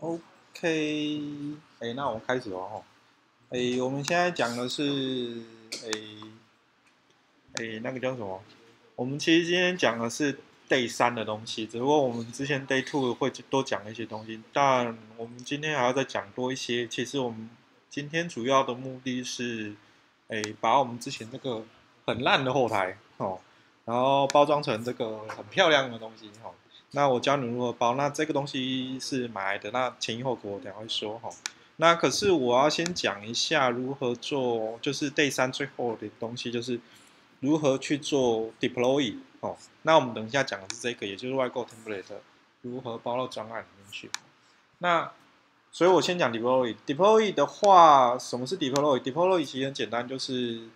OK，那我们开始了哈。我们现在讲的是，那个叫什么？我们其实今天讲的是 Day 3的东西，只不过我们之前 Day 2会多讲一些东西，但我们今天还要再讲多一些。其实我们今天主要的目的是，把我们之前这个很烂的后台哦，然后包装成这个很漂亮的东西哈。那我教你如何包，那这个东西是买来的，那前因后果我等下会说哈。那可是我要先讲一下如何做，就是 Day 3最后的东西，就是如何去做 deploy 哦。那我们等一下讲的是这个，也就是外购 template 如何包到专案里面去。那所以我先讲 deploy。deploy 的话，什么是 deploy？deploy 其实很简单，就是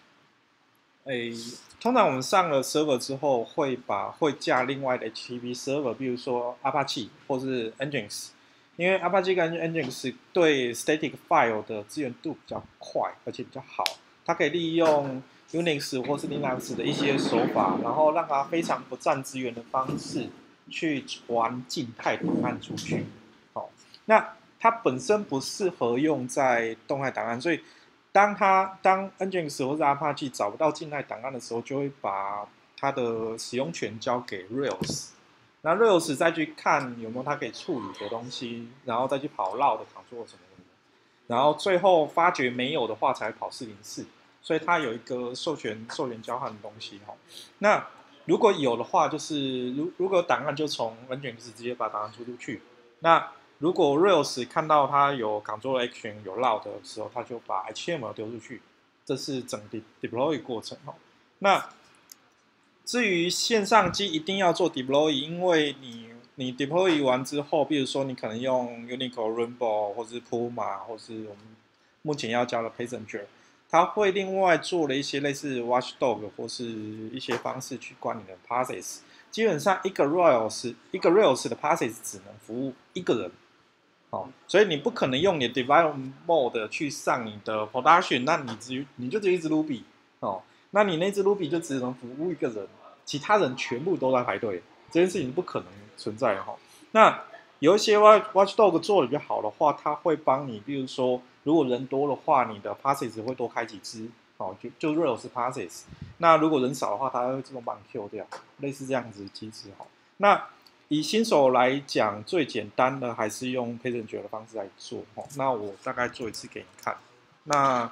通常我们上了 server 之后，会架另外的 HTTP server，比如说 Apache 或是 Nginx，因为 Apache 跟 Nginx 对 static file 的资源度比较快，而且比较好，它可以利用 Unix 或是 Linux 的一些手法，然后让它非常不占资源的方式去传静态档案出去。好，那它本身不适合用在动态档案，所以当Nginx 或者 Apache 找不到静态档案的时候，就会把它的使用权交给 Rails。那 Rails 再去看有没有它可以处理的东西，然后再去跑 log 的 control 什么的，然后最后发觉没有的话才跑404。所以它有一个授权交换的东西哈。那如果有的话，就是如果档案就从 Nginx 直接把档案输出去。那如果 Rails 看到它有 Control Action 有 log 的时候，它就把 HTML 丢出去，这是整个 deploy 过程哈。那至于线上机一定要做 deploy， 因为你 deploy 完之后，比如说你可能用 Unico、Rainbow 或是 Puma， 或是我们目前要教的 Passenger， 它会另外做了一些类似 Watchdog 或是一些方式去管你的 process。基本上一个 Rails 的 process 只能服务一个人。哦，所以你不可能用你的 development mode 去上你的 production， 那你就只有一只 Ruby 哦，那你那只 Ruby 就只能服务一个人，其他人全部都在排队，这件事情不可能存在哈。那有一些 Watchdog 做的比较好的话，它会帮你，比如说如果人多的话，你的 process 会多开几只，哦，就 Rails process。那如果人少的话，它会自动帮你 Q 掉，类似这样子的机制哈。那以新手来讲，最简单的还是用 Passenger 的方式来做。那我大概做一次给你看。那，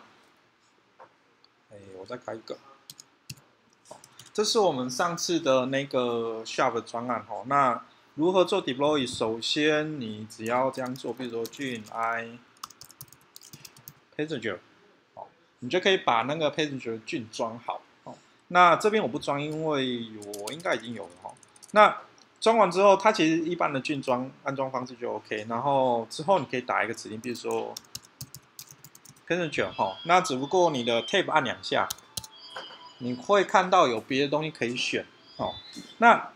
我再开一个。这是我们上次的那个 Sharp 的专案。那如何做 deploy？ 首先你只要这样做，比如说 Gin I Passenger， 你就可以把那个 Passenger 菌装好。那这边我不装，因为我应该已经有了。那装完之后，它其实一般的菌安装方式就 OK。然后之后你可以打一个指令，比如说 Passenger 哈，那只不过你的 Tab 按2下，你会看到有别的东西可以选。那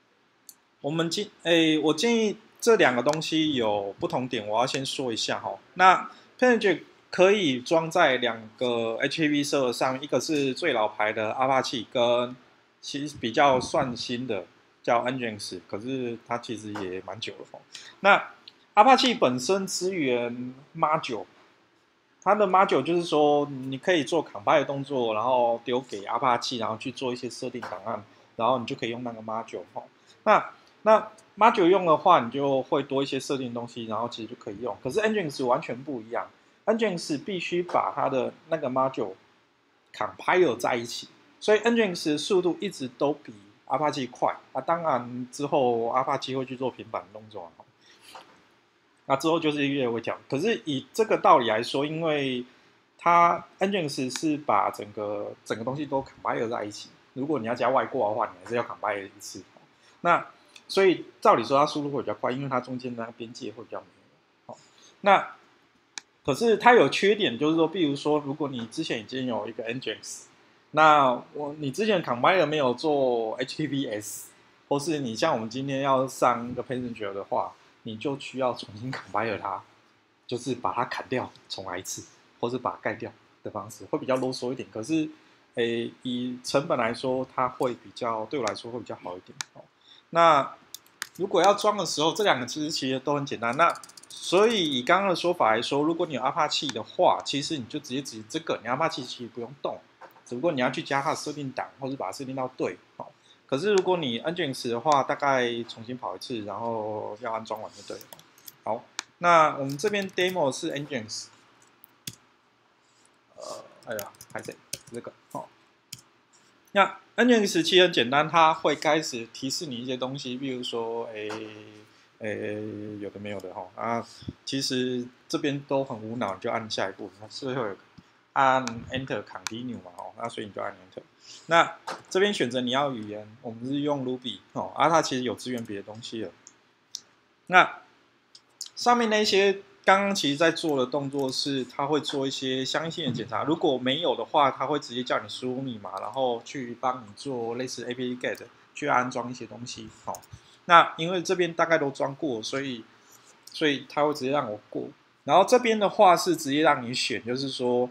我建议这两个东西有不同点，我要先说一下哈。那 Passenger 可以装在2个 HTTP server 上，一个是最老牌的 Apache， 跟其实比较算新的叫 Nginx， 可是它其实也蛮久了。那 Apache 本身支援 Module， 它的 Module 就是说你可以做 compile 的动作，然后丢给 Apache， 然后去做一些设定档案，然后你就可以用那个 Module。那 Module 用的话，你就会多一些设定的东西，然后其实就可以用。可是 Nginx 完全不一样。Nginx 必须把它的那个 module compile 在一起，所以 Nginx 的速度一直都比 Apache 快。当然之后 Apache 会去做平板动作，那之后就是越来越强。可是以这个道理来说，因为它 Nginx 是把整个东西都 compile 在一起，如果你要加外挂的话，你还是要 compile 一次。那所以照理说它速度会比较快，因为它中间的边界会比较没有。那可是它有缺点，就是说，比如说，如果你之前已经有一个 Nginx， 那你之前 compiler 没有做 HTTPS， 或是你像我们今天要上一个 Passenger 的话，你就需要重新 compiler 它，就是把它砍掉，重来一次，或是把它盖掉的方式，会比较啰嗦一点。可是，以成本来说，它会比较对我来说会比较好一点。那如果要装的时候，这两个其实都很简单。那所以以刚刚的说法来说，如果你有 Apache 的话，其实你就直接指这个，你 Apache 其实不用动，只不过你要去加它的设定档，或是把它设定到对。可是如果你 Nginx 的话，大概重新跑一次，然后要安装完就对了。好，那我们这边 demo 是 Nginx， 哎呀，还是这个那 Nginx 其实很简单，它会开始提示你一些东西，比如说，有的没有的其实这边都很无脑，你就按下一步，它是会有按 Enter Continue 嘛那所以你就按 Enter。那这边选择你要语言，我们是用 Ruby 它其实有支援别的东西了。那上面那些刚刚其实在做的动作是，它会做一些相应性的检查，如果没有的话，它会直接叫你输入密码，然后去帮你做类似 apt-get 去安装一些东西。那因为这边大概都装过，所以它会直接让我过。然后这边的话是直接让你选，就是说，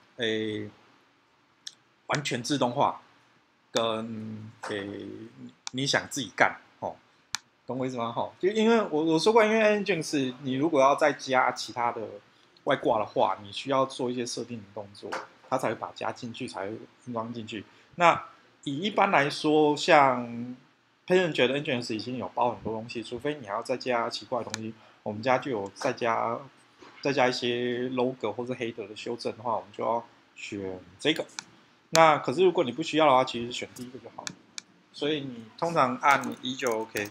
完全自动化，跟你想自己干懂我意思吗？就因为我说过，因为 Nginx 你如果要再加其他的外挂的话，你需要做一些设定的动作，它才会把它加进去，才会装进去。那以一般来说，像 Patron 觉得 Nginx 已经有包很多东西，除非你要再加奇怪的东西，我们家就有再加一些 logo 或者 header 的修正的话，我们就要选这个。那可是如果你不需要的话，其实选第一个就好了。所以你通常按1就 OK。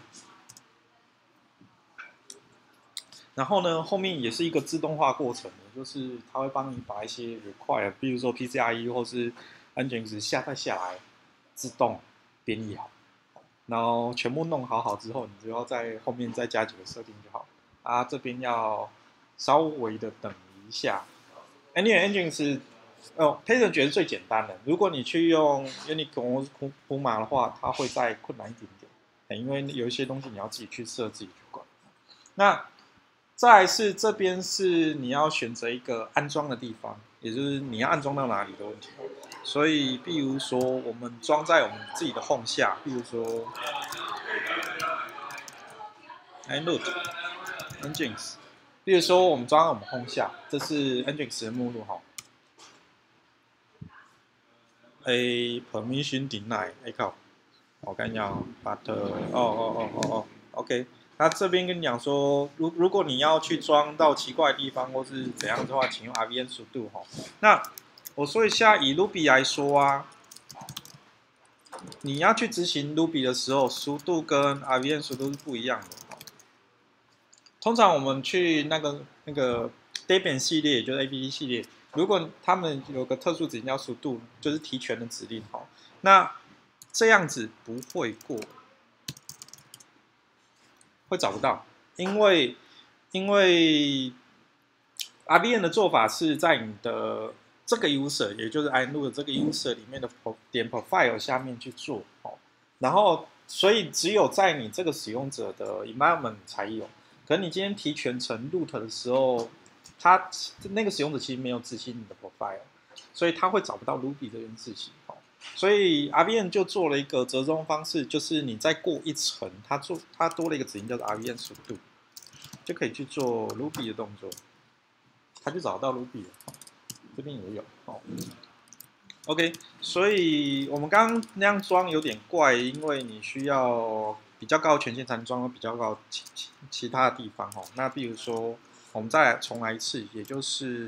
然后呢，后面也是一个自动化过程的，就是它会帮你把一些 require， 比如说 PCIe 或是 Nginx 下来，自动编译好，然后全部弄好之后，你只要在后面再加几个设定就好。这边要稍微的等一下。Nginx Python 觉得最简单的，如果你去用 Unicorn 或 Puma 的话，它会再困难一点点，因为有一些东西你要自己去设、自己去管。那再来是这边是你要选择一个安装的地方，也就是你要安装到哪里的问题。所以，比如说我们装在我们自己的 Home 下，比如说 root Nginx， 比如说我们装在我们 Home 下，这是 Nginx 的目录permission deny， 靠，我看一下but OK。他这边跟你讲说，如果你要去装到奇怪的地方或是怎样的话，请用 RVN 速度那我说一下，以 Ruby 来说你要去执行 Ruby 的时候，速度跟 RVN 速度是不一样的通常我们去那个 Debian 系列，也就是 APT 系列，如果他们有个特殊指令叫速度，就是提权的指令那这样子不会过。会找不到，因为 RVN 的做法是在你的这个 user， 也就是 iNode 的这个 user 里面的点 profile 下面去做然后所以只有在你这个使用者的 environment 才有。可能你今天提权成 root 的时候，他那个使用者其实没有执行你的 profile， 所以他会找不到 Ruby 这件事情所以 RVN 就做了一个折中方式，就是你再过一层，它多了一个指令叫做 RVN 速度，就可以去做 Ruby 的动作，它就找到 Ruby 了。这边也有OK， 所以我们刚刚那样装有点怪，因为你需要比较高的权限才能装到比较高其他的地方那比如说，我们再重来一次，也就是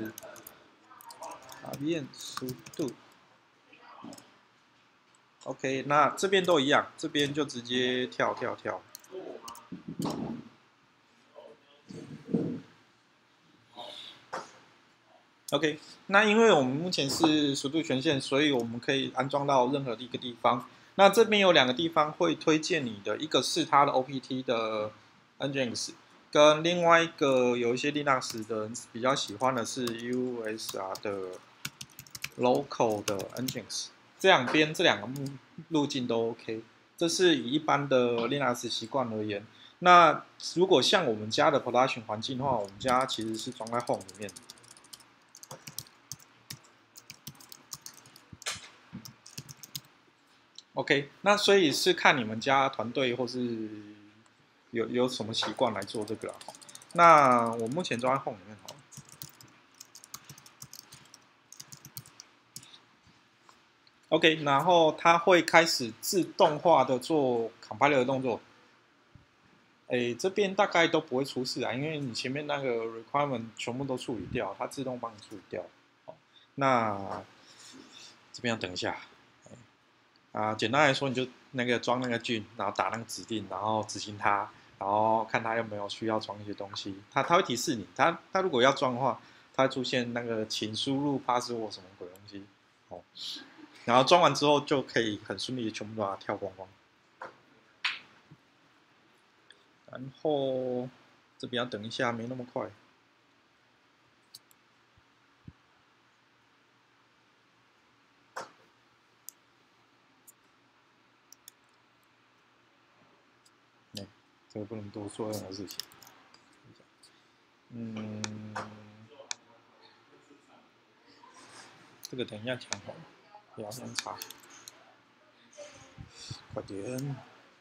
RVN 速度。OK， 那这边都一样，这边就直接跳。OK， 那因为我们目前是速度权限，所以我们可以安装到任何的一个地方。那这边有2个地方会推荐你的，一个是它的 OPT 的 Nginx， 跟另外一个有一些 Linux 的人比较喜欢的是 USR 的 Local 的 Nginx。这2个路径都 OK， 这是以一般的 Linux 习惯而言。那如果像我们家的 Production 环境的话，我们家其实是装在 Home 里面的。OK， 那所以是看你们家团队或是有什么习惯来做这个那我目前装在 Home 里面好了。OK， 然后它会开始自动化的做 compiler 的动作。这边大概都不会出事啊，因为你前面那个 requirement 全部都处理掉，它自动帮你处理掉。好，那这边要等一下。简单来说，你就那个装那个菌，然后打那个指令，然后执行它，然后看它有没有需要装一些东西。它会提示你，它如果要装的话，它会出现那个请输入 password 什么鬼东西。哦，然后装完之后就可以很顺利的全部把它跳光光。然后这边要等一下，没那么快。这个不能多做任何事情。这个等一下讲好了，不要先查。快点。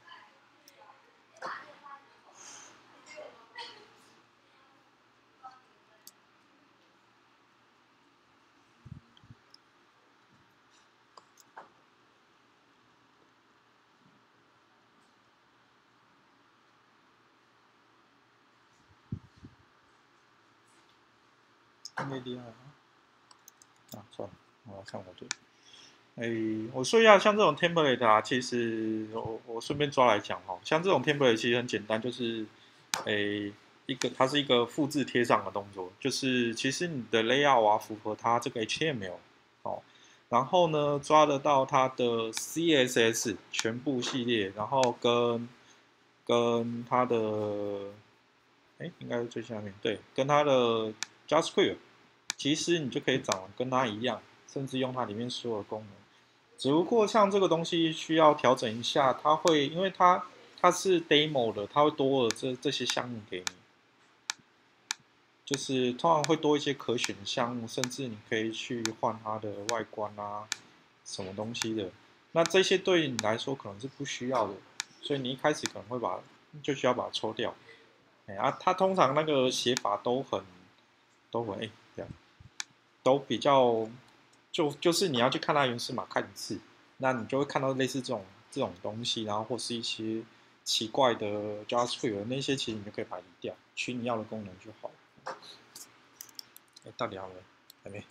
太厉害了！算了，我要看我对。我说一下，像这种 template 啊，其实我顺便抓来讲哈，像这种 template 其实很简单，就是它是一个复制贴上的动作，就是其实你的 layout 啊符合它这个 HTML 哦，然后呢抓得到它的 CSS 全部系列，然后跟它的应该是最下面对，跟它的 JavaScript， 其实你就可以长得跟它一样，甚至用它里面所有的功能。只不过像这个东西需要调整一下，它会因为它是 demo 的，它会多了这些项目给你，就是通常会多一些可选的项目，甚至你可以去换它的外观啊，什么东西的。那这些对你来说可能是不需要的，所以你一开始可能会就需要把它抽掉。它通常那个写法这样，都比较就是你要去看它原始码看一次，那你就会看到类似这种东西，然后或是一些奇怪的 JavaScript 那些，其实你就可以把它移掉，取你要的功能就好了。到底好了还没？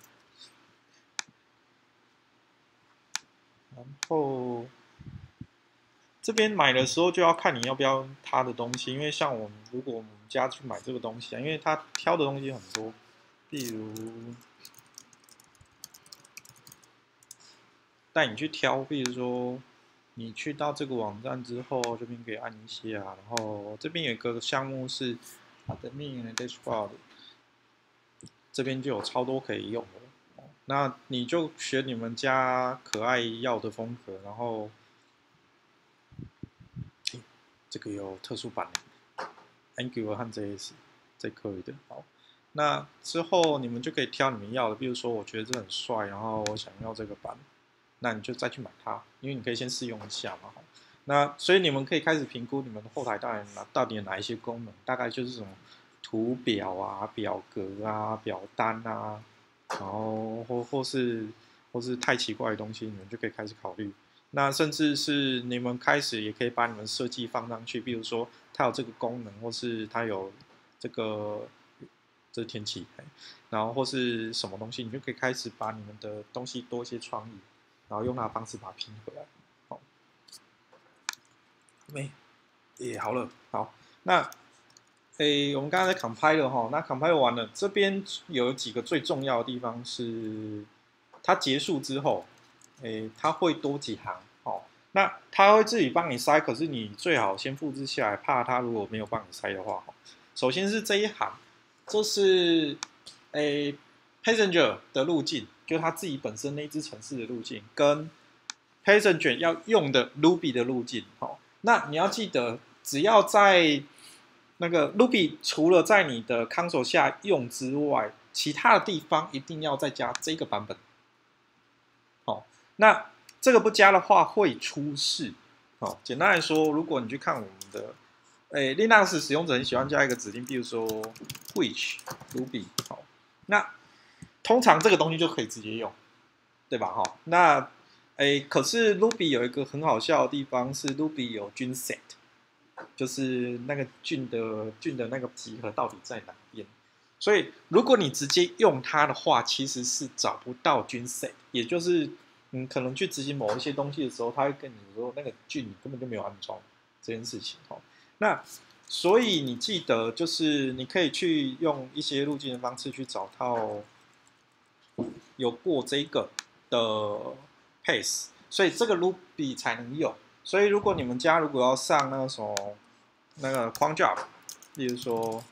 然后这边买的时候就要看你要不要它的东西，因为像如果我们家去买这个东西啊，因为它挑的东西很多，比如带你去挑，比如说你去到这个网站之后，这边可以按一下，然后这边有个项目是 Admin Dashboard， 这边就有超多可以用的。那你就选你们家可爱要的风格，然后这个有特殊版的 Angular 和 JS， 这可以的。好，那之后你们就可以挑你们要的，比如说我觉得这很帅，然后我想要这个版。那你就再去买它，因为你可以先试用一下嘛。那所以你们可以开始评估你们的后台到底有哪一些功能，大概就是什么图表啊、表格啊、表单啊，然后或是太奇怪的东西，你们就可以开始考虑。那甚至是你们开始也可以把你们设计放上去，比如说它有这个功能，或是它有这天气，然后或是什么东西，你就可以开始把你们的东西多一些创意。然后用它的方式把它拼回来。好，也好了。好，那我们刚才在 compile 了哈，那 compile 完了，这边有几个最重要的地方是，它结束之后，它会多几行。哦，那它会自己帮你筛，可是你最好先复制下来，怕它如果没有帮你筛的话，首先是这一行，这是Passenger 的路径，就它自己本身那支程式的路径，跟 Passenger 要用的 Ruby 的路径。好，那你要记得，只要在那个 Ruby 除了在你的 console 下用之外，其他的地方一定要再加这个版本。好，那这个不加的话会出事。好，简单来说，如果你去看我们的 Linux 使用者很喜欢加一个指令，比如说 which Ruby 好，那通常这个东西就可以直接用，对吧？哈，那可是 Ruby 有一个很好笑的地方是 Ruby 有均 set， 就是那个均的那个集合到底在哪边？所以如果你直接用它的话，其实是找不到均 set， 也就是可能去执行某一些东西的时候，它会跟你说那个均你根本就没有安装这件事情哦。那所以你记得，就是你可以去用一些路径的方式去找到有过这个的 pace， 所以这个 Ruby 才能用。所以如果你们家如果要上那个什么那个框架，例如说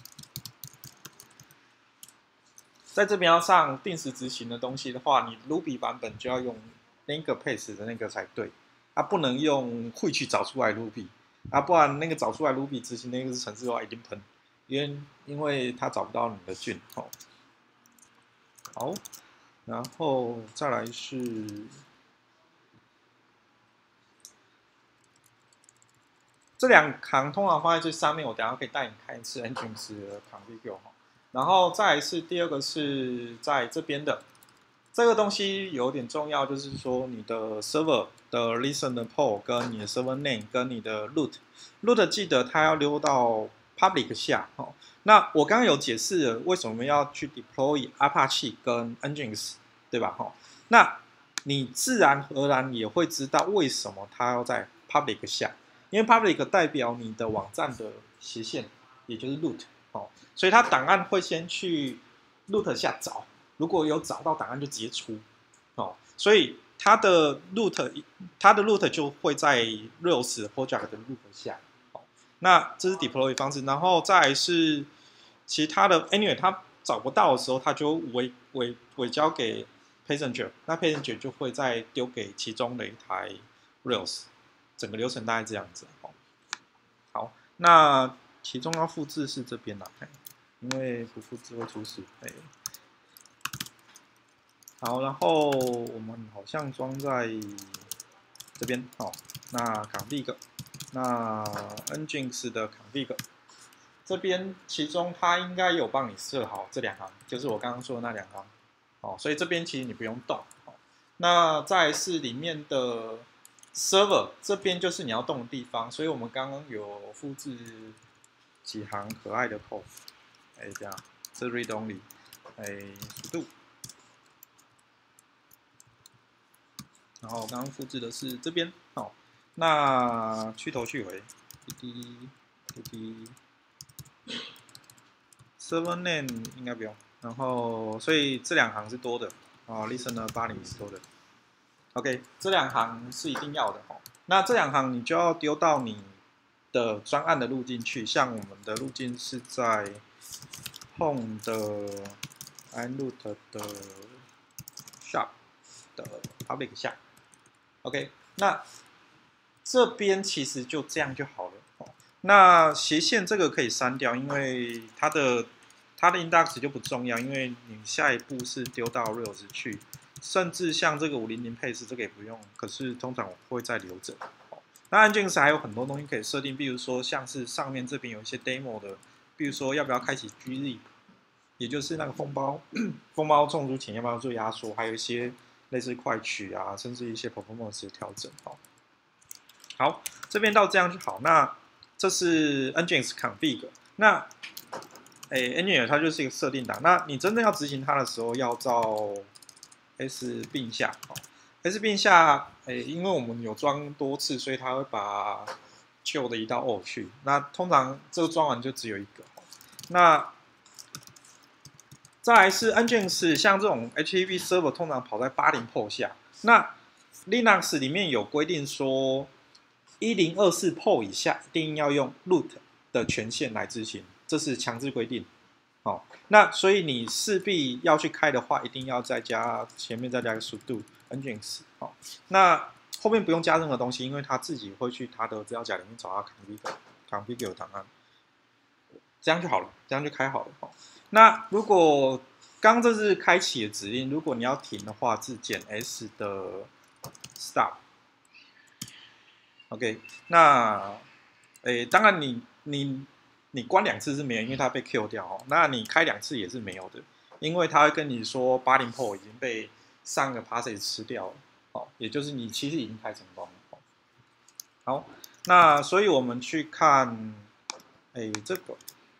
在这边要上定时执行的东西的话，你 Ruby 版本就要用那个 pace 的那个才对，它不能用会去找出来 Ruby。不然那个找出来 Ruby 执行那个程式的话一定喷，因为它找不到你的菌哦。好，然后再来是这两行通常放在最上面，我等一下可以带你看一次 Nginx 的 config 哈。然后再来是第二个是在这边的这个东西有点重要，就是说你的 server 的 listener port 跟你的 server name 跟你的 root 记得它要溜到 public 下哦。那我刚刚有解释了为什么要去 deploy Apache 跟 Nginx， 对吧？哈，那你自然而然也会知道为什么它要在 public 下，因为 public 代表你的网站的斜线，也就是 root 哦，所以它档案会先去 root 下找。如果有找到档案就直接出，哦，所以它的 root 就会在 Rails project 的 root 下，哦，那这是 deploy 方式，然后再来是其他的 anyway 它找不到的时候，它就委交给 passenger， 那 passenger 就会再丢给其中的一台 Rails， 整个流程大概这样子，哦，好，那其中要复制是这边啦，因为不复制会出事，好，然后我们好像装在这边，好，那 config， 那 Nginx 的 config， 这边其中它应该有帮你设好这两行，就是我刚刚说的那两行，哦，所以这边其实你不用动，哦，那再来是里面的 server， 这边就是你要动的地方，所以我们刚刚有复制几行可爱的 code， 这样，这 read only，速度。然后刚刚复制的是这边，好，那去头去尾，server name 应该不用，然后所以这两行是多的，listener 80是多的 ，OK， 这两行是一定要的哦。那这两行你就要丢到你的专案的路径去，像我们的路径是在 home 的 iRoot 的 shop 的 public 下。OK， 那这边其实就这样就好了。哦，那斜线这个可以删掉，因为它的 index 就不重要，因为你下一步是丢到 Rails 去，甚至像这个500配置这个也不用，可是通常我会再留着。哦，那 Nginx 还有很多东西可以设定，比如说像是上面这边有一些 demo 的，比如说要不要开启 glib， 也就是那个封包种出前要不要做压缩，还有一些类似快取啊，甚至一些 performance 的调整。好，这边到这样就好。那这是 Nginx config。那Nginx 它就是一个设定档。那你真正要执行它的时候，要照 S 并下。S 并下，因为我们有装多次，所以它会把旧的移到 O 去。那通常这个装完就只有一个。那再来是 Nginx， 像这种 HTTP server 通常跑在80 port 下。那 Linux 里面有规定说，1024 port 以下一定要用 root 的权限来执行，这是强制规定。哦，那所以你势必要去开的话，一定要前面再加个 sudo Nginx。哦，那后面不用加任何东西，因为它自己会去它的资料夹里面找到 config 档案，这样就好了，这样就开好了。哦，那如果刚这是开启的指令，如果你要停的话，是减 S 的 stop。OK， 那当然你你关2次是没有，因为它被 Q 掉哦。那你开2次也是没有的，因为它会跟你说80 PO 已经被上个 passage 吃掉了，哦，也就是你其实已经开成功了。哦、好，那所以我们去看，哎，这个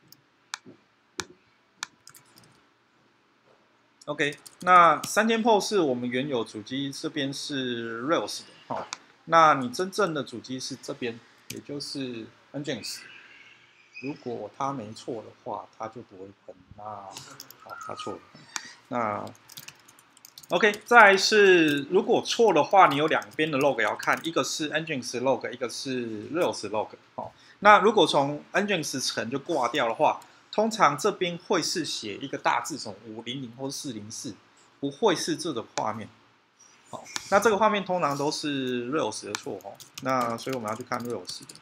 OK，那3000 PO 是我们原有主机这边是 Rails 的，哦，那你真正的主机是这边，也就是 Nginx。如果他没错的话，他就不会喷。那好，他错了。那 OK， 再来是如果错的话，你有2边的 log 要看，一个是 Nginx log， 一个是 Rails log。哦，那如果从 Nginx 层就挂掉的话，通常这边会是写一个大字从500或404，不会是这个画面。好，那这个画面通常都是 Rails 的错哦。那所以我们要去看 Rails 的。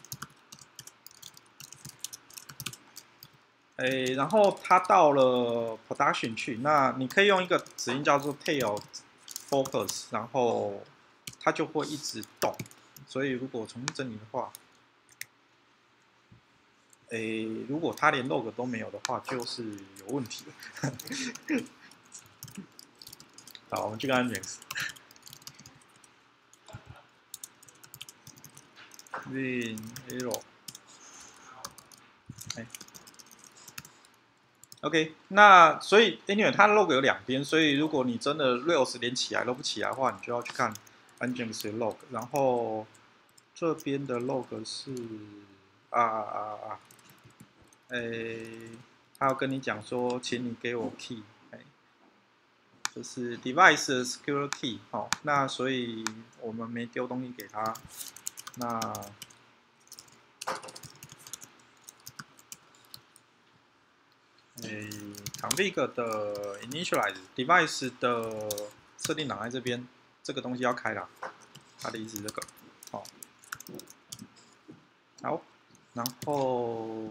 然后它到了 production 去，那你可以用一个指令叫做 tail focus， 然后它就会一直动。所以如果重新整理的话，如果它连 log 都没有的话，就是有问题了。好，我们去看 Nginx。Win arrow。OK， 那所以 anyway 它的 log 有2边，所以如果你真的 Rails 连起来都不起来的话，你就要去看 Nginx 的 log， 然后这边的 log 是他要跟你讲说，请你给我 key， 这是 device 的 secure key， 好，那所以我们没丢东西给他，那config 的 initialize device 的设定档在这边，这个东西要开了，它的意思是这个，好，好，然后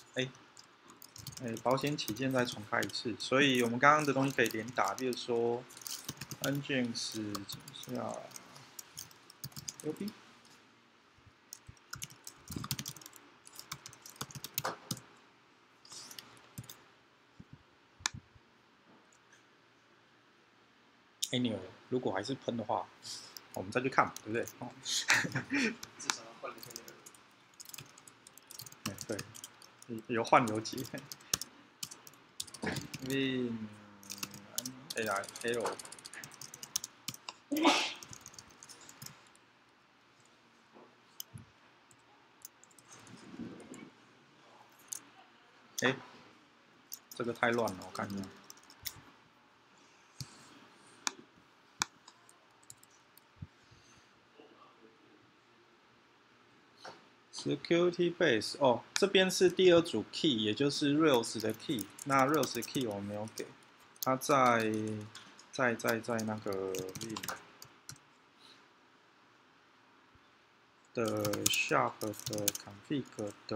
保险起见再重开一次，所以我们刚刚的东西可以连打，比如说 Nginx 井下 LB。Anyway， 如果还是喷的话，我们再去看，对不对？哦， 至少要换一个那个。 对，有换有解。Win L。这个太乱了，我看一下。Security base 哦，这边是第2组 key， 也就是 Rails 的 key。那 Rails 的 key 我没有给，它在那个 Win 的 Sharp 的 config 的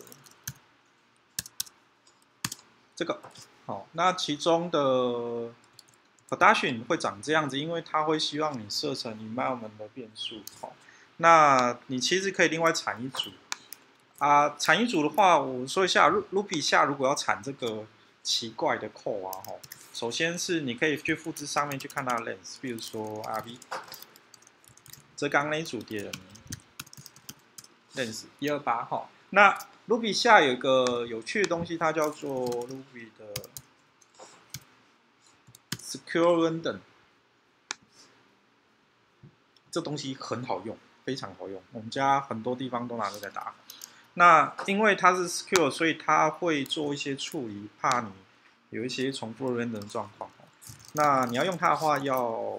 这个。好，那其中的 production 会长这样子，因为它会希望你设成 environment 的变数。好，那你其实可以另外产一组。产一组的话，我说一下 ，Ruby 下如果要产这个奇怪的扣啊，吼，首先是你可以去复制上面去看它的 length， 比如说 RB， 这刚那一组点 length 128哈。那 Ruby 下有一个有趣的东西，它叫做 Ruby 的 Secure Random， 这东西很好用，非常好用，我们家很多地方都拿着在打。那因为它是 secure， 所以它会做一些处理，怕你有一些重复 random 的状况。那你要用它的话，要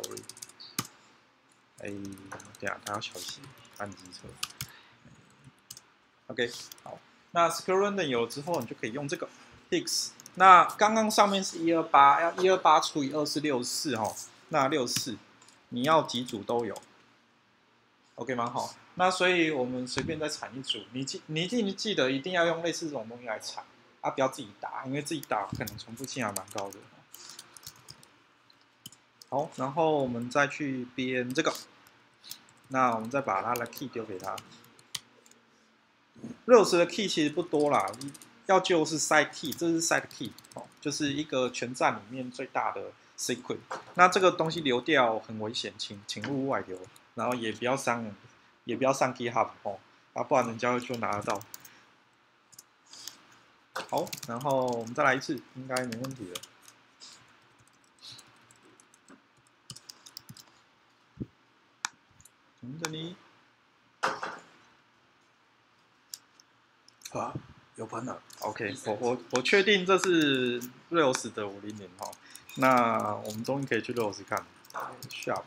等下它要小心，按机车。OK， 好，那 secure random 有了之后，你就可以用这个 Higgs。那刚刚上面是128，要128除以2是64哈，那64你要几组都有 ，OK 吗？好。那所以我们随便再产一组，你一定记得一定要用类似这种东西来产，不要自己打，因为自己打可能重复性还蛮高的。好，然后我们再去编这个，那我们再把它的 key 丢给他。 Rails 的 key 其实不多啦，要救是 side key， 这是 side key 哦，就是一个全站里面最大的 secret。那这个东西流掉很危险，请勿外流，然后也不要上 GitHub 哦，不然人家就拿得到。好，然后我们再来一次，应该没问题了。从这里，啊，有喷了。OK， 我确定这是 Rails 的500哈。那我们终于可以去 Rails 看 ，Sharp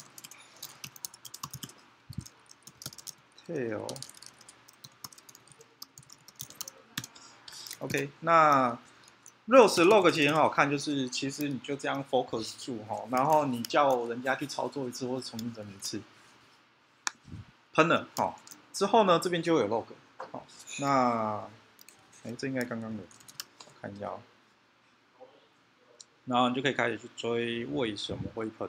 Tail。OK， 那 Rails log 其实很好看，就是其实你就这样 focus 住哈，然后你叫人家去操作一次或者重新整理一次，喷了好，之后呢这边就会有 log 好，那这应该刚刚有，我看一下哦，然后你就可以开始去追为什么会喷。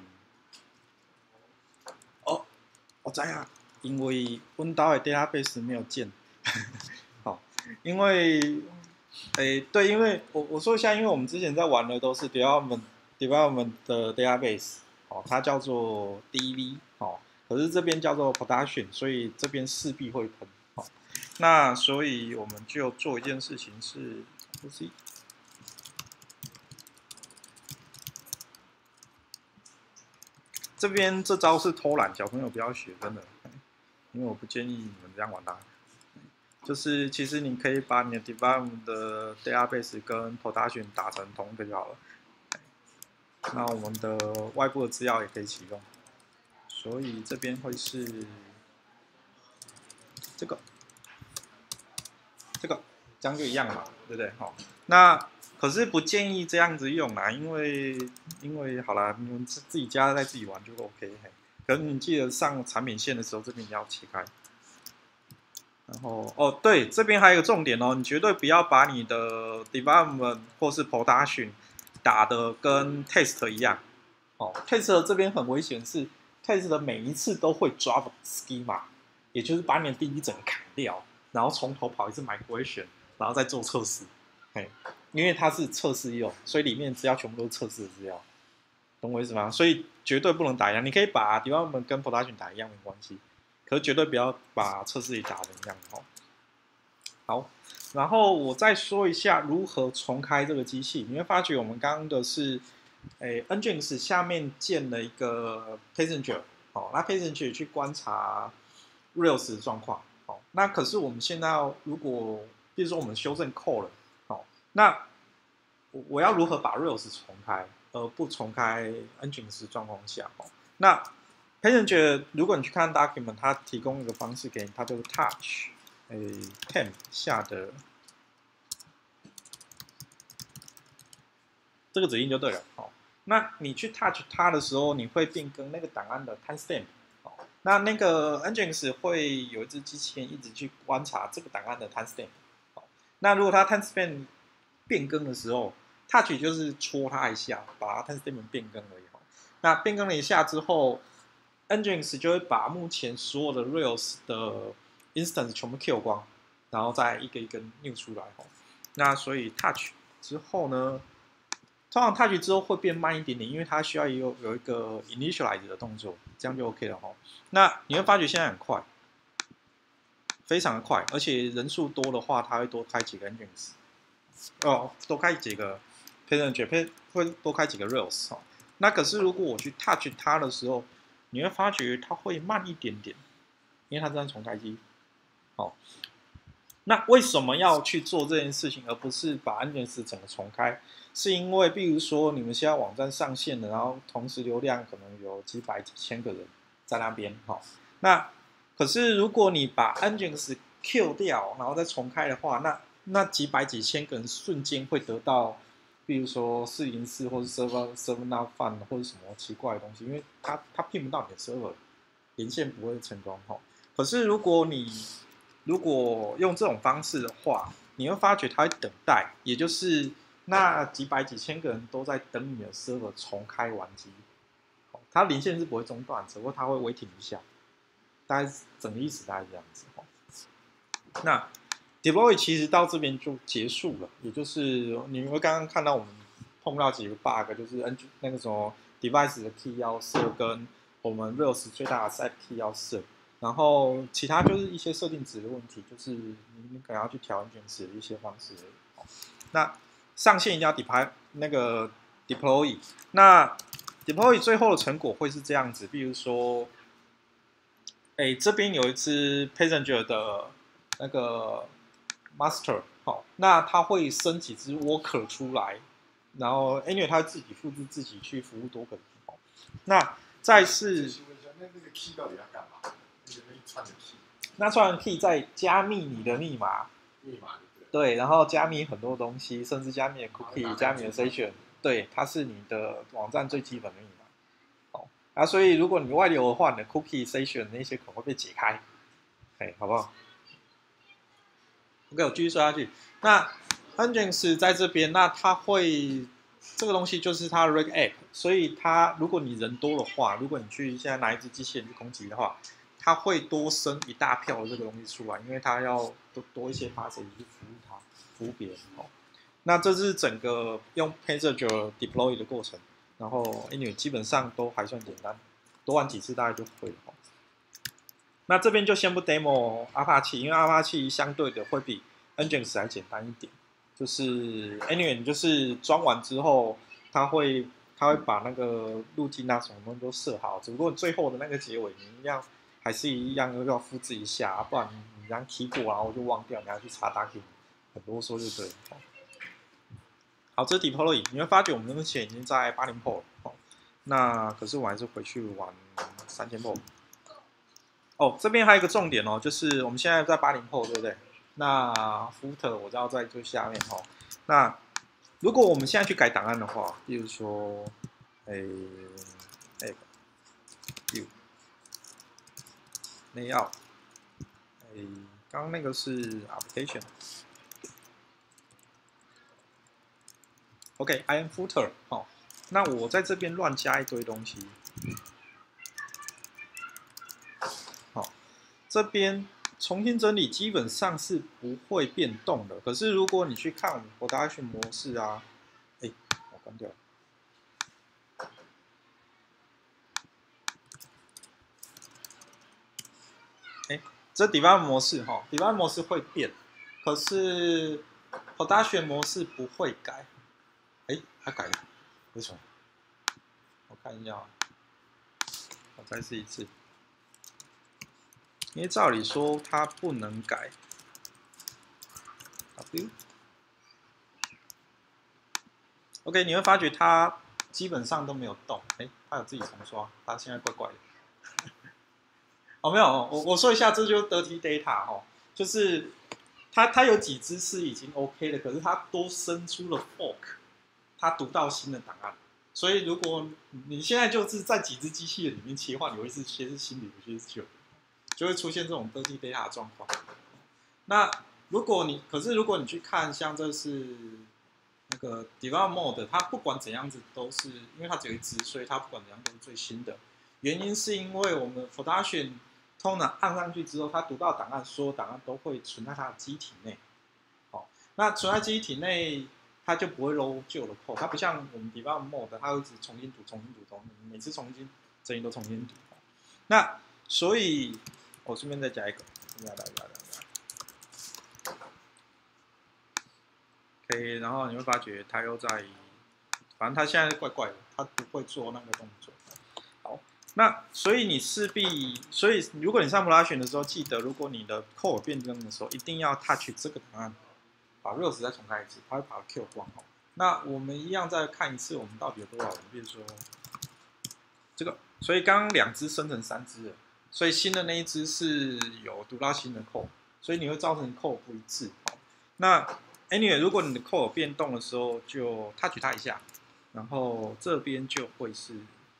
哦，我知啊，因为温岛的 database 没有建，好，因为对，因为我说一下，因为我们之前在玩的都是 development 的 database， 哦，它叫做 DV， 哦，可是这边叫做 production， 所以这边势必会喷，哦，那所以我们就做一件事情是，这边这招是偷懒，小朋友不要学，真的，因为我不建议你们这样玩它。就是其实你可以把你的 development 的 database 跟 production 打成同一个就好了。那我们的外部的资料也可以启用，所以这边会是这个，这样就一样嘛，对不对？好，那可是不建议这样子用啦，因为好啦，你们自己家在自己玩就 OK。可是你记得上产品线的时候，这边也要切开。然后哦，对，这边还有一个重点哦，你绝对不要把你的 development 或是 production 打的跟 test 一样。哦 ，test 这边很危险，是 test 的每一次都会 drop schema， 也就是把你的第一整个砍掉，然后从头跑一次 migration， 然后再做测试。嘿，因为它是测试用，所以里面资料全部都是测试的资料，懂我意思吗？所以绝对不能打一样，你可以把 development 跟 production 打一样没关系。可是绝对不要把测试也打成这样哦。好，然后我再说一下如何重开这个机器。你会发觉我们刚刚的是，Nginx 下面建了一个 Passenger， 哦，那 Passenger 去观察 Rails 的状况，哦，那可是我们现在如果，比如说我们修正 code 了，哦，那我要如何把 Rails 重开，而不重开 Nginx 状况下，哦，那 Passenger 如果你去看 document， 它提供一个方式给你，它就是 touch temp 下的这个指令就对了。好，那你去 touch 它的时候，你会变更那个档案的 timestamp。好，那个 Nginx 会有一只机器人一直去观察这个档案的 timestamp。好，那如果它 timestamp 变更的时候，touch 就是戳它一下，把它 timestamp 变更而已。那变更了一下之后，Nginx 就会把目前所有的 Rails 的 instance 全部 kill 光，然后再一个一个 new 出来。那所以 touch 之后呢，通常 touch 之后会变慢一点点，因为它需要有一个 initialize 的动作，这样就 OK 了。那你会发觉现在很快，非常的快，而且人数多的话，它会多开几个 Nginx， 多开几个 Passenger， 会多开几个 Rails。那可是如果我去 touch 它的时候，你会发觉它会慢一点点，因为它这样重开机。好，那为什么要去做这件事情，而不是把Nginx整个重开？是因为，比如说你们现在网站上线了，然后同时流量可能有几百几千个人在那边，好，那可是如果你把 Nginx kill 掉，然后再重开的话，那几百几千个人瞬间会得到，比如说404或者 server not found 或者什么奇怪的东西，因为它拼不到你的 server， 连线不会成功哈。可是如果用这种方式的话，你会发觉它会等待，也就是那几百几千个人都在等你的 server 重开完机，它连线是不会中断，只不过它会微停一下，大概整个意思大概是这样子。那 deploy 其实到这边就结束了，也就是你会刚刚看到我们碰到几个 bug， 就是那个什么 device 的 key 要设，跟我们 Rails 最大的 set key 要设，然后其他就是一些设定值的问题，就是你可能要去调 Nginx 的一些方式而已。那上线一定要 deploy， 那 deploy 最后的成果会是这样子，比如说，这边有一只 passenger 的那个 master， 好，那它会生几只 worker 出来，然后 anyway 它自己复制自己去服务多个人。那再是， 那个 key 到底要干嘛？那一串的 key， 那串 key 再加密你的密码，对，然后加密很多东西，甚至加密的 cookie， 加密的 session， 对，它是你的网站最基本的密码。好，所以如果你外流的话，你的 cookie session 那些可能会被解开，好不好 ？OK， 我继续说下去。那 Nginx 在这边，那它会这个东西就是它的 regex， 所以它如果你人多的话，如果你去现在拿一只机器人去攻击的话，它会多生一大票的这个东西出来，因为它要多一些 parser 去服务它，服务别人。那这是整个用 passenger deploy 的过程，然后anyway 基本上都还算简单，多玩几次大概就会了。那这边就先不 demo Apache， 因为 Apache 相对的会比 Nginx 还简单一点。就是 anyway 你就是装完之后，它会把那个路径啊什么东西都设好，只不过最后的那个结尾你还是一样要复制一下，不然你这样 key 过然后就忘掉，你要去查 document， 很啰嗦就对了。好，这是 deploy， 你会发觉我们目前已经在80 port 了，那可是我还是回去玩3000 port。这边还有一个重点哦，就是我们现在在80 port， 对不对？那 footer 我知道在最下面哦。那如果我们现在去改档案的话，比如说view layout， 刚刚那个是 application。OK，I am footer， 那我在这边乱加一堆东西，这边重新整理基本上是不会变动的。可是如果你去看我们 production 模式啊，我关掉了。这 debug 模式debug 模式会变，可是 production 模式不会改。它改了，为什么？我看一下，我再试一次。因为照理说它不能改。OK， 你会发觉它基本上都没有动。它有自己重刷，它现在怪怪的。没有，我说一下，这就是 dirty data 就是它有几只是已经 OK 的，可是它多生出了 fork， 它读到新的档案。所以如果你现在就是在几只机器人里面切换，有一些是新的，有些是旧的，就会出现这种 dirty data 的状况。那如果你去看，像这是那个 debug mode， 它不管怎样子都是，因为它只有一只，所以它不管怎样都是最新的。原因是因为我们 production 通常按上去之后，它读到档案，所有档案都会存在它的机体内。那存在机体内，它就不会 load 旧的 code， 它不像我们 debug mode， 它会一直重新读，每次重新整理都重新读。那所以，我顺便再加一个，OK， 然后你会发觉它又在，反正它现在怪怪的，它不会做那个动作。好，那所以你势必，如果你上 production 的时候，记得如果你的 code 变更的时候，一定要 touch 这个档案，把 Rails 再重开一次，它会把它 Q 光。那我们一样再看一次，我们到底有多少人？比如说这个，所以刚刚2只生成3只了，所以新的那一只是有读到新的 code， 所以你会造成 code 不一致。那 anyway， 如果你的 code 变动的时候，就 touch 它一下，然后这边就会是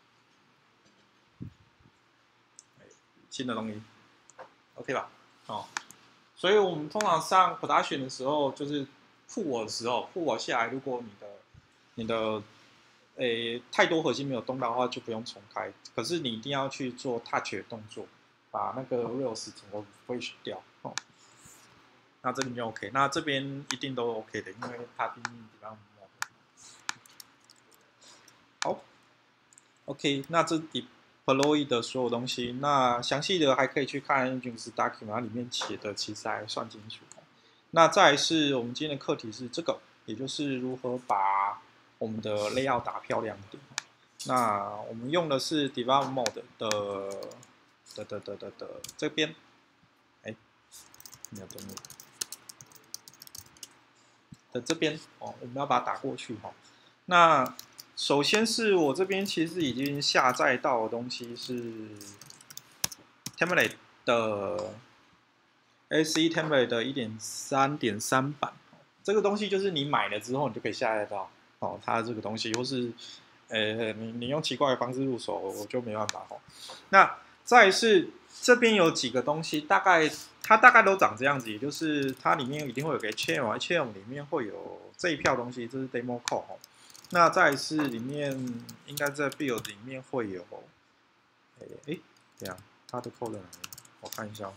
新的东西 ，OK 吧？所以我们通常上 production 的时候，就是pull 的时候，pull下来，如果你的太多核心没有动到的话，就不用重开。可是你一定要去做 touch 的动作，把那个 Rails 整个 refresh 掉。 那这边就 OK， 那这边一定都 OK 的，因为它毕竟比较 mode。好 ，OK， 那这 deploy 的所有东西，那详细的还可以去看 Nginx document， 它里面写的其实还算清楚。那再来是我们今天的课题是这个，也就是如何把我们的 layout 打漂亮一点。那我们用的是 Debug Mode 的这边，哎，没有登录的这边哦，我们要把它打过去哈。那首先是我这边其实已经下载到的东西是 Template 的 ACE Template 的 1.3.3 版，这个东西就是你买了之后你就可以下载到哦，它这个东西或是你用奇怪的方式入手，我就没办法哦。那再来是这边有几个东西，它大概都长这样子，也就是它里面一定会有个 HTML 里面会有这一票东西，这是 demo code 哦。那再来是里面应该在 build 里面会有，这样它的 code 在哪里？我看一下。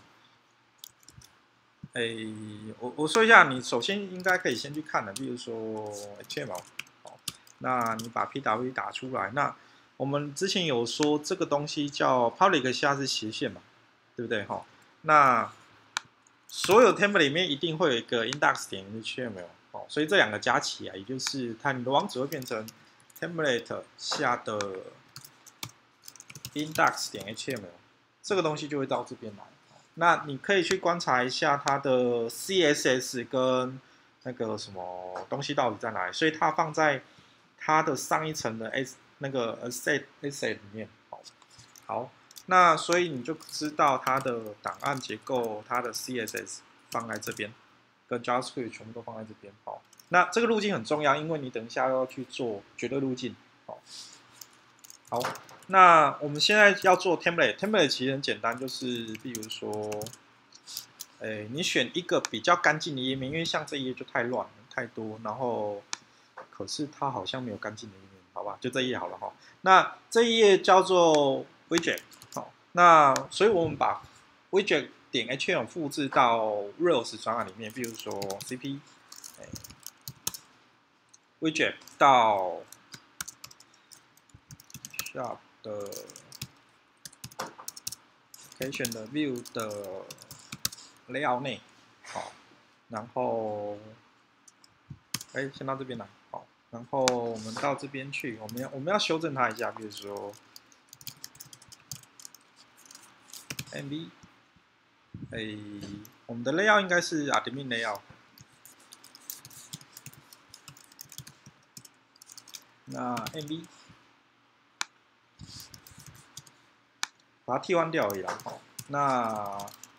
我说一下，你首先应该可以先去看的，比如说 HTML， 好，那你把 PW 打出来，那我们之前有说这个东西叫 public 下是斜线嘛，对不对？哈，那所有 template 里面一定会有一个 index 点 HTML， 哦，所以这两个加起来，也就是你的网址会变成 template 下的 index 点 HTML， 这个东西就会到这边来。那你可以去观察一下它的 CSS 跟那个什么东西到底在哪里，所以它放在它的上一层的那个 asset 里面。好，那所以你就知道它的档案结构，它的 CSS 放在这边，跟 JavaScript 全部都放在这边。好，那这个路径很重要，因为你等一下要去做绝对路径。好。那我们现在要做 template 其实很简单，就是比如说，你选一个比较干净的页面，因为像这一页就太乱了，太多，然后可是它好像没有干净的页面，好吧，就这一页好了哈。那这一页叫做 widget， 好，那所以我们把 widget 点 HTML 复制到 Rails 专案里面，比如说 CP，widget 到 Shop 的 application 的 view 的 layout 内，好，然后，先到这边来，好，然后我们到这边去，我们要修正它一下，比如说 MV， 我们的 layout 应该是 admin layout， 那 MV。把它替换掉而已啦。好，那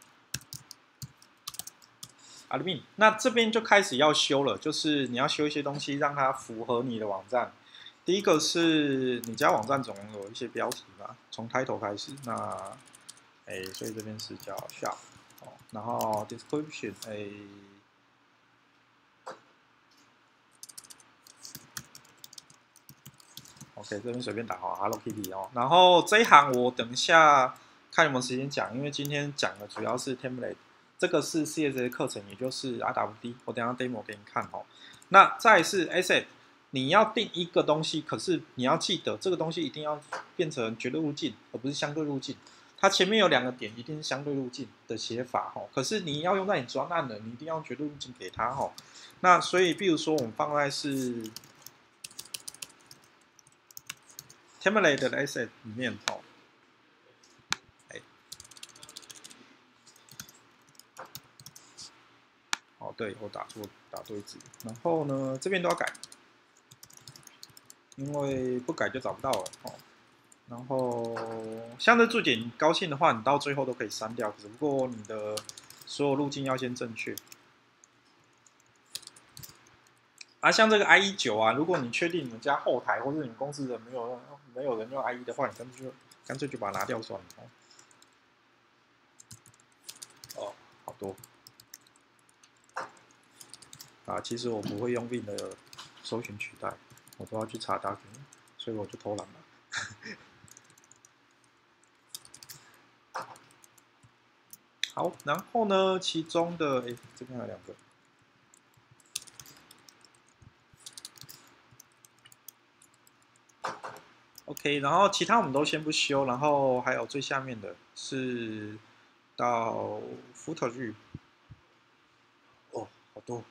admin， 那这边就开始要修了，就是你要修一些东西，让它符合你的网站。第一个是你家网站总有一些标题嘛，从 title 开始。那所以这边是叫 shop， 哦，然后 description，OK， 这边随便打好 Hello Kitty 哦。然后这一行我等一下看有没有时间讲，因为今天讲的主要是 template， 这个是 CSS 课程，也就是 RWD， 我等一下 demo 给你看哦。那再来是 asset， 你要定一个东西，可是你要记得这个东西一定要变成绝对路径，而不是相对路径。它前面有两个点，一定是相对路径的写法哦。可是你要用在你专案的，你一定要绝对路径给它哦。那所以，比如说我们放在是 template 的 asset 里面哦，哦，对我打对字，然后呢这边都要改，因为不改就找不到了哦。然后像这注解，你高兴的话，你到最后都可以删掉，只不过你的所有路径要先正确。像这个 IE9啊，如果你确定你们家后台或者你们公司的没有人用 IE 的话，你干脆就把它拿掉算了。哦，好多。其实我不会用 Win 的搜寻取代，我都要去查 document， 所以我就偷懒了。 好，然后呢，其中的这边还有2个。OK， 然后其他我们都先不修，然后还有最下面的是到 footage， 哦，好多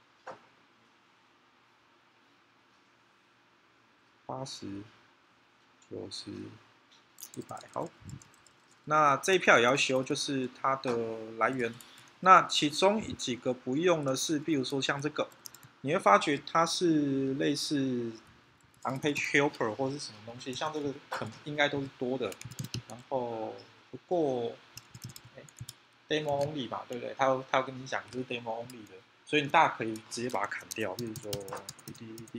，80、90、100，好，那这一票也要修，就是它的来源。那其中几个不用的是，比如说像这个，你会发觉它是类似 on-page helper 或是什么东西，像这个应该都是多的。然后不过，demo only 吧，对不对？他要跟你讲这是 demo only 的，所以你大可以直接把它砍掉，比如说 ed，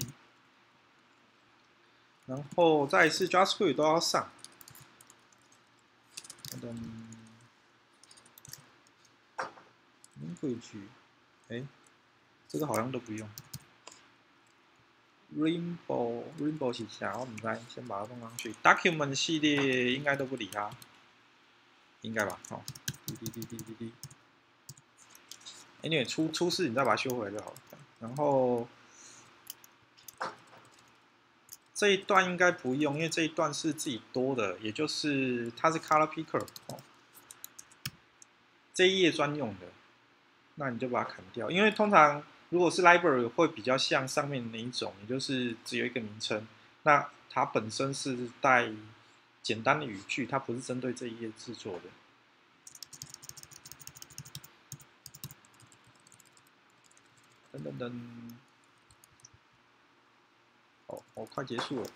然后再是 JavaScript 都要上。language，这个好像都不用。Rainbow 是啥？我唔知，先把它放上去。Document 系列应该都不理它，应该吧？好，滴。Anyway， 出事你再把它修回来就好了。然后这一段应该不用，因为这一段是自己多的，也就是它是 Color Picker 哦，这一页专用的，那你就把它砍掉，因为通常如果是 library 会比较像上面那一种，也就是只有一个名称，那它本身是带简单的语句，它不是针对这一页制作的。噔，哦，快结束了，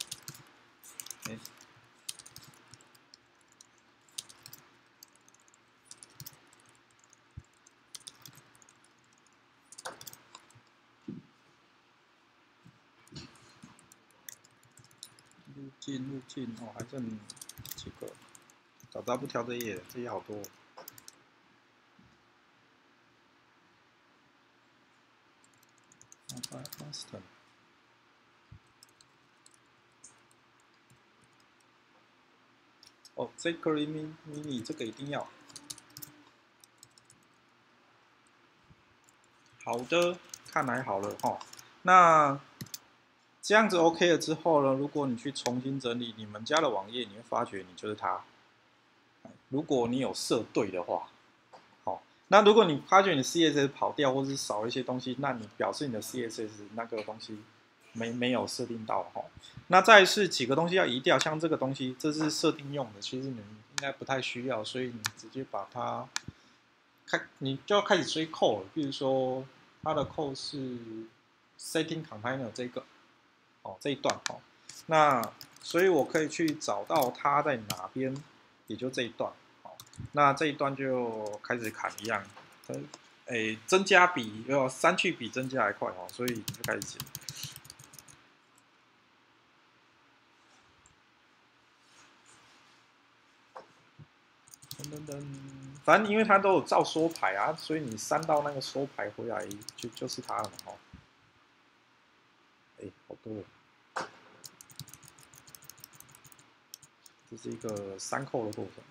路径哦，还剩几个，找到不挑这页，这页好多。Constant。哦 ，jQuery mini 这个一定要。好的，看来好了哈。那这样子 OK 了之后呢，如果你去重新整理你们家的网页，你会发觉你就是它。如果你有设对的话，好，那如果你发觉你 CSS 跑掉或是少了一些东西，那你表示你的 CSS 那个东西没有设定到哈。那再是几个东西要移掉，像这个东西，这是设定用的，其实你们应该不太需要，所以你直接把它你就要开始追扣了。比如说它的扣是 setting container 这个，这一段那所以我可以去找到它在哪边，也就这一段，那这一段就开始砍一样，增加比删去比增加还快所以你就开始剪。反正因为它都有照缩排啊，所以你删到那个缩排回来就是它了嘛好多了，这是一个删扣的过程。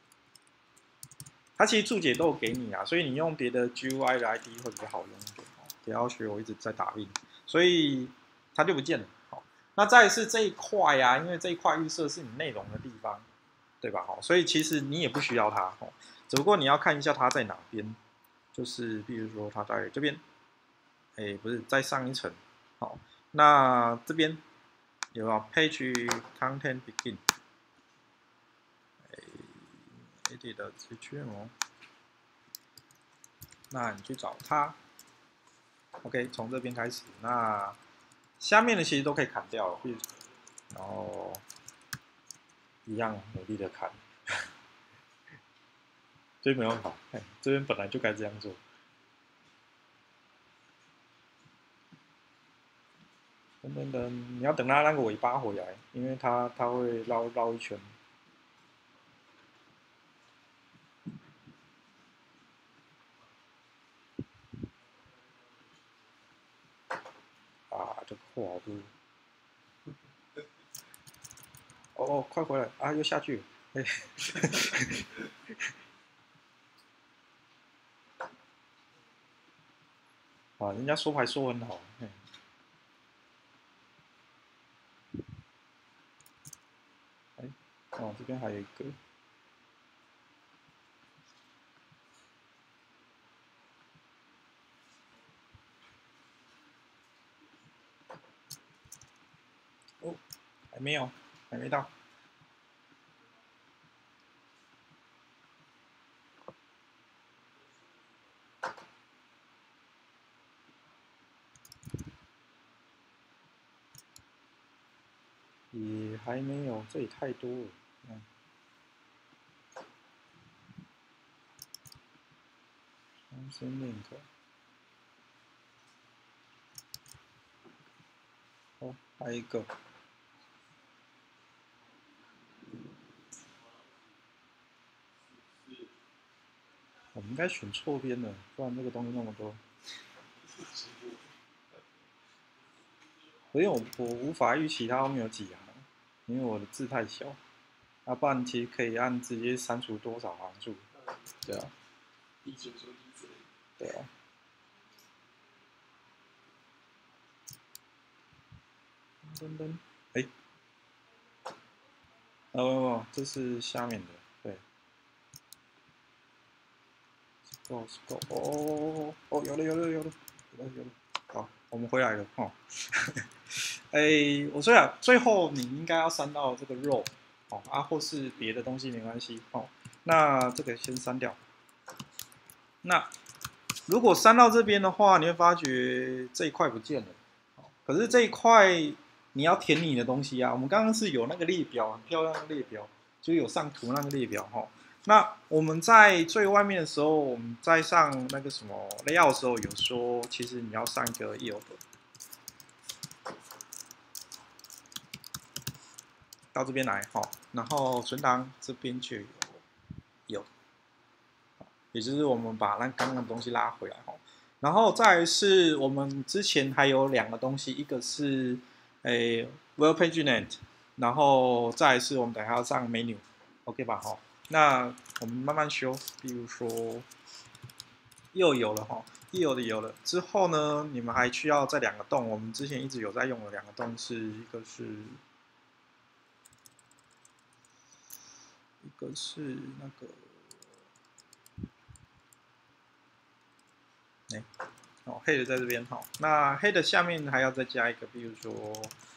它其实注解都有给你啊，所以你用别的 GUI 的 ID 会比较好用一点。不要学我一直在打印，所以它就不见了。那再来是这一块啊，因为这一块预设是你内容的地方，对吧？所以其实你也不需要它，只不过你要看一下它在哪边，就是比如说它在这边，不是再上一层，好，那这边有没有 Page Content Begin？edit 的HTML，那你去找它 ，OK， 从这边开始，那下面的其实都可以砍掉了，然后一样努力的砍，这没办法，这边本来就该这样做。等，你要等它那个尾巴回来，因为它会绕一圈。这个货好多。快回来啊！又下去了。 啊，人家说牌说很好。哎，哦，这边还有一个。哦，还没有，还没到。也还没有，这也太多了。Link。哦，还有一个。我们应该选错边了，不然这个东西那么多。所以我无法预期它后面有几行，因为我的字太小。啊，不然其实可以按直接删除多少行数。对啊。对啊。噔噔，哎，哦，这是下面的，对。Go，哦，有了，好，我们回来了哦。哎，我说啊，最后你应该要删到这个 row， 哦啊，或是别的东西没关系哦。那这个先删掉。那如果删到这边的话，你会发觉这一块不见了。可是这一块你要填你的东西啊。我们刚刚是有那个列表，很漂亮的列表，就有上图那个列表哈。那我们在最外面的时候，我们在上那个什么 layout 的时候，有说其实你要上一个 yield， 到这边来哈，然后存档这边就有，也就是我们把那刚刚的东西拉回来哈。然后再来是我们之前还有两个东西，一个是web pagenet， 然后再来是我们等一下要上 menu，OK 吧哈？那我们慢慢修，比如说又有了哈，又有了之后呢，你们还需要再两个洞，我们之前一直有在用的两个洞是一个是那个，哦 ，head 在这边哈，那 head 下面还要再加一个，比如说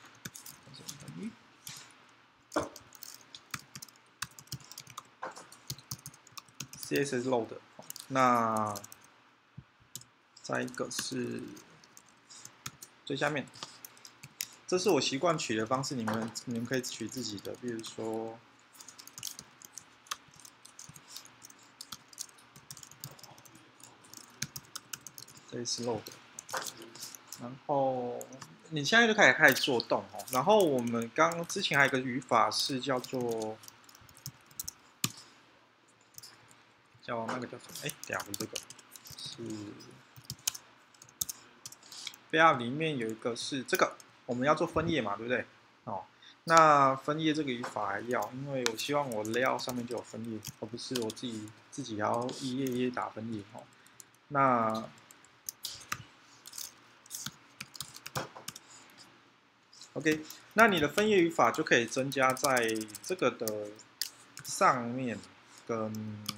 CSS load， 那再一个是最下面，这是我习惯取的方式，你们可以取自己的，比如说这是 load， 然后你现在就开始做动哦。然后我们之前还有一个语法是叫那个叫什么？哎，等下不是这个，是 layout 里面有一个是这个，我们要做分页嘛，对不对？哦，那分页这个语法还要，因为我希望我 layout 上面就有分页，而不是我自己要一页一页打分页哦。那OK， 那你的分页语法就可以增加在这个的上面跟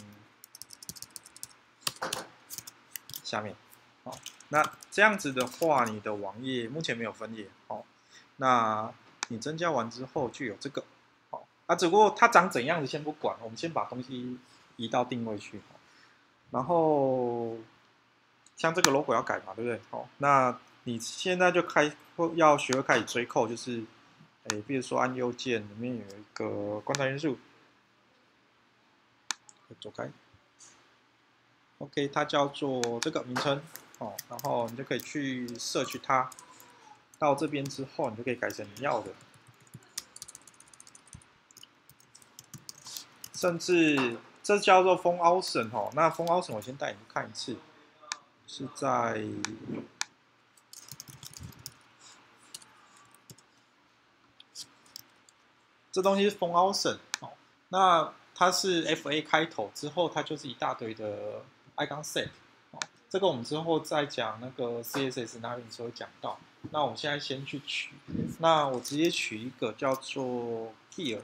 下面。好，那这样子的话，你的网页目前没有分页。好，那你增加完之后就有这个。好，只不过它长怎样子先不管，我们先把东西移到定位去。然后像这个 logo 要改嘛，对不对？好，那你现在就要学会开始追扣，就是比如说按右键，里面有一个观察元素，走开。OK， 它叫做这个名称哦，然后你就可以去search它。到这边之后，你就可以改成你要的，甚至这叫做封 option 哦。那封 option 我先带你去看一次，是在这东西是封 option 哦。那它是 FA 开头之后，它就是一大堆的 icon set 哦。 这个我们之后再讲那个 CSS 那边的时候会讲到。那我们现在先去取，那我直接取一个叫做 here，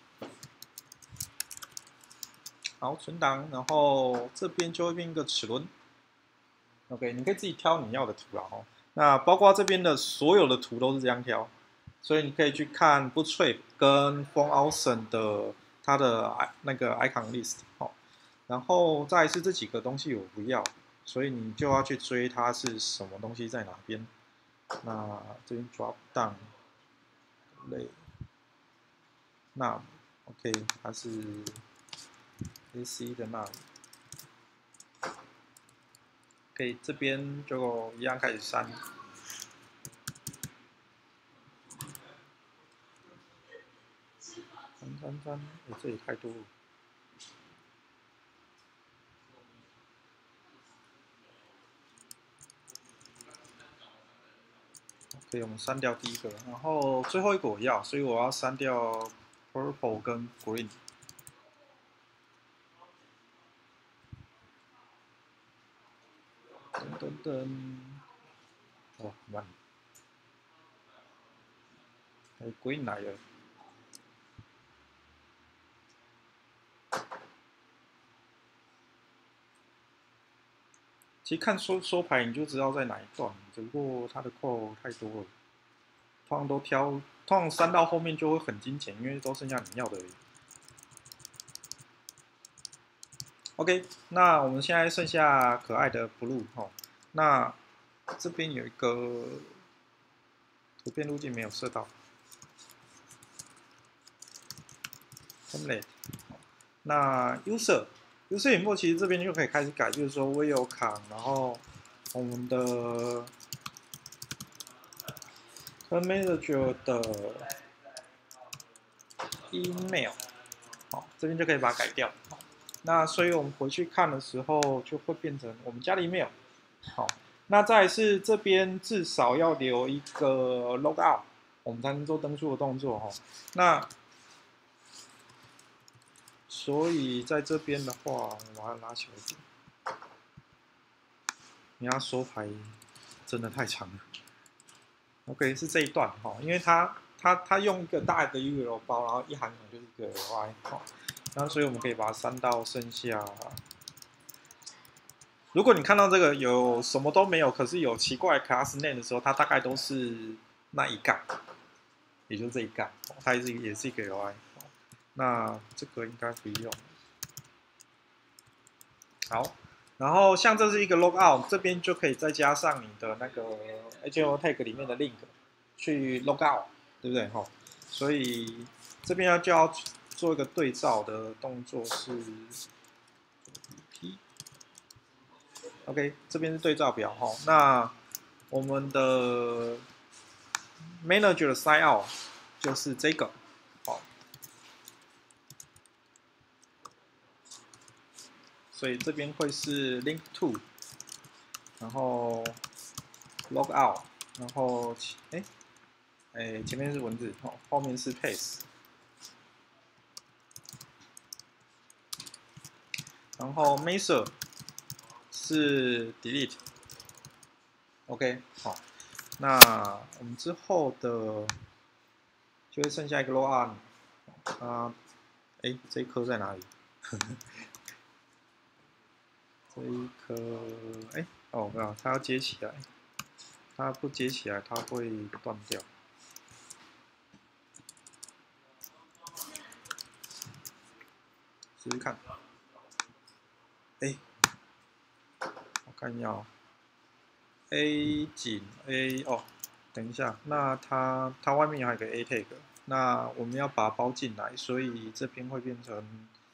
好，存档，然后这边就会变一个齿轮。OK， 你可以自己挑你要的图啦哦。那包括这边的所有的图都是这样挑，所以你可以去看 Bootstrap 跟 FontAwesome 的它的那个 icon list 哦。然后再来是这几个东西我不要，所以你就要去追它是什么东西在哪边。那这边 drop down 类，那 OK 它是 AC 的那里。可以，这边就一样开始删。删，哎，这也太多了。OK， 我们删掉第一个，然后最后一个我要，所以我要删掉 purple 跟 green。噔，哦，慢。哎 ，green 来了。其实看说牌你就知道在哪一段，只不过它的扣太多了，通常删到后面就会很精简，因为都剩下你要的而已。OK， 那我们现在剩下可爱的 blue 哈，那这边有一个图片路径没有设到 template， 那 user 引幕其实这边就可以开始改，就是说 welcome， 然后我们的 manager 的 email， 好，这边就可以把它改掉。那所以我们回去看的时候，就会变成我们家的 email。好，那再来是这边至少要留一个 logout， 我们才能做登出的动作哈。那所以在这边的话，我把它拉起来一点。你要说牌真的太长了。OK， 是这一段哈，因为它用一个大的 URL 包，然后一行就是一个 Y 哈。那所以我们可以把它删到剩下。如果你看到这个有什么都没有，可是有奇怪 class name 的时候，它大概都是那一杠，也就是这一杠，它也是一个 UI。那这个应该不用。好，然后像这是一个 logout， 这边就可以再加上你的那个 HTML tag 里面的 link 去 logout， 对不对？哈，所以这边就要做一个对照的动作是 P。OK， 这边是对照表哈。那我们的 manager 的 sign out 就是这个，好，所以这边会是 link to， 然后 log out， 然后前面是文字，后面是 paste， 然后 measure 是 delete。OK， 好，那我们之后的就会剩下一个 log on， 这一颗在哪里？这一颗，没有，它要接起来，它不接起来，它会断掉。试试看，我看一下哦 ，A 井 A 哦，等一下，那它外面还有一个 A tag， 那我们要把它包进来，所以这边会变成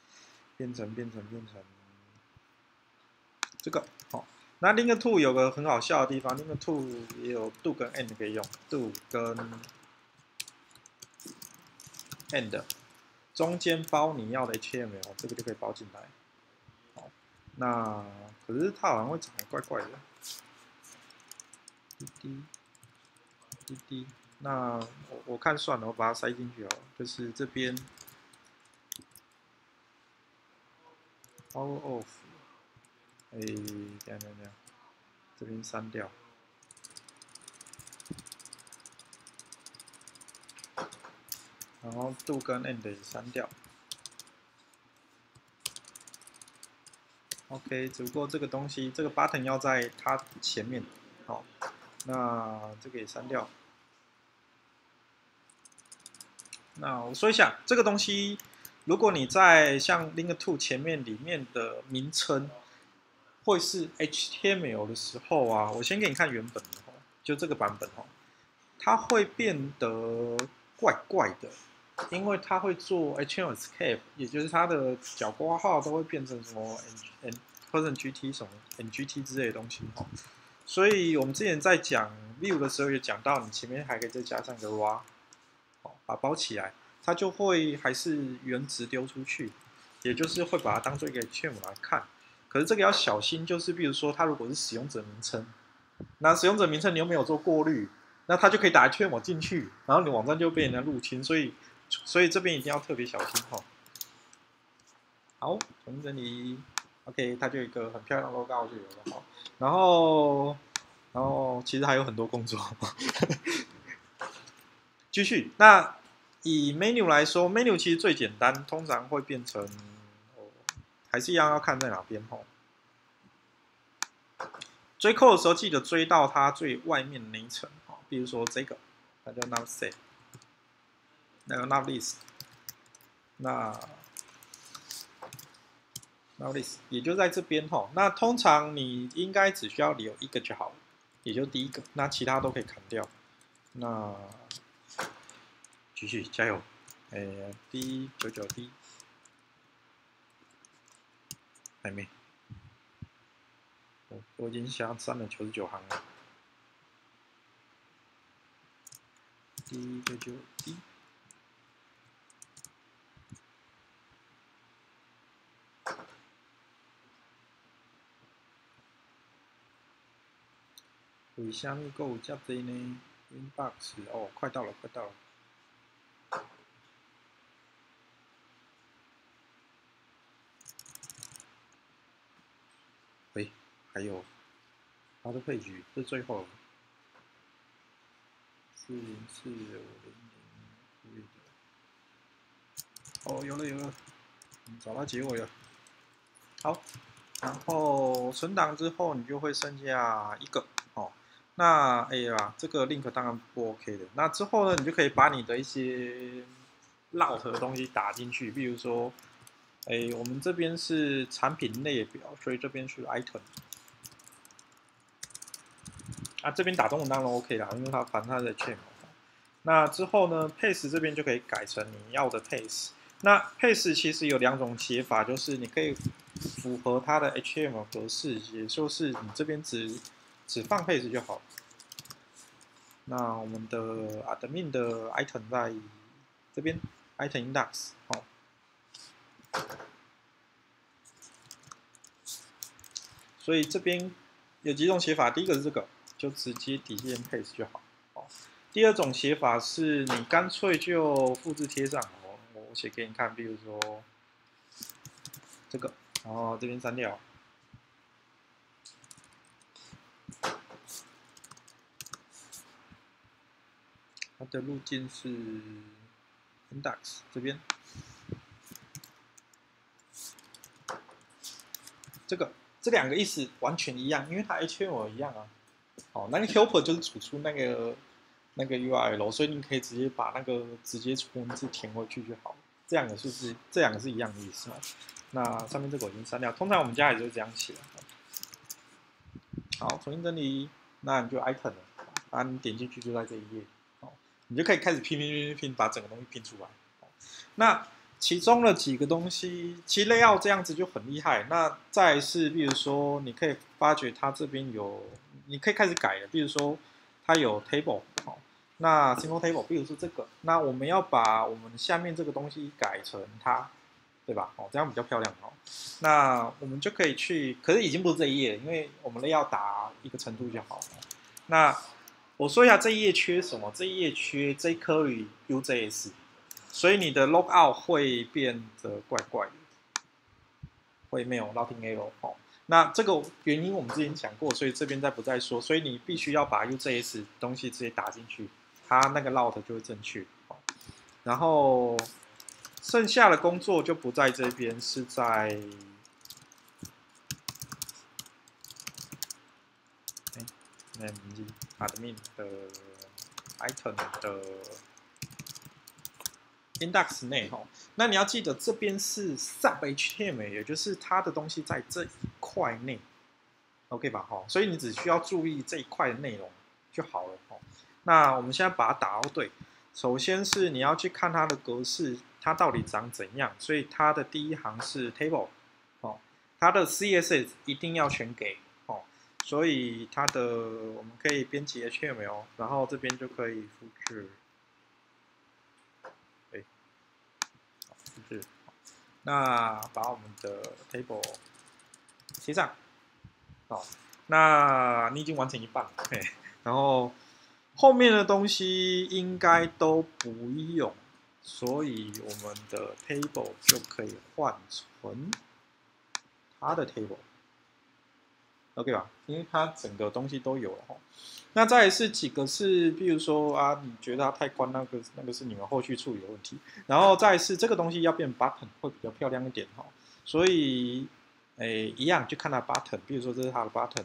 这个，好。那 link to 有个很好笑的地方 ，link to 也有 do 跟 end 可以用 ，do 跟 end， 中间包你要的 HTML， 这个就可以包进来。好，那可是它好像会长得怪怪的，滴滴。那我看算了，我把它塞进去哦，就是这边 power off， 等一下。 这边删掉。然后 do 跟 end 也删掉。OK， 只不过这个东西，这个 button 要在它前面，好，那这个也删掉。那我说一下，这个东西，如果你在像 Link to 前面里面的名称会是 HTML 的时候啊，我先给你看原本的哦，就这个版本哦，它会变得怪怪的。因为它会做 HTML escape， 也就是它的角括号都会变成什么 或者 GT 什么 NGT 之类的东西哈。所以我们之前在讲 view 的时候也讲到，你前面还可以再加上一个 raw， 把它包起来，它就会还是原值丢出去，也就是会把它当做一个 HTML 来看。可是这个要小心，就是比如说它如果是使用者名称，那使用者名称你又没有做过滤，那它就可以打 HTML 进去，然后你网站就被人家入侵，所以这边一定要特别小心哈。好，重新整理 ，OK， 它就有一个很漂亮的 logo 就有了哈。然后其实还有很多工作，继续。那以 menu 来说 ，menu 其实最简单，通常会变成，还是一样要看在哪边哈。追扣的时候记得追到它最外面的那一层，比如说这个，它叫 nav set， 那个 nav list。那 list 也就在这边哈。那通常你应该只需要留一个就好了，也就第一个，那其他都可以砍掉。那继续加油，D99D 还没，我已经删了99行了。D99D。为什么还有这多呢 ？Inbox 哦，快到了，快到了。喂，还有它的配局，这最后了。404500哦，有了有了，找到结尾了。好，然后存档之后，你就会剩下一个哦。那哎呀，这个 link 当然不 OK 的。那之后呢，你就可以把你的一些 route 的东西打进去，比如说，哎，我们这边是产品列表，所以这边是 item。啊，这边打中文当然 OK 啦，因为反正它在 chain 嘛。那之后呢 ，paste 这边就可以改成你要的 paste。那 paste 其实有两种写法，就是你可以符合它的 HTML 格式，也就是你这边只放 paste 就好。那我们的 admin 的 item 在这边 item index 哦。所以这边有几种写法，第一个是这个，就直接底线 paste 就好。哦，第二种写法是你干脆就复制贴上。我写给你看，比如说这个，然后这边删掉。它的路径是 index 这边，这两个意思完全一样，因为它 HTML 一样啊。哦，那个 helper 就是储出那个 URL， 所以你可以直接把那个直接文字填回去就好了。这两个是一样的意思哦。那上面这个我已经删掉，通常我们家也就是这样写。好，重新整理，那你就 item 了，啊，你点进去就在这一页，哦，你就可以开始拼，把整个东西拼出来。那其中的几个东西，其实 layout 这样子就很厉害。那再来是，比如说你可以发觉它这边有，你可以开始改了，比如说它有 table， 哦，那 single table， 比如说这个，那我们要把我们下面这个东西改成它，对吧？哦，这样比较漂亮哦。那我们就可以去，可是已经不是这一页了，因为我们要打一个程度就好。那我说一下这一页缺什么？这一页缺 jQuery Vue.js， 所以你的 logout 会变得怪怪的，会没有 routing error 哦。 那这个原因我们之前讲过，所以这边再不再说。所以你必须要把 UJS 东西直接打进去，它那个 route 就会正确。然后剩下的工作就不在这边，是在那名字 admin 的 item 的 index 内哈。那你要记得这边是 sub HTML， 也就是它的东西在这一块内 ，OK 吧？哈，所以你只需要注意这一块的内容就好了。哦，那我们现在把它打到对。首先是你要去看它的格式，它到底长怎样。所以它的第一行是 table， 哦，它的 CSS 一定要全给，哦，所以它的我们可以编辑 HTML， 然后这边就可以复制，复制。那把我们的 table 贴上，好，那你已经完成一半了，嘿，然后后面的东西应该都不用，所以我们的 table 就可以换成它的 table，OK 吧？因为它整个东西都有了哈。那再来是几个是，比如说啊，你觉得它太宽，那个是你们后续处理的问题。然后再来是这个东西要变 button 会比较漂亮一点哈，所以一样去看它 button， 比如说这是它的 button。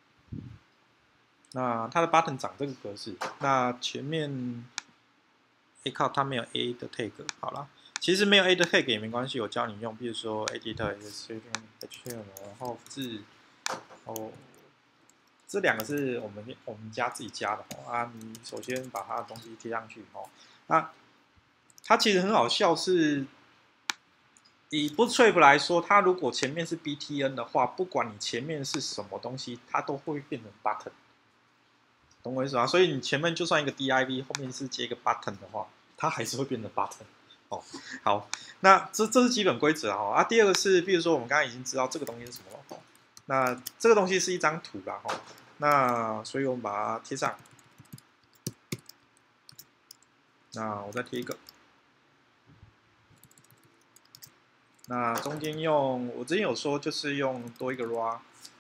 那它的 button 长这个格式，那前面靠它没有 A 的 tag， 好了，其实没有 A 的 tag 也没关系，我教你用，比如说 editor HTML， 然后字，哦，这两个是我们家自己加的哦啊，你首先把它的东西贴上去哦，那它其实很好笑是。以 Bootstrap 来说，它如果前面是 BTN 的话，不管你前面是什么东西，它都会变成 button。懂我意思吗？所以你前面就算一个 div， 后面是接一个 button 的话，它还是会变成 button。哦，好，那这是基本规则哈。啊，第二个是，比如说我们刚刚已经知道这个东西是什么了，那这个东西是一张图啦哈。那所以我们把它贴上。那我再贴一个。那中间用我之前有说，就是用多一个 raw。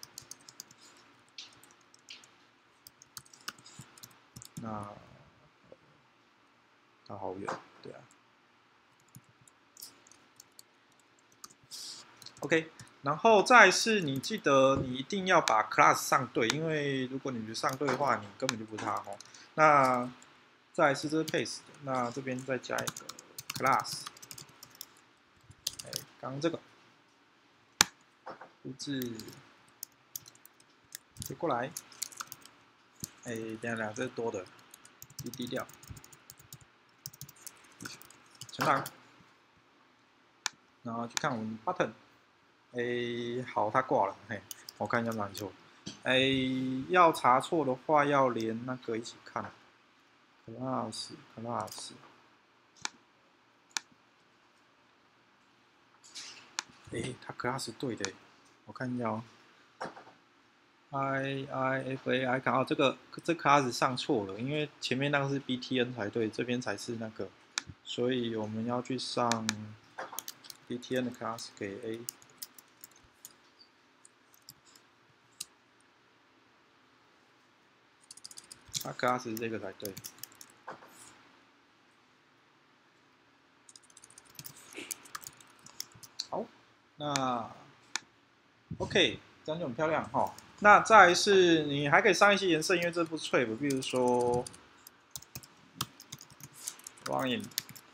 那它好远，对啊。OK， 然后再是你记得你一定要把 class 上对，因为如果你不上对的话，你根本就不是它哦。那再是这是 paste， 那这边再加一个 class， 刚刚这个复制接过来，等一下，这是多的，低调，存档，然后去看我们 button。好，它挂了，嘿，我看一下哪里错。要查错的话，要连那个一起看。class， 它 class 对的，我看一下哦。IIFAI 看哦，这 class 上错了，因为前面那个是 BTN 才对，这边才是那个，所以我们要去上 BTN 的 class 给 A。它 class 是这个才对。好，那 OK， 这样就很漂亮哈。那再来是你还可以上一些颜色，因为这不 Trap， 比如说 Line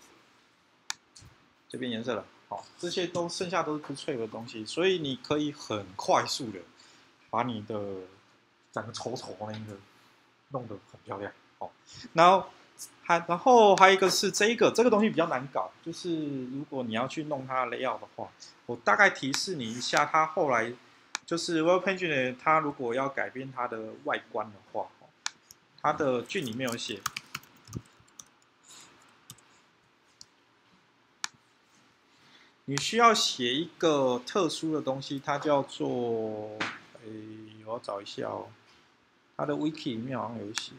这边颜色了，好，这些都剩下都是不 Trap 的东西，所以你可以很快速的把你的整个丑丑那个弄得很漂亮哦。然后还有一个是这个东西比较难搞，就是如果你要去弄它的 layout 的话，我大概提示你一下，它后来就是 Web Paginate 它如果要改变它的外观的话，它的句里面有写，你需要写一个特殊的东西，它叫做，我要找一下哦，它的 Wiki 里面好像有写。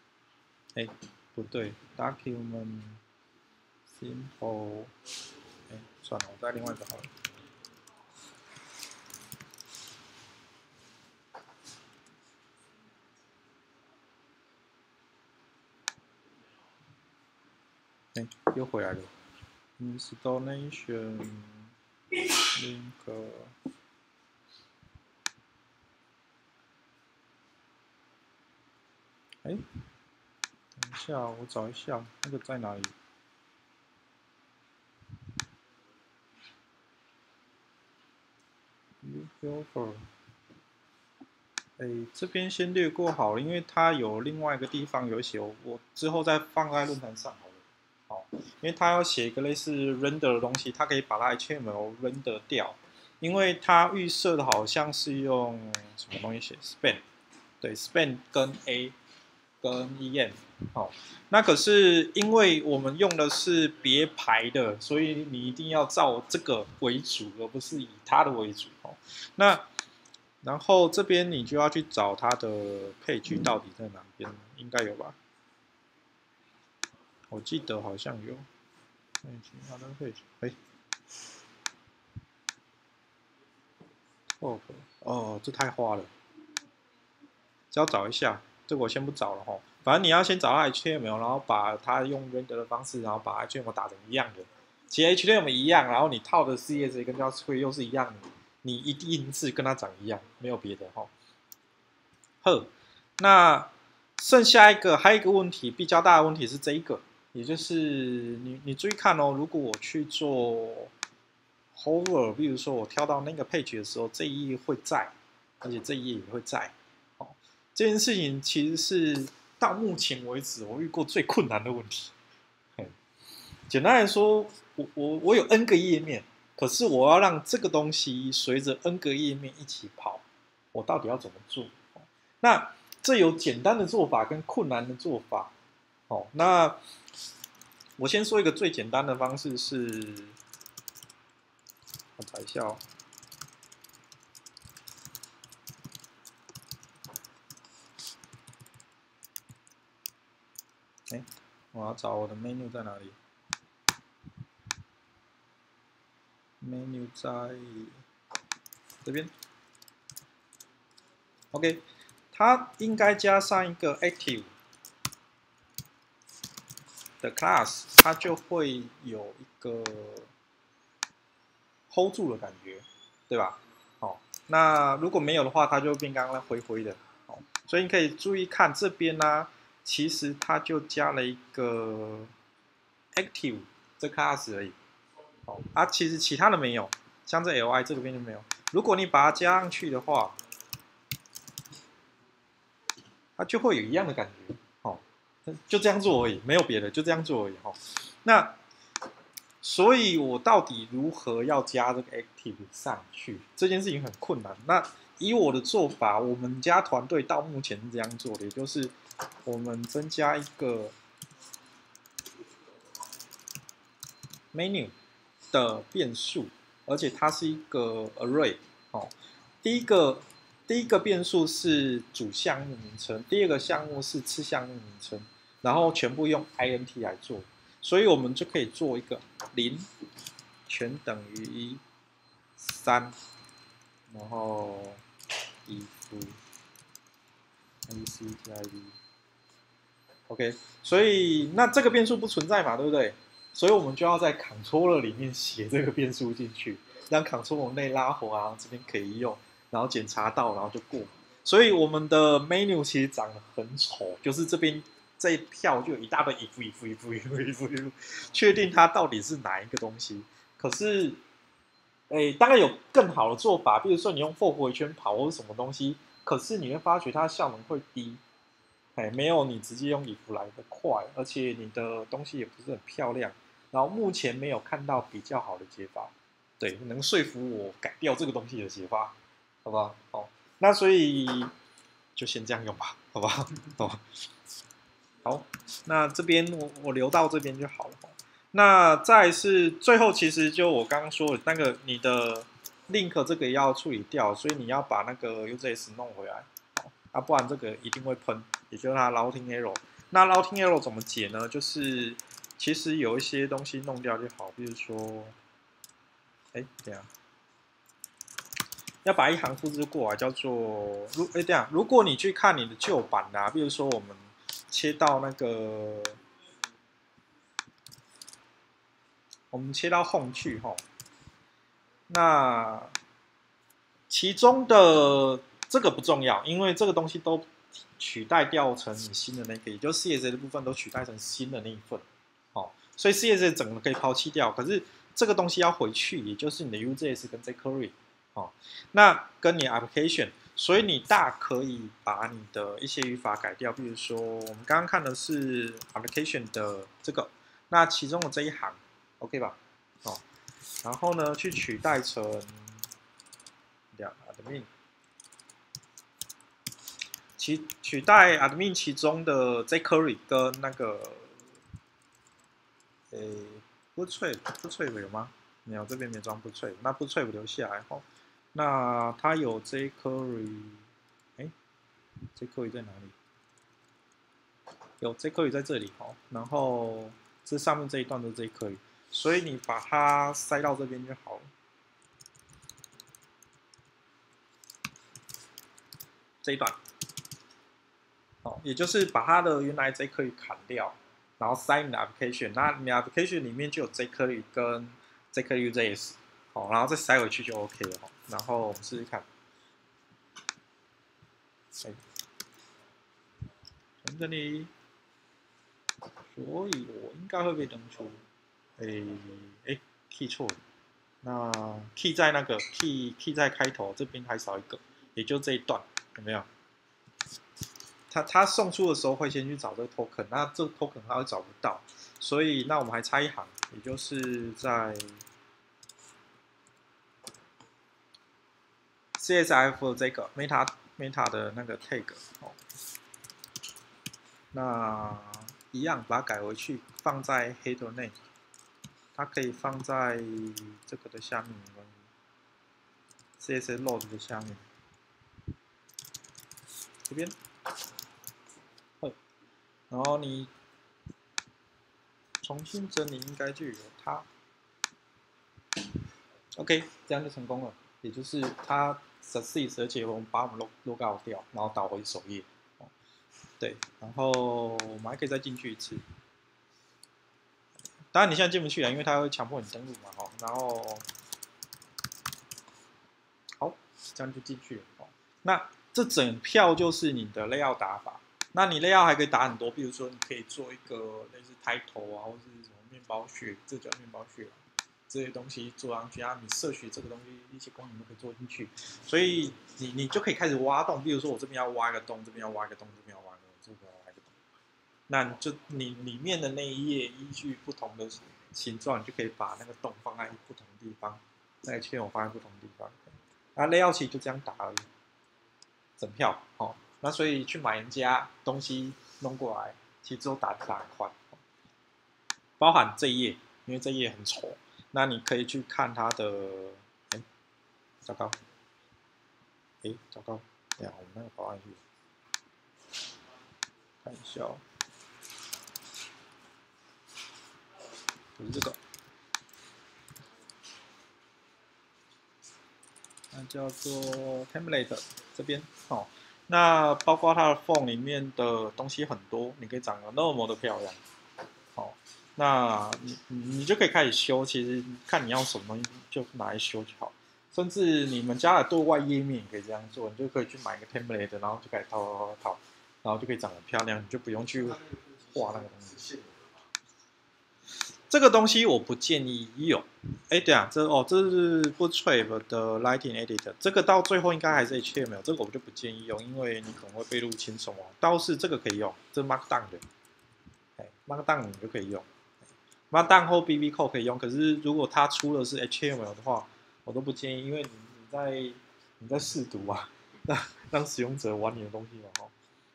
不对 ，document simple 算了，我再另外一个好了。又回来了。Installation link。等一下，我找一下那个在哪里。Uber。这边先略过好了，因为它有另外一个地方有写，我之后再放在论坛上好了。好，因为它要写一个类似 render 的东西，它可以把它 HTML render 掉，因为它预设的好像是用什么东西写 span， 对 span 跟 A 跟 EM， 好，那可是因为我们用的是别牌的，所以你一定要照这个为主，而不是以它的为主。那然后这边你就要去找它的配句到底在哪边，应该有吧？我记得好像有。它的配句，哦，这太花了，只要找一下，这个我先不找了哈。反正你要先找到 HTML， 然后把它用 render 的方式，然后把 HTML 打成一样的。其实 HTML 一样，然后你套的 CSS 跟 JavaScript 又是一样的，你一定是跟它长一样，没有别的哈。呵，那剩下还有一个问题，比较大的问题是这一个，也就是你注意看哦，如果我去做 hover， 比如说我跳到那个 page 的时候，这一页会在，而且这一页也会在。这件事情其实是到目前为止我遇过最困难的问题。简单来说，我有 N 个页面，可是我要让这个东西随着 N 个页面一起跑，我到底要怎么做？那这有简单的做法跟困难的做法。那我先说一个最简单的方式是，我找一下哦。我要找我的 menu 在哪里 ？menu 在这边。OK， 它应该加上一个 active 的 class， 它就会有一个 hold 住的感觉，对吧？那如果没有的话，它就变刚刚灰灰的。所以你可以注意看这边呢，其实它就加了一个 active 这 class 而已。其实其他的没有，像这 li 这边就没有。如果你把它加上去的话，它就会有一样的感觉。就这样做而已，没有别的，就这样做而已。那所以我到底如何要加这个 active 上去？这件事情很困难。那以我的做法，我们家团队到目前是这样做的，也就是我们增加一个 menu 的变数，而且它是一个 array。第一个变数是主项目名称，第二个项目是次项目名称，然后全部用 int 来做，所以我们就可以做一个0全等于3，然后if activ，OK， 所以那这个变数不存在嘛，对不对？所以我们就要在 controller 里面写这个变数进去，让 controller 内拉活啊，这边可以用，然后检查到，然后就过。所以我们的 menu 其实长得很丑，就是这边这一票就有一大堆 if， 确定它到底是哪一个东西。可是，当然有更好的做法，比如说你用 for 回圈跑或者什么东西，可是你会发觉它效能会低。没有你直接用if来的快，而且你的东西也不是很漂亮。然后目前没有看到比较好的解法，对，能说服我改掉这个东西的解法，好吧？那所以就先这样用吧，好吧？好，那这边我留到这边就好了。那再是最后，其实就我刚刚说的那个你的 link 这个也要处理掉，所以你要把那个 UJS 弄回来，不然这个一定会喷，也就是它 routing error。那 routing error 怎么解呢？就是其实有一些东西弄掉就好，比如说哎，对啊，要把一行复制过来，叫做这样，如果你去看你的旧版啊，比如说我们切到那个，我们切到 Home 去吼，那其中的这个不重要，因为这个东西都取代掉成你新的那个，也就是 CSS 的部分都取代成新的那一份，哦，所以 CSS 整个可以抛弃掉，可是这个东西要回去，也就是你的 UJS 跟 jQuery， 哦，那跟你 application， 所以你大可以把你的一些语法改掉，比如说我们刚刚看的是 application 的这个，那其中的这一行 ，OK 吧？哦，然后呢，去取代成admin， 取代 admin 其中的 jQuery 跟那个，bootstrap 有吗？没有，这边没装 bootstrap， 那 bootstrap 留下来哦。那它有 jQuery， 哎 ，jQuery 在哪里？有 jQuery 在这里哦。然后这上面这一段都是 jQuery， 所以你把它塞到这边就好了。这一段，哦，也就是把它的原来 jQuery 砍掉，然后塞你的 application， 那你的 application 里面就有 jQuery 跟 jQuery.js， 哦，然后再塞回去就 OK 了哦。然后我们试试看，哎，从这里，所以我应该会被登出，哎 key 错了，那 key 在那个 key 在开头这边还少一个，也就这一段，有没有？他送出的时候会先去找这个 token， 那这个 token 他会找不到，所以那我们还差一行，也就是在 CSF 这个 meta 的那个 tag 哦，那一样把它改回去，放在 header 内，它可以放在这个的下面没关系 ，CSS load 的下面，这边。然后你重新整理，应该就有它。OK， 这样就成功了，也就是它 succeed， 而且我们把我们 logout 掉，然后导回首页。哦，对，然后我们还可以再进去一次。当然你现在进不去了，因为它会强迫你登录嘛。哦，然后好，这样就进去了。哦，那这整票就是你的 layout 打法。那你 layout 还可以打很多，比如说你可以做一个类似title啊，或是什么面包屑，这叫面包屑，这些东西做上去啊，你摄取这个东西一些功能都可以做进去，所以你就可以开始挖洞，比如说我这边要挖一个洞，这边要挖一个洞，这边要挖一个洞，这边要挖一个洞，那就你里面的那一页依据不同的形状，你就可以把那个洞放在不同的地方，那个切口放在不同的地方，那 layout 其实就这样打而已，整票哦。那所以去买人家东西弄过来，其实都打很快，包含这一页，因为这一页很丑，那你可以去看它的，哎，糟糕，哎，糟糕，哎呀，我们那个保安去看一下哦，不是这个，那叫做 template 这边哦。那包括它的 font 里面的东西很多，你可以长得那么的漂亮，好，那你就可以开始修。其实看你要什么东西，就拿来修就好。甚至你们家的对外页面也可以这样做，你就可以去买一个 template， 然后就开始套，然后就可以长得漂亮，你就不用去画那个东西。这个东西我不建议用。哎，对啊，这是 Bootstrap 的 Lighting Editor， 这个到最后应该还是 HTML， 这个我就不建议用，因为你可能会被入侵什么。倒是这个可以用，这是 Markdown 的，哎 ，Markdown 你就可以用 ，Markdown 或 BB Code 可以用。可是如果它出的是 HTML 的话，我都不建议，因为你在试读啊，让使用者玩你的东西嘛，哈。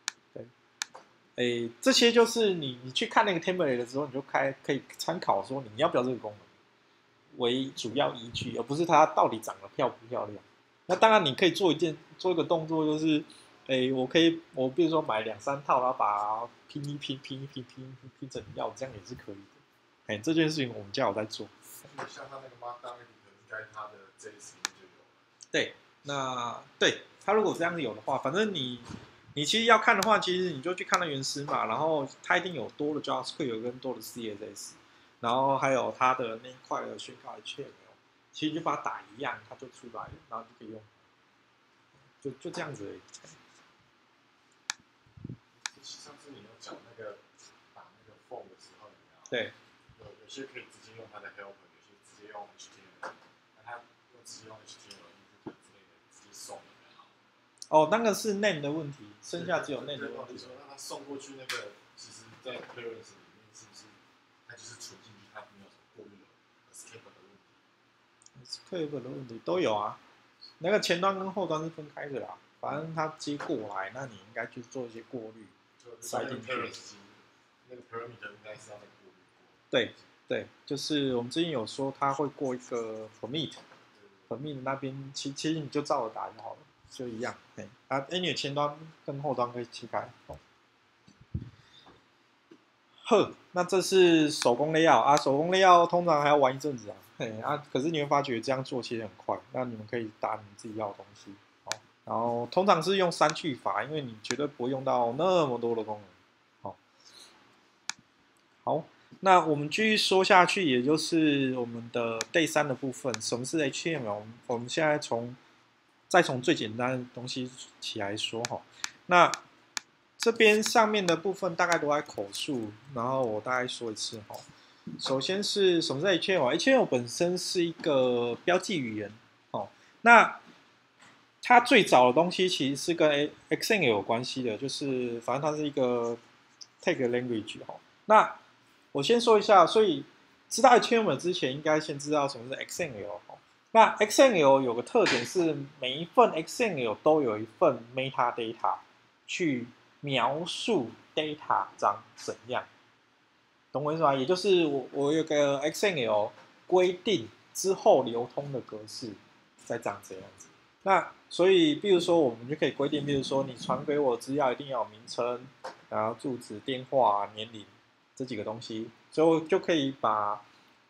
诶，这些就是你去看那个 template 的时候，你就可以参考说你要不要这个功能为主要依据，而不是它到底长得漂不漂亮。那当然你可以做一个动作，就是诶，我比如说买2、3套，然后把它拼成药，这样也是可以的。哎，这件事情我们家有在做。 像他那个 Markdown 该它的这一次里面就有了。 对，那对它如果这样子有的话，反正你其实要看的话，其实你就去看那原始码，然后它一定有多的 JavaScript，有跟多的 CSS，然后还有它的那一块的宣告 HTML， 其实就把它打一样，它就出来了，然后就可以用，就这样子而已。 上次你有讲那个打那个 form 的时候， 对， 有些可以直接用它的 helper， 有些直接用 HTML， 那它又直接用 HTML input 之类的直接送的。 哦，那个是 name 的问题，剩下只有 name 的问题。 那它送过去那个，其实在 clearance 里面是不是它就是存进去，它没有什么过滤的 escape 的问题 ？escape 的问题都有啊，那个前端跟后端是分开的啦。反正它接过来，那你应该去做一些过滤，塞进去。 那个 parameter 应该是要再过滤过。 对对，就是我们之前有说它会过一个 permit 那边，其实你就照着打就好了，就一样。你的前端跟后端可以切开。呵，那这是手工layout啊，手工layout通常还要玩一阵子啊，可是你会发觉这样做其实很快，那你们可以打你们自己要的东西。然后通常是用删去法，因为你绝对不会用到那么多的功能。好，那我们继续说下去，也就是我们的 Day 3的部分。什么是 HTML？ 我们现在再从最简单的东西起来说哈。那这边上面的部分大概都在口述，然后我大概说一次哈。首先是什么是 HTML？HTML 本身是一个标记语言，那它最早的东西其实是跟 XML 有关系的，就是反正它是一个 tag language 那我先说一下，所以知道 HTML 之前，应该先知道什么是 XML。那 XML 有个特点是，每一份 XML 都有一份 metadata 去描述 data 长怎样，懂我意思吗？也就是我有个 XML 规定之后流通的格式再长这样子。那所以，比如说我们就可以规定，比如说你传给我资料一定要有名称，然后住址、电话、年龄这几个东西，所以我就可以把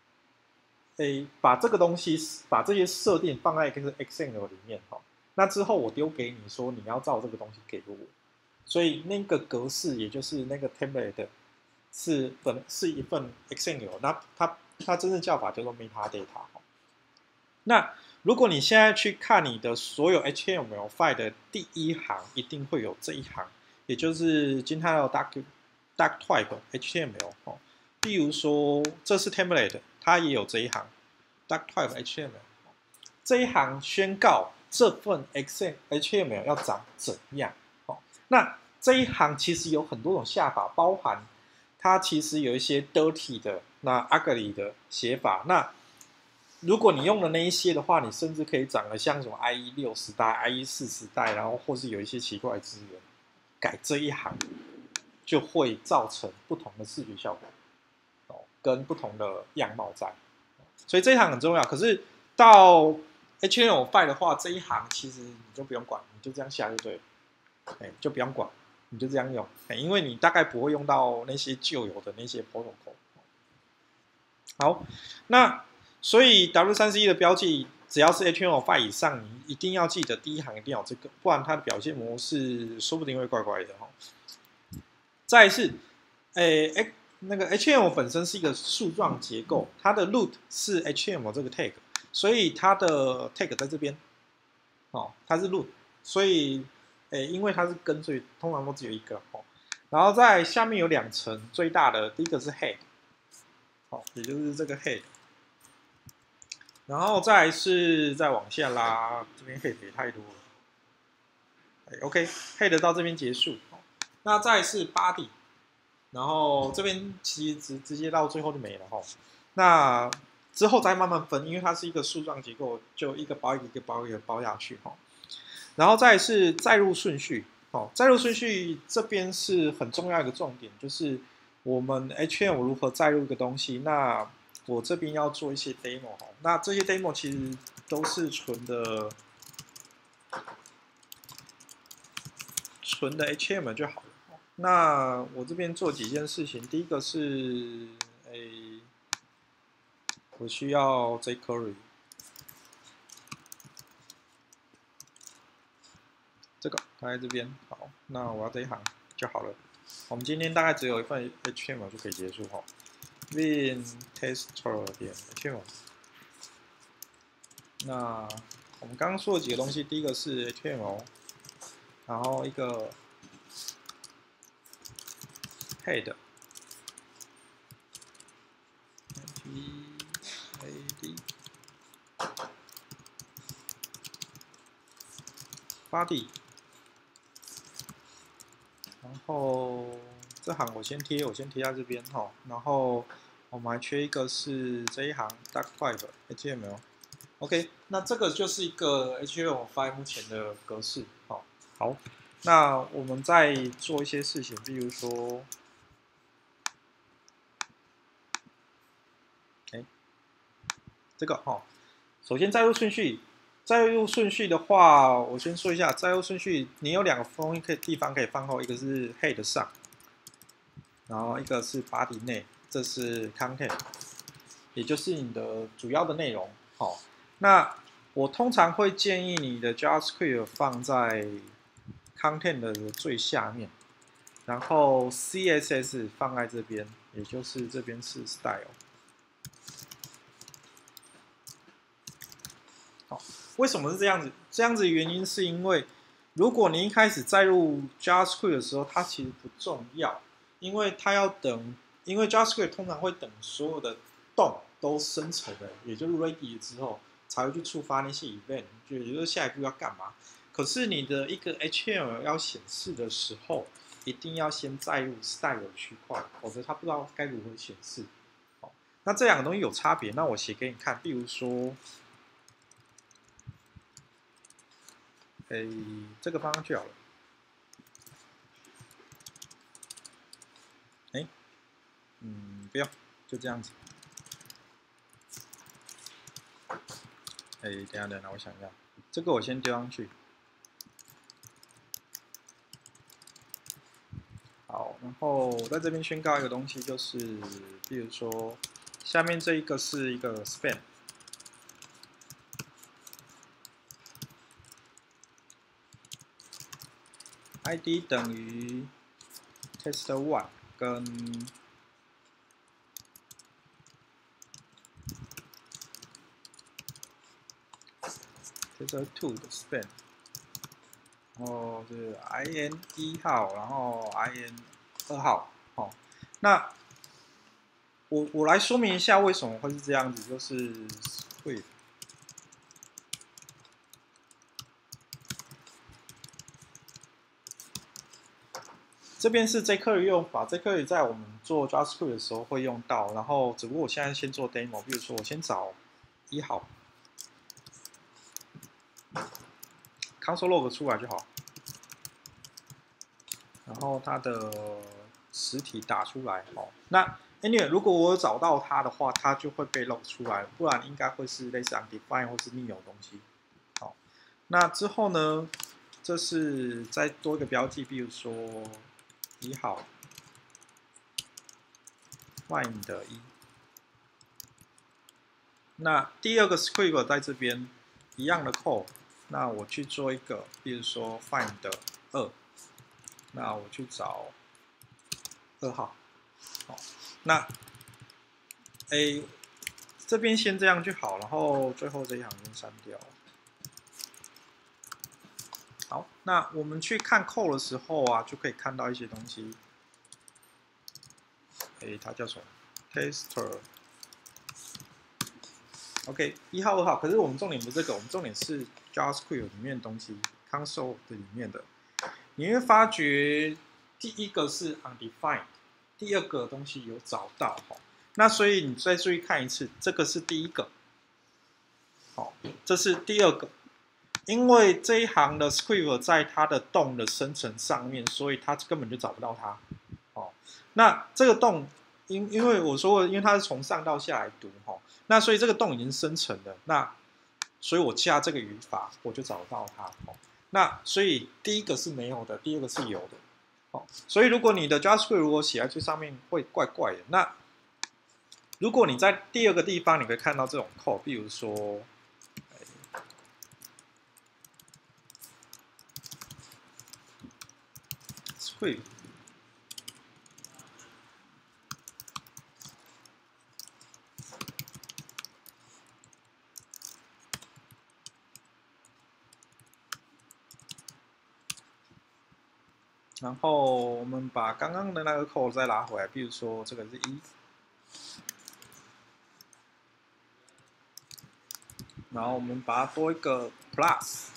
这个东西，把这些设定放在一个 XML 里面那之后我丢给你说你要照这个东西给我，所以那个格式也就是那个 template 是一份 XML， 那它真正叫法叫做 metadata。那如果你现在去看你的所有 HTML file 的第一行，一定会有这一行，也就是今天的 doc type HTML 比如说这是 template， 它也有这一行 doc type HTML， 这一行宣告这份 HTML 要长怎样那这一行其实有很多种下法，包含它其实有一些 dirty 的、那 ugly 的写法，那如果你用的那一些的话，你甚至可以长得像什么 IE 60代、IE 40代，然后或是有一些奇怪的资源，改这一行就会造成不同的视觉效果跟不同的样貌在，所以这一行很重要。可是到 HTML file 的话，这一行其实你就不用管，你就这样下就对了，就不用管，你就这样用，因为你大概不会用到那些旧有的那些 protocol。好，那所以 W3C 的标记，只要是 HTML file 以上，你一定要记得第一行一定要有这个，不然它的表现模式说不定会怪怪的再来是，那个 HTML 本身是一个树状结构，它的 root 是 HTML 这个 tag， 所以它的 tag 在这边，它是 root， 所以，因为它是根，所以通常都只有一个然后在下面有两层，最大的第一个是 head， 也就是这个 head。然后再来是再往下拉，这边 head 也太多了。OK，head 到这边结束。那再来是 body， 然后这边其实直接到最后就没了那之后再慢慢分，因为它是一个树状结构，就一个包一个，一个包一个包下去然后再来是载入顺序载入顺序这边是很重要一个重点，就是我们 HTML 如何载入一个东西。那我这边要做一些 demo 那这些 demo 其实都是纯的 HTML 就好了。那我这边做几件事情，第一个是我需要 jQuery， 它在这边。好，那我要这一行就好了。我们今天大概只有一份 HTML 就可以结束哈。bin tester 点 HTML。那我们刚刚说的几个东西，第一个是 HTML， 然后一个 head。body， 然后这行我先贴在这边哈，然后我们还缺一个是这一行 doc5 HTML。OK， 那这个就是一个 HTML5 目前的格式。好，那我们再做一些事情，比如说，这个首先载入顺序。载入顺序的话，我先说一下载入顺序，你有两个地方可以放后，一个是 head 上，然后一个是 body 内，这是 content， 也就是你的主要的内容。那我通常会建议你的 JavaScript 放在 content 的最下面，然后 CSS 放在这边，也就是这边是 style。为什么是这样子？这样子的原因是因为，如果你一开始载入 JavaScript 的时候，它其实不重要，因为它要等，因为 JavaScript 通常会等所有的DOM都生成了，也就是 ready 之后，才会去触发那些 event， 也就是下一步要干嘛。可是你的一个 HTML 要显示的时候，一定要先载入 style 区块，否则它不知道该如何显示。那这两个东西有差别，那我写给你看，比如说。这个放上去好了。不要，就这样子。等一下，我想一下，这个我先丢上去。好，然后我在这边宣告一个东西，就是，比如说，下面这一个是一个 span。id 等于 test1 跟 test2 的 span， 然后是 in 1号，然后 in 2号。那我来说明一下为什么会是这样子，就是会。这边是 jQuery 用法 ，jQuery 在我们做 JavaScript 的时候会用到，然后只不过我现在先做 demo， 比如说我先找1号 ，console log 出来就好，然后它的实体打出来。那 anyway 如果我找到它的话，它就会被 log 出来，不然应该会是类似 undefined 或是 nil 的东西。那之后呢，这是再多一个标记，比如说1号 find 1。那第二个 script 在这边一样的 code， 那我去做一个，比如说 find 2，那我去找2号。那这边先这样就好，然后最后这一行先删掉。好，那我们去看 code 的时候啊，就可以看到一些东西。它叫什么 ？Tester。OK， 1号、2号，可是我们重点不是这个，我们重点是 JavaScript 里面的东西 ，console 的里面的。你会发觉第一个是 undefined， 第二个东西有找到那所以你再注意看一次，这个是第一个，这是第二个。因为这一行的 script 在它的DOM的生成上面，所以它根本就找不到它。那这个DOM，因为我说过，因为它是从上到下来读那所以这个DOM已经生成了。那所以我加这个语法，我就找到它。那所以第一个是没有的，第二个是有的。所以如果你的 JavaScript 如果写在这上面会怪怪的。那如果你在第二个地方，你可以看到这种 code， 比如说。 JavaScript。然后我们把刚刚的那个 code 再拿回来，比如说这个是1，然后我们把它多一个 plus，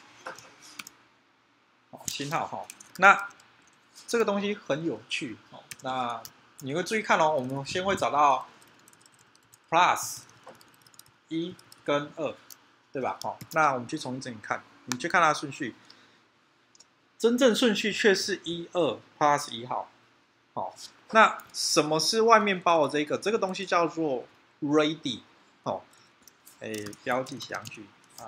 好，星号哈。那这个东西很有趣哦，那你会注意看哦，我们先会找到 plus 1跟2，对吧？好，那我们去重新整理看，你去看它的顺序。真正顺序却是1、2 plus 1号，好，那什么是外面包的这个东西叫做 ready， 哦，标记写上去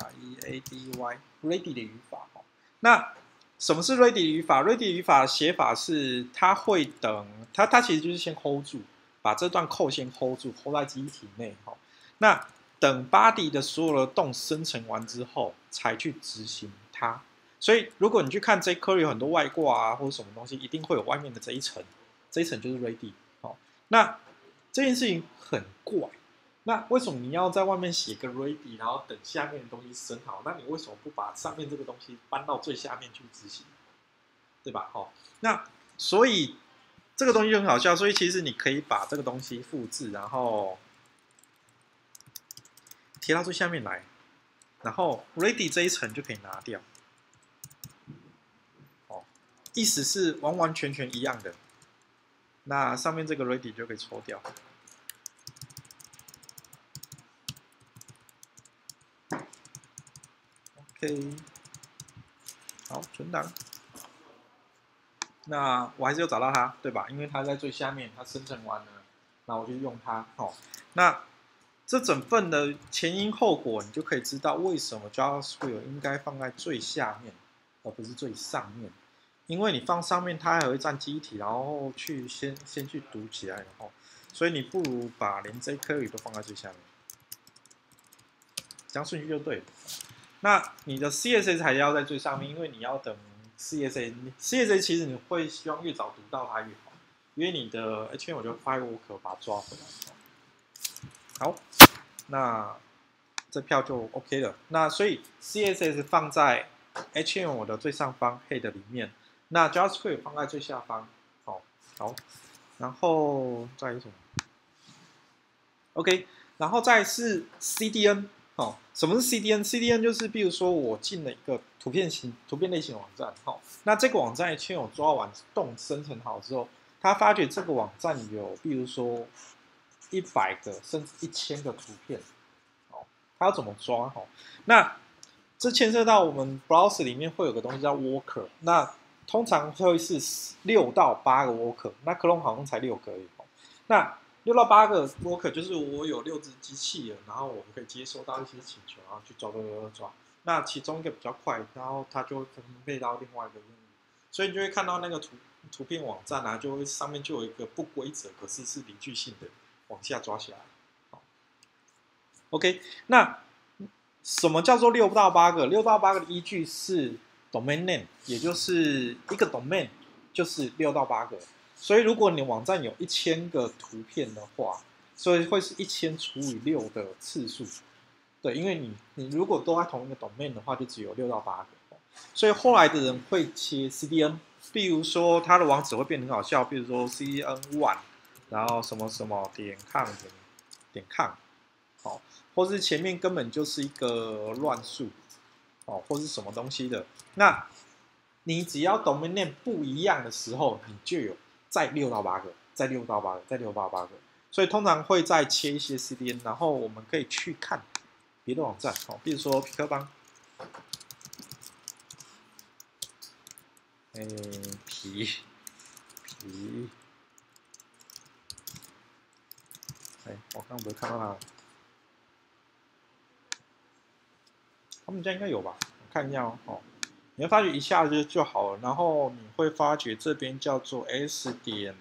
，ready 的语法，那什么是 ready 的语法 ？ready 的语法写法是它会等它其实就是先 hold 住，把这段 code 先 hold 住 ，hold 在记忆体内，那等 body 的所有的动生成完之后，才去执行它。所以，如果你去看 jQuery 有很多外挂啊，或者什么东西，一定会有外面的这一层，这一层就是 ready。好，那这件事情很怪。那为什么你要在外面写个 ready， 然后等下面的东西生好？那你为什么不把上面这个东西搬到最下面去执行？对吧？好，那所以这个东西就很好笑。所以其实你可以把这个东西复制，然后贴到最下面来，然后 ready 这一层就可以拿掉。意思是完完全全一样的，那上面这个 ready 就可以抽掉。OK， 好，存档。那我还是有找到它，对吧？因为它在最下面，它生成完了，那我就用它。哦，那这整份的前因后果，你就可以知道为什么 JavaScript 应该放在最下面，而不是最上面。因为你放上面，它还会占记忆体，然后去先去读起来，然后，所以你不如把连jQuery都放在最下面，这样顺序就对了。那你的 CSS 还要在最上面，因为你要等 CSS 其实你会希望越早读到它越好，因为你的 HTML 就 file worker 把它抓回来。好，那这票就 OK 了。那所以 CSS 放在 HTML 的最上方 head 里面。那 JavaScript 放在最下方，好，然后再有什么 ？OK， 然后再是 CDN， 什么是 CDN？CDN 就是比如说我进了一个图片类型网站，那这个网站先有抓完动生成好之后，他发觉这个网站有比如说100个甚至1000个图片，他要怎么抓？那这牵涉到我们 browser 里面会有个东西叫 worker， 那通常会是6到8个 worker， 那 Chrome 好像才6个而已。那6到8个 worker 就是我有6只机器人，然后我们可以接收到一些请求，然后去抓。那其中一个比较快，然后它就会分配到另外一个任务，所以你就会看到那个图片网站啊，就会上面就有一个不规则，可是是离句性的往下抓起来。OK， 那什么叫做6到8个？6到8个的依据是 domain name， 也就是一个 domain 就是6到8个。所以如果你网站有1000个图片的话，所以会是1000除以6的次数。对，因为你如果都在同一个 domain 的话，就只有6到8个。所以后来的人会切 CDN， 比如说它的网址会变得很好笑，比如说 CDN1， 然后什么什么.com，好，或是前面根本就是一个乱数，或是什么东西的。那你只要 domain name 不一样的时候，你就有再6到8个，再6到8个，再6到8个。所以通常会再切一些 CDN， 然后我们可以去看别的网站，比如说匹克邦，我刚刚不是看到它，他们家应该有吧？我看一下哦。你会发觉一下子就好了，然后你会发觉这边叫做 s.ping，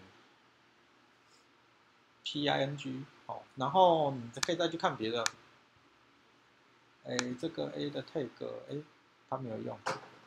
然后你可以再去看别的，这个 a 的 tag， 它没有用，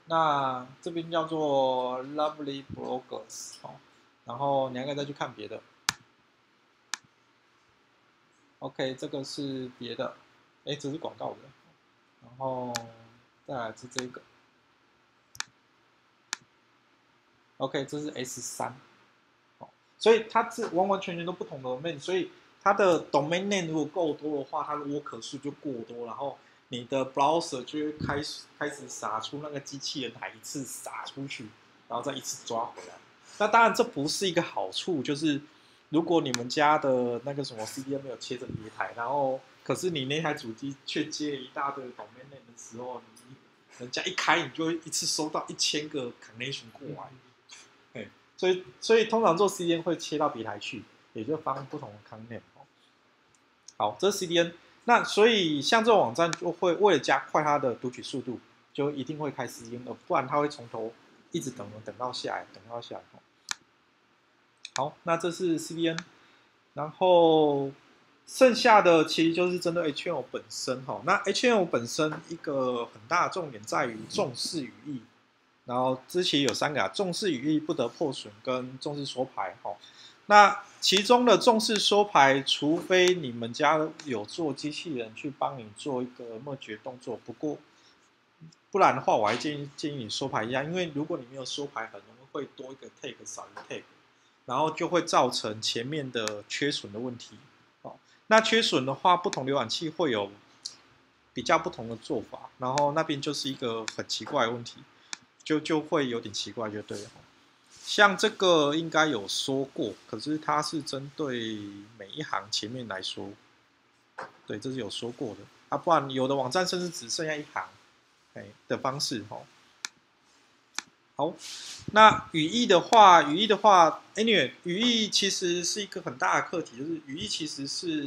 那这边叫做 Lovely Bloggers 哦，然后你还可以再去看别的。OK， 这个是别的，哎，这是广告的，然后再来是这个。OK， 这是 S3，哦，所以它是完完全全都不同的 domain， 所以它的 domain name 如果够多的话，它的 worker 数就过多，然后你的 browser 就会开始撒出那个机器人台一次撒出去，然后再一次抓回来。那当然这不是一个好处，就是如果你们家的那个什么 CDN 没有切成别台，然后可是你那台主机却接一大堆 domain name 的时候，人家一开你就会一次收到1000个 connection 过来。所以通常做 CDN 会切到别台去，也就放不同的 content。好，这是 CDN。那所以像这种网站就会为了加快它的读取速度，就一定会开 CDN， 不然它会从头一直等到下来，等到下来。好，那这是 CDN， 然后剩下的其实就是针对 HTML 本身哈。那 HTML 本身一个很大的重点在于重视语义。然后之前有3个啊，重视语义不得破损跟重视缩排哈。那其中的重视缩排，除非你们家有做机器人去帮你做一个merge动作，不然的话，我还建议你缩排一下，因为如果你没有缩排，很容易会多一个 tag 少一个 tag， 然后就会造成前面的缺损的问题。哦，那缺损的话，不同浏览器会有比较不同的做法，然后那边就是一个很奇怪的问题。就会有点奇怪，就对了。像这个应该有说过，可是它是针对每一行前面来说，对，这是有说过的啊，不然有的网站甚至只剩下一行，的方式哦。好，那语义的话，anyway， 语义其实是一个很大的课题，就是语义其实是，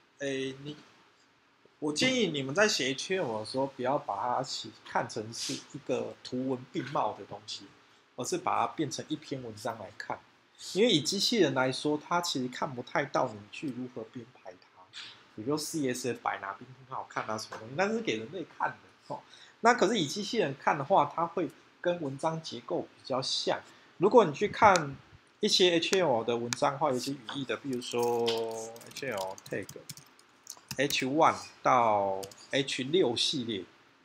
我建议你们在写 HTML 的时候，不要把它看成是一个图文并茂的东西，而是把它变成一篇文章来看。因为以机器人来说，它其实看不太到你去如何编排它，比如说 CSS 摆哪边很好看啊什么东西，那是给人类看的哦。那可是以机器人看的话，它会跟文章结构比较像。如果你去看一些 HTML 的文章的话，有些语义的，比如说 HTML tag。H1 到 H6 系列，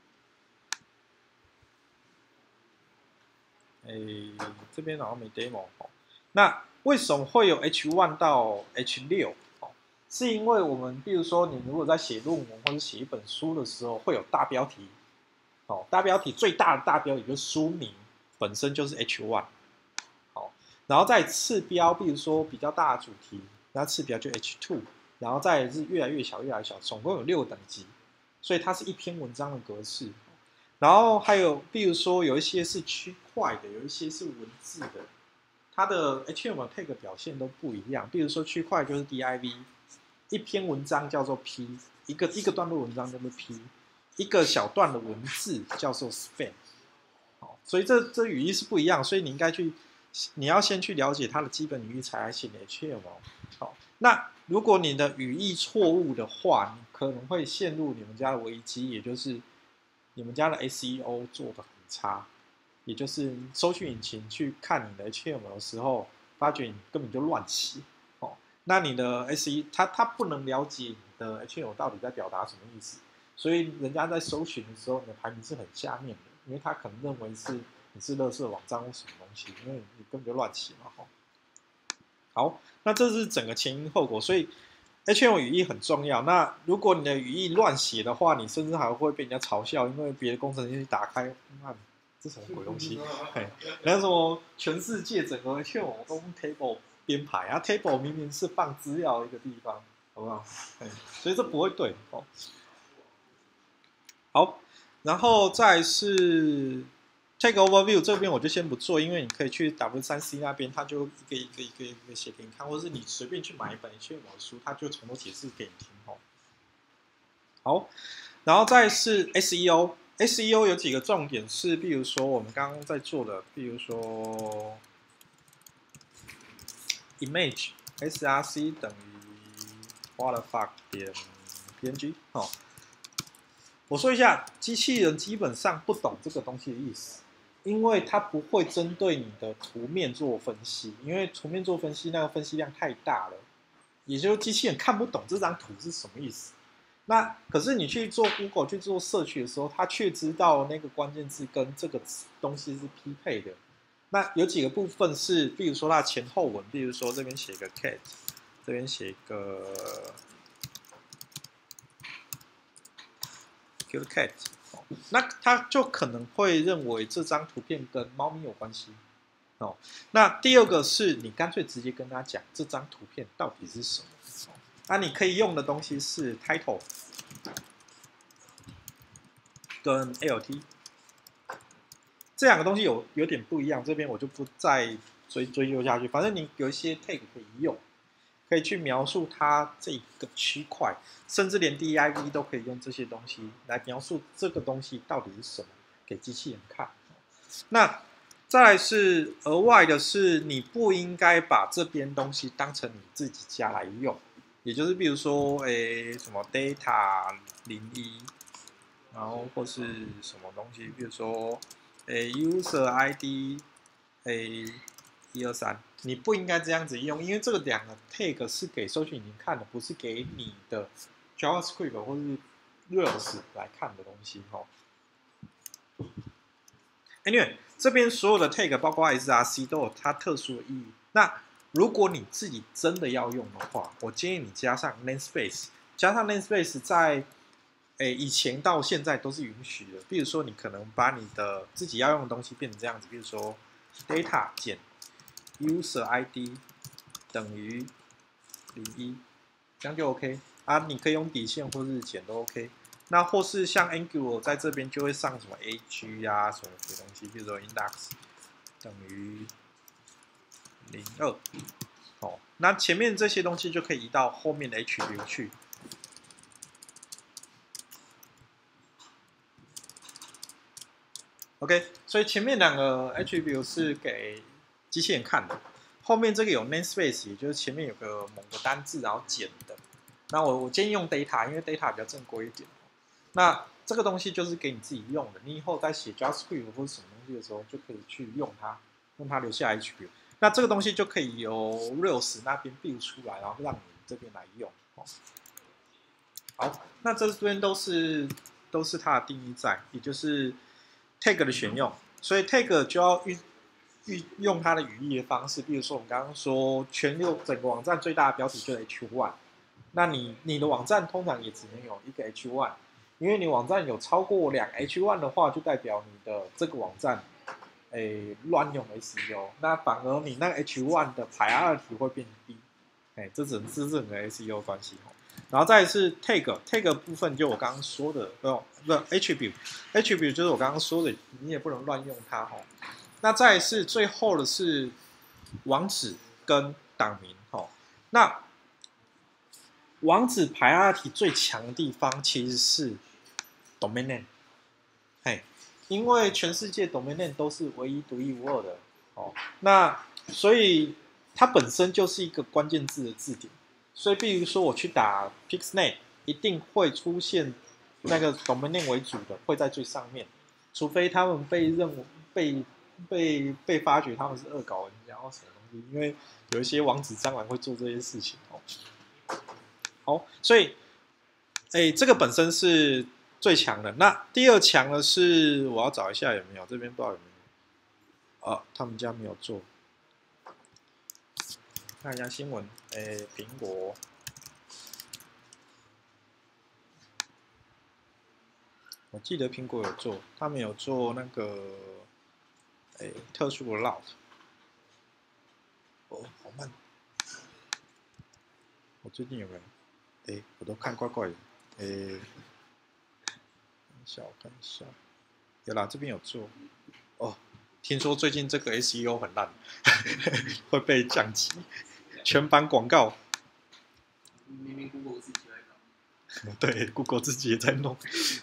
这边好像没 demo 哦。那为什么会有 H1 到 H6？哦，是因为我们，比如说你如果在写论文或者写一本书的时候，会有大标题，哦，大标题最大的大标题就是书名本身就是 H1，好，然后再次标，比如说比较大的主题，那次标就 H2。然后再是越来越小，越来越小，总共有6个等级，所以它是一篇文章的格式。然后还有，比如说有一些是区块的，有一些是文字的，它的 HTML tag 表现都不一样。比如说区块就是 div， 一篇文章叫做 p， 一个段落文章叫做 p， 一个小段的文字叫做 span。好，所以这语义是不一样，所以你要先去了解它的基本语义才来写 HTML。好，那如果你的语义错误的话，你可能会陷入你们家的危机，也就是你们家的 SEO 做得很差，也就是搜寻引擎去看你的 HTML 的时候，发觉你根本就乱写。哦，那你的 SEO 它不能了解你的 HTML 到底在表达什么意思，所以人家在搜寻的时候，你的排名是很下面的，因为他可能认为你是垃圾网站或什么东西，因为你根本就乱写嘛。好，那这是整个前因后果，所以 HTML 语义很重要。那如果你的语义乱写的话，你甚至还会被人家嘲笑，因为别的工程师打开，那这什么鬼东西？然后什么全世界整个 HTML 都用 table 编排啊 ，table 明明是放资料的一个地方，好不好？所以这不会对哦。好，然后再是 Take Overview 这边我就先不做，因为你可以去 W3C 那边，它就一个写给你看，或是你随便去买一本HTML的书，它就从头解释给你听哦。好，然后再是 SEO 有几个重点是，比如说我们刚刚在做的，比如说 image src 等于 what the fuck 点 png 哦。我说一下，机器人基本上不懂这个东西的意思。 因为它不会针对你的图面做分析，因为图面做分析那个分析量太大了，也就是机器人看不懂这张图是什么意思。那可是你去做 Google 去做社区的时候，它却知道那个关键字跟这个东西是匹配的。那有几个部分是，比如说它前后文，比如说这边写一个 cat， 这边写一个 cute cat， 那它就可能会认为这张图片跟猫咪有关系。哦，那第二个是你干脆直接跟他讲这张图片到底是什么。那你可以用的东西是 title 跟 alt 这两个东西有点不一样，这边我就不再追究下去。反正你有一些 tag 可以用，可以去描述它这个区块，甚至连 div 都可以用这些东西来描述这个东西到底是什么，给机器人看。那再来是额外的是，你不应该把这边东西当成你自己家来用。也就是比如说，什么 data 01，然后或是什么东西，比如说user ID 123，你不应该这样子用，因为这个两个 tag 是给搜寻引擎看的，不是给你的 JavaScript 或是 Rails 来看的东西哈。Anyway， 这边所有的 tag 包括 src 都有它特殊的意义。那如果你自己真的要用的话，我建议你加上 namespace， 加上 namespace 在以前到现在都是允许的。比如说，你可能把你的自己要用的东西变成这样子，比如说 data 减 user ID 等于01，这样就 OK 啊。你可以用底线或是减都 OK。那或是像 Angular 在这边就会上什么 AG 啊什么的东西，比如说 index 等于02，哦，那前面这些东西就可以移到后面的 attribute 去。OK， 所以前面两个 attribute 是给机器人看的，后面这个有 namespace， 也就是前面有个某个单字然后减的。那我建议用 data， 因为 data 比较正规一点。那这个东西就是给你自己用的，你以后在写 JavaScript 或者什么东西的时候，就可以去用它，用它留下 attribute。那这个东西就可以由 Rails 那边 build 出来，然后让你这边来用。好，那这边都是它的定义在，也就是 tag 的选用。所以 tag 就要用它的语义的方式，比如说我们刚刚说整个网站最大的标题就是 H1， 那你的网站通常也只能有一个 H1。因为你网站有超过2 H1 的话，就代表你的这个网站，乱用 SEO， 那反而你那个 H1 的priority会变低，这只能是整个 SEO 关系哦。然后再来是 tag 部分，就我刚刚说的，不 attribute 就是我刚刚说的，你也不能乱用它哦。那再来是最后的是网址跟档名哦，那网址 priority 最强的地方其实是 domain name， 因为全世界 domain name 都是唯一独一无二的哦。那所以它本身就是一个关键字的字典，所以比如说我去打 Pixname， 一定会出现那个 domain name 为主的会在最上面，除非他们被发觉他们是恶搞人家或什么东西，因为有一些网址蟑螂会做这些事情哦。好，所以，这个本身是最强的。那第二强的是，我要找一下有没有，这边不知道有没有。啊，他们家没有做。看一下新闻，苹果，我记得苹果有做，他们有做那个，特殊的 route。哦，好慢。我最近有没有？我都看怪怪的。看一下，我看一下，有啦，这边有做。哦，听说最近这个 SEO 很烂，会被降级，全版广告。 明明 Google 自己在搞。 对 ，Google 自己也在弄。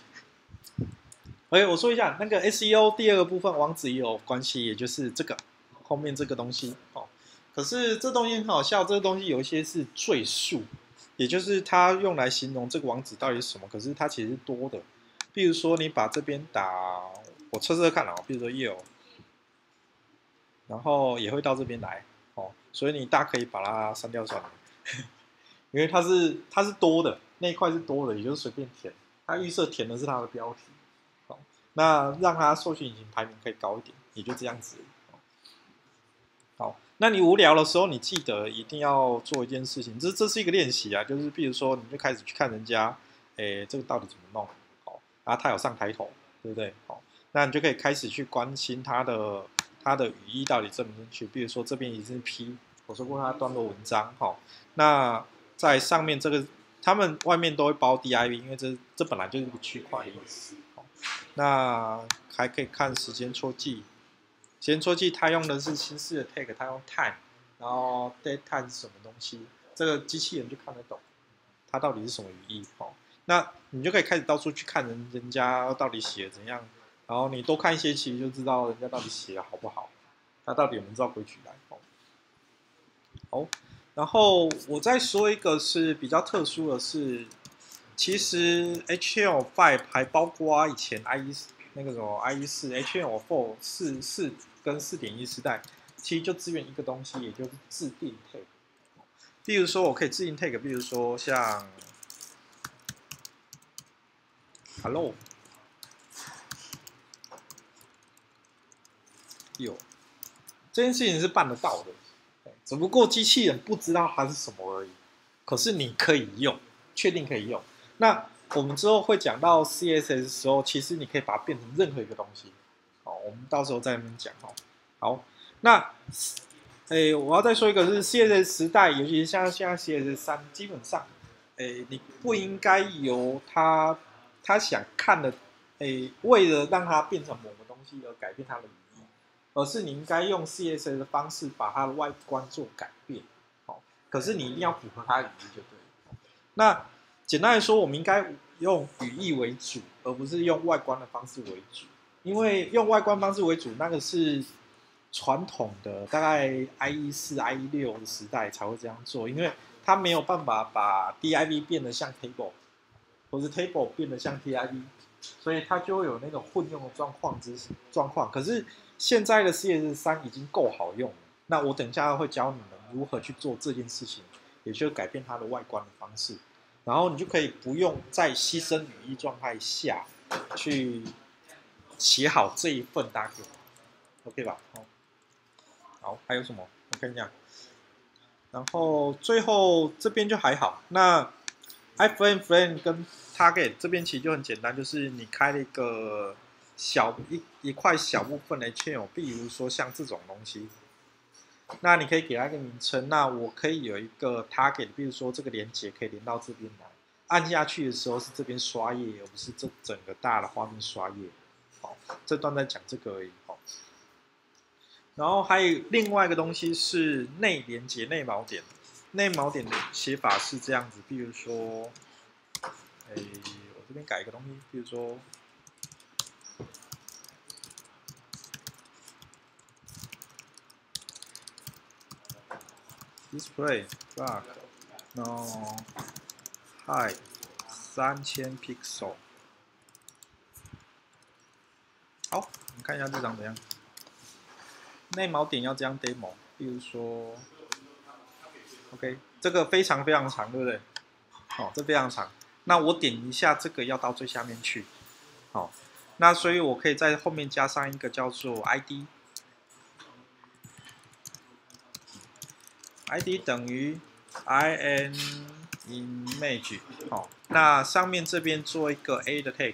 我说一下，那个 SEO 第二个部分，网址也有关系，也就是这个后面这个东西哦。可是这东西很好笑，这个东西有一些是赘述。也就是它用来形容这个网址到底是什么，可是它其实是多的。比如说，你把这边打，我测看啊，比如说 Yale， 然后也会到这边来哦，所以你大可以把它删掉算了，因为它是多的，那一块是多的，也就是随便填，它预设填的是它的标题，哦，那让它搜寻引擎排名可以高一点，也就这样子。好，那你无聊的时候，你记得一定要做一件事情，这是一个练习啊，就是比如说，你就开始去看人家，这个到底怎么弄，好，然后他有上抬头，对不对？好，那你就可以开始去关心他的语义到底正不正确。比如说这边已经是 P， 我说过他段落文章，好，那在上面这个，他们外面都会包 div， 因为这本来就是一个区块的意思。好，那还可以看时间戳记。时间戳记它用的是新式的 tag， 它用 time， 然后 date time 是什么东西，这个机器人就看得懂，它到底是什么语义。哦，那你就可以开始到处去看人家到底写怎样，然后你多看一些，其实就知道人家到底写的好不好，他到底有没有照规矩来。哦，好，然后我再说一个是比较特殊的是，其实 HTML5 还包括以前 IE 那个什么 IE4 HTML4 4跟4.1时代，其实就支援一个东西，也就是自定 tag。比如说我可以自定 tag， 比如说像 hello 有这件事情是办得到的，只不过机器人不知道它是什么而已。可是你可以用，确定可以用。那我们之后会讲到 CSS 的时候，其实你可以把它变成任何一个东西。好，我们到时候在那边讲哦。好，那我要再说一个，是 CSS 时代，尤其是像现在 CSS3，基本上，你不应该由他想看的，为了让它变成某个东西而改变它的语义，而是你应该用 CSS 的方式把它的外观做改变。好，可是你一定要符合它的语义就对了。那简单来说，我们应该用语义为主，而不是用外观的方式为主。因为用外观方式为主，那个是传统的，大概 IE4、IE6的时代才会这样做，因为它没有办法把 div 变得像 table， 或是 table 变得像 div， 所以它就会有那种混用的状况。可是现在的 CSS3 已经够好用了，那我等一下会教你们如何去做这件事情，也就是改变它的外观的方式，然后你就可以不用在牺牲语义状态下去写好这一份 document，OK 吧？好，还有什么？我看一下。然后最后这边就还好。那 iframe 跟 target 这边其实就很简单，就是你开了一个一块小部分的 HTML， 比如说像这种东西，那你可以给它一个名称。那我可以有一个 target， 比如说这个连接可以连到这边来，按下去的时候是这边刷页，而不是这整个大的画面刷页。好，这段在讲这个而已。好，然后还有另外一个东西是内连接内锚点。内锚点的写法是这样子，比如说，我这边改一个东西，比如说，display block， 然后 height 3000 pixel。好，我们看一下这张怎样。内锚点要这样 demo， 比如说 ，OK， 这个非常非常长，对不对？好，这非常长。那我点一下这个要到最下面去，好，那所以我可以在后面加上一个叫做 ID，ID 等于 InImage， 好，那上面这边做一个 A 的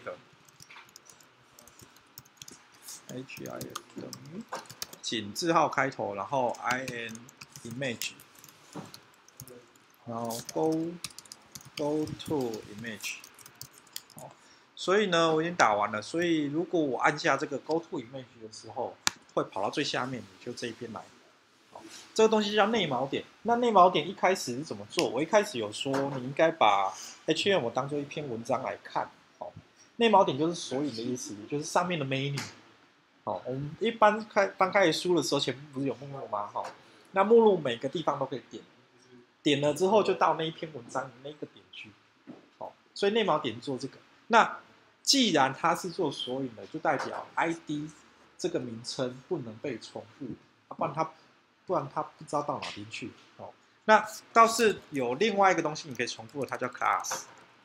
tag，HI 等于井字号开头，然后 InImage， 然后 go to image。好，所以呢，我已经打完了。所以如果我按下这个 go to image 的时候，会跑到最下面，就这一边来。好，这个东西叫内锚点。那内锚点一开始是怎么做？我一开始有说，你应该把 HTML 当做一篇文章来看。好，内锚点就是索引的意思，就是上面的 menu。好，我们一般翻开书的时候，前面不是有目录吗？好，那目录每个地方都可以点，点了之后就到那一篇文章的那个点去。好，所以内锚点做这个。那既然它是做索引的，就代表 ID 这个名称不能被重复。 不然它不知道到哪边去哦。那倒是有另外一个东西你可以重复的，它叫 class。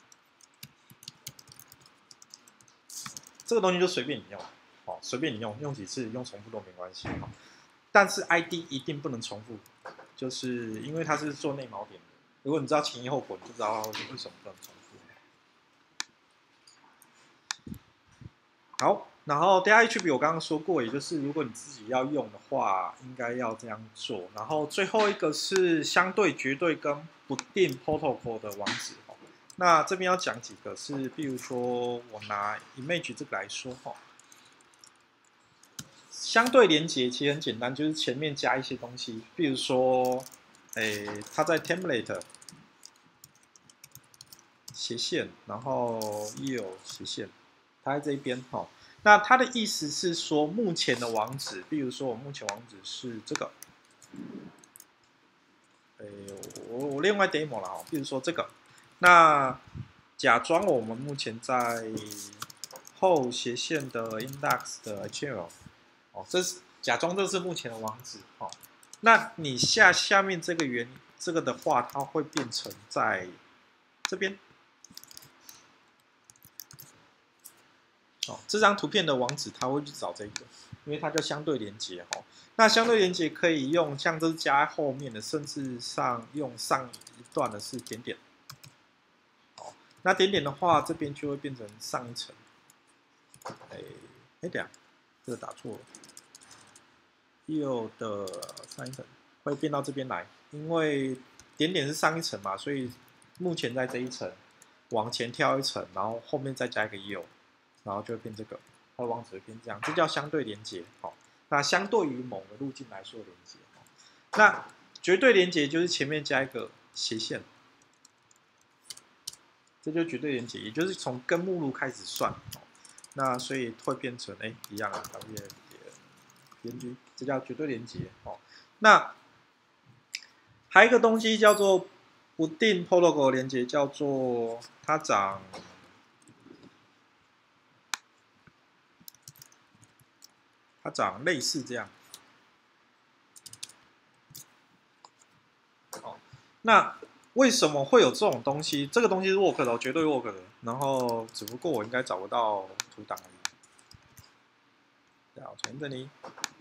这个东西就随便你用，哦，随便你用几次，用重复都没关系哦。但是 ID 一定不能重复，就是因为它是做内锚点的。如果你知道前因后果，你就知道为什么不能重复。好，然后 data attribute 我刚刚说过，也就是如果你自己要用的话，应该要这样做。然后最后一个是相对、绝对跟不定 protocol 的网址。那这边要讲几个是，比如说我拿 image 这个来说哈，相对连接其实很简单，就是前面加一些东西，比如说，它在 template 斜线，然后 yield 斜线，它在这边哈。那它的意思是说，目前的网址，比如说我目前网址是这个，我另外 demo 了哈，比如说这个。那假装我们目前在后斜线的 index 的 HTML， 哦，假装这是目前的网址，哦，那你下面这个的话，它会变成在这边，哦，这张图片的网址它会去找这个，因为它叫相对连接，哦，那相对连接可以用像这是加后面的，甚至用上一段的是点点。那点点的话，这边就会变成上一层。等下，这个打错了。右的上一层会变到这边来，因为点点是上一层嘛，所以目前在这一层往前跳一层，然后后面再加一个右，然后就会变这个，它的网址会变这样，这叫相对连接。好，那相对于某个路径来说的连接。那绝对连接就是前面加一个斜线。这就绝对连接，也就是从根目录开始算，哦，那所以会变成一样啊 ，PNG， 这叫绝对连接哦。那还有一个东西叫做不定 protocol 连接，叫做它长类似这样。好，那为什么会有这种东西？这个东西是 work 的，绝对 work 的。然后只不过我应该找不到图档而已。对啊，从这里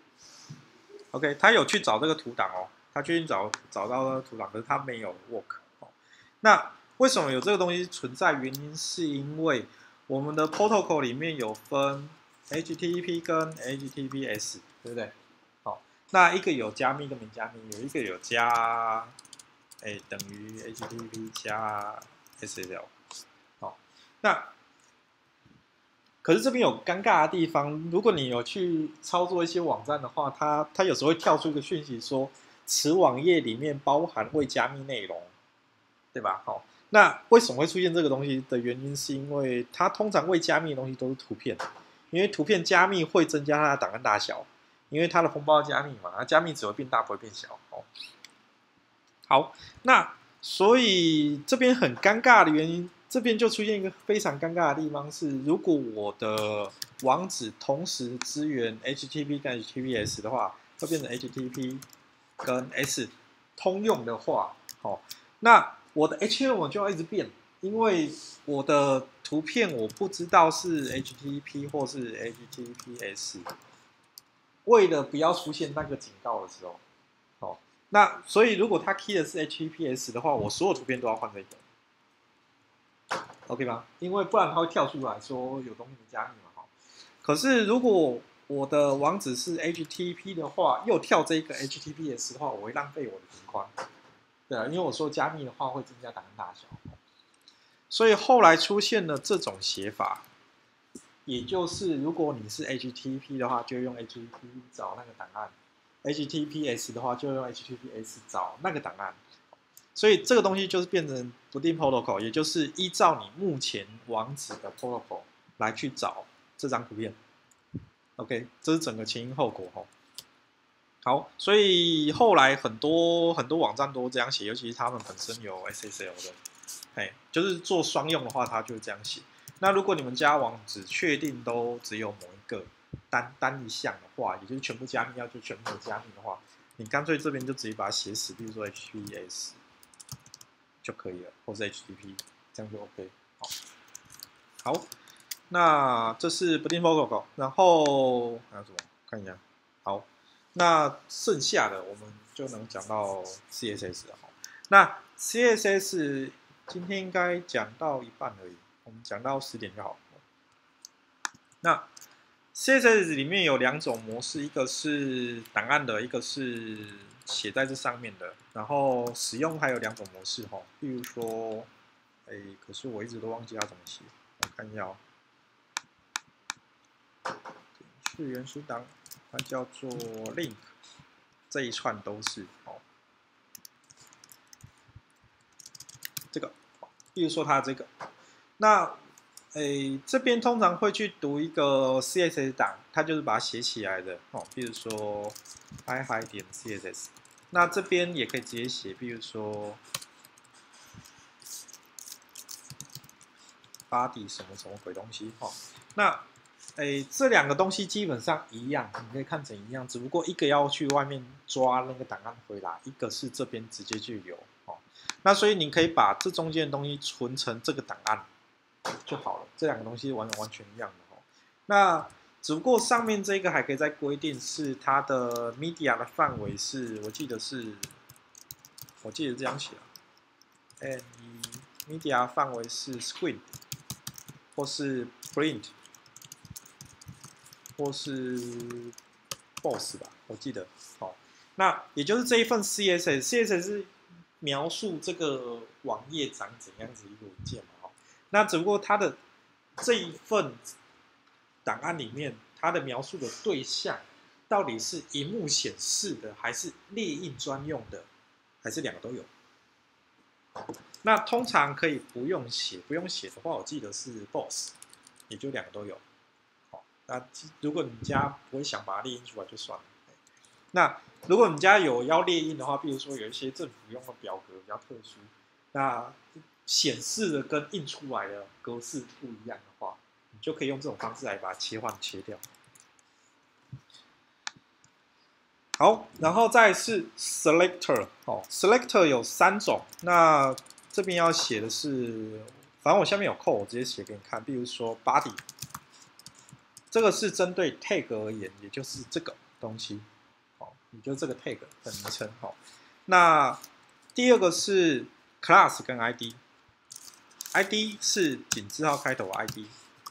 ，OK， 他有去找这个图档哦，他去找到图档，可是他没有 work。那为什么有这个东西存在？原因是因为我们的 protocol 里面有分 HTTP 跟 HTTPS， 对不对？好，那一个有加密跟没加密，有一个有加。等于 HTTP 加 SSL， 好，那可是这边有尴尬的地方，如果你有去操作一些网站的话，它有时候会跳出一个讯息说，此网页里面包含未加密内容，对吧？好，那为什么会出现这个东西的原因，是因为它通常未加密的东西都是图片，因为图片加密会增加它的档案大小，因为它的封包加密嘛，它加密只会变大不会变小，哦。好，那所以这边很尴尬的原因，这边就出现一个非常尴尬的地方是，如果我的网址同时支援 HTTP 跟 HTTPS 的话，会变成 HTTP 跟 S 通用的话，好，那我的 HTML 就要一直变，因为我的图片我不知道是 HTTP 或是 HTTPS， 为了不要出现那个警告的时候，好。那所以如果它 key 的是 HTTPS 的话，我所有图片都要换这个 ，OK 吗？因为不然它会跳出来说有东西没加密嘛，哈。可是如果我的网址是 HTTP 的话，又跳这个 HTTPS 的话，我会浪费我的频宽。对啊，因为我说加密的话会增加档案大小，所以后来出现了这种写法，也就是如果你是 HTTP 的话，就用 HTTP 找那个档案。HTTPS 的话，就用 HTTPS 找那个档案，所以这个东西就是变成不定 protocol， 也就是依照你目前网址的 protocol 来去找这张图片。OK， 这是整个前因后果哈。好，所以后来很多网站都这样写，尤其是他们本身有 SSL 的，就是做双用的话，它就这样写。那如果你们家网址确定都只有某一个单一项的话，也就是全部加密要就全部加密的话，你干脆这边就直接把它写死，比如说 HTTPS 就可以了，或是 HTTP， 这样就 OK。好，那这是 Boolean Protocol， 然后还有什么？看一下。好，那剩下的我们就能讲到 CSS 了。那 CSS 今天应该讲到一半而已，我们讲到10点就好。那 CSS 里面有2种模式，一个是档案的，一个是写在这上面的。然后使用还有2种模式哈，比如说，可是我一直都忘记要怎么写，我看一下哦。是原属档，它叫做 link， 这一串都是哦。这个，比如说它这个，那这边通常会去读一个 CSS 档，它就是把它写起来的哦。比如说 hi 点 CSS， 那这边也可以直接写，比如说 body 什么什么鬼东西哦。那这2个东西基本上一样，你可以看成一样，只不过一个要去外面抓那个档案回来，一个是这边直接就有哦。那所以你可以把这中间的东西存成这个档案就好了，这2个东西完全一样的哦。那只不过上面这个还可以再规定是它的 media 的范围是，我记得这样写了，media 范围是 screen 或是 print。或是 boss 吧，我记得。好，那也就是这一份 CSS 是描述这个网页长怎样子一个文件嘛。那只不过它的这一份档案里面，它的描述的对象到底是萤幕显示的，还是列印专用的，还是2个都有？那通常可以不用写的话，我记得是 boss， 也就2个都有。那如果你家不会想把它列印出来就算了。那如果你家有要列印的话，比如说有一些政府用的表格比较特殊，那显示的跟印出来的格式不一样的话，你就可以用这种方式来把它切掉。好，然后再是 selector 哦 ，selector 有3种，那这边要写的是，反正我下面有扣，我直接写给你看，比如说 body。这个是针对 tag 而言，也就是这个东西，好，也就是这个 tag 的名称，好。那第2个是 class 跟 ID，ID 是井字号开头 ID，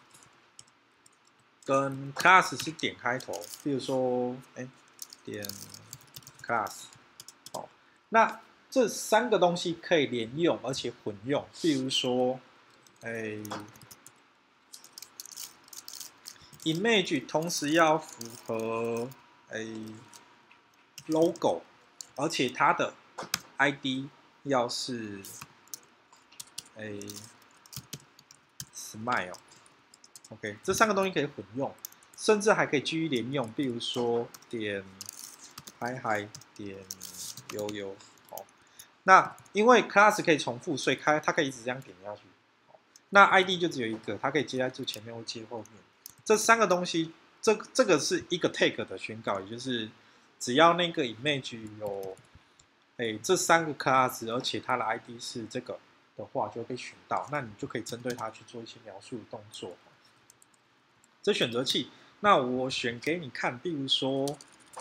跟 class 是点开头，比如说，点 class， 好。那这3个东西可以连用，而且混用，比如说，image 同时要符合logo， 而且它的 ID 要是smile，OK， 这3个东西可以混用，甚至还可以继续连用，比如说点 hi 点悠，好，那因为 class 可以重复，所以它可以一直这样点下去。那 ID 就只有一个，它可以接在最前面或接后面。这3个东西，这个是一个 tag 的宣告，也就是只要那个 image 有这3个 class， 而且它的 ID 是这个的话，就可以选到，那你就可以针对它去做一些描述的动作。这选择器，那我选给你看，比如说，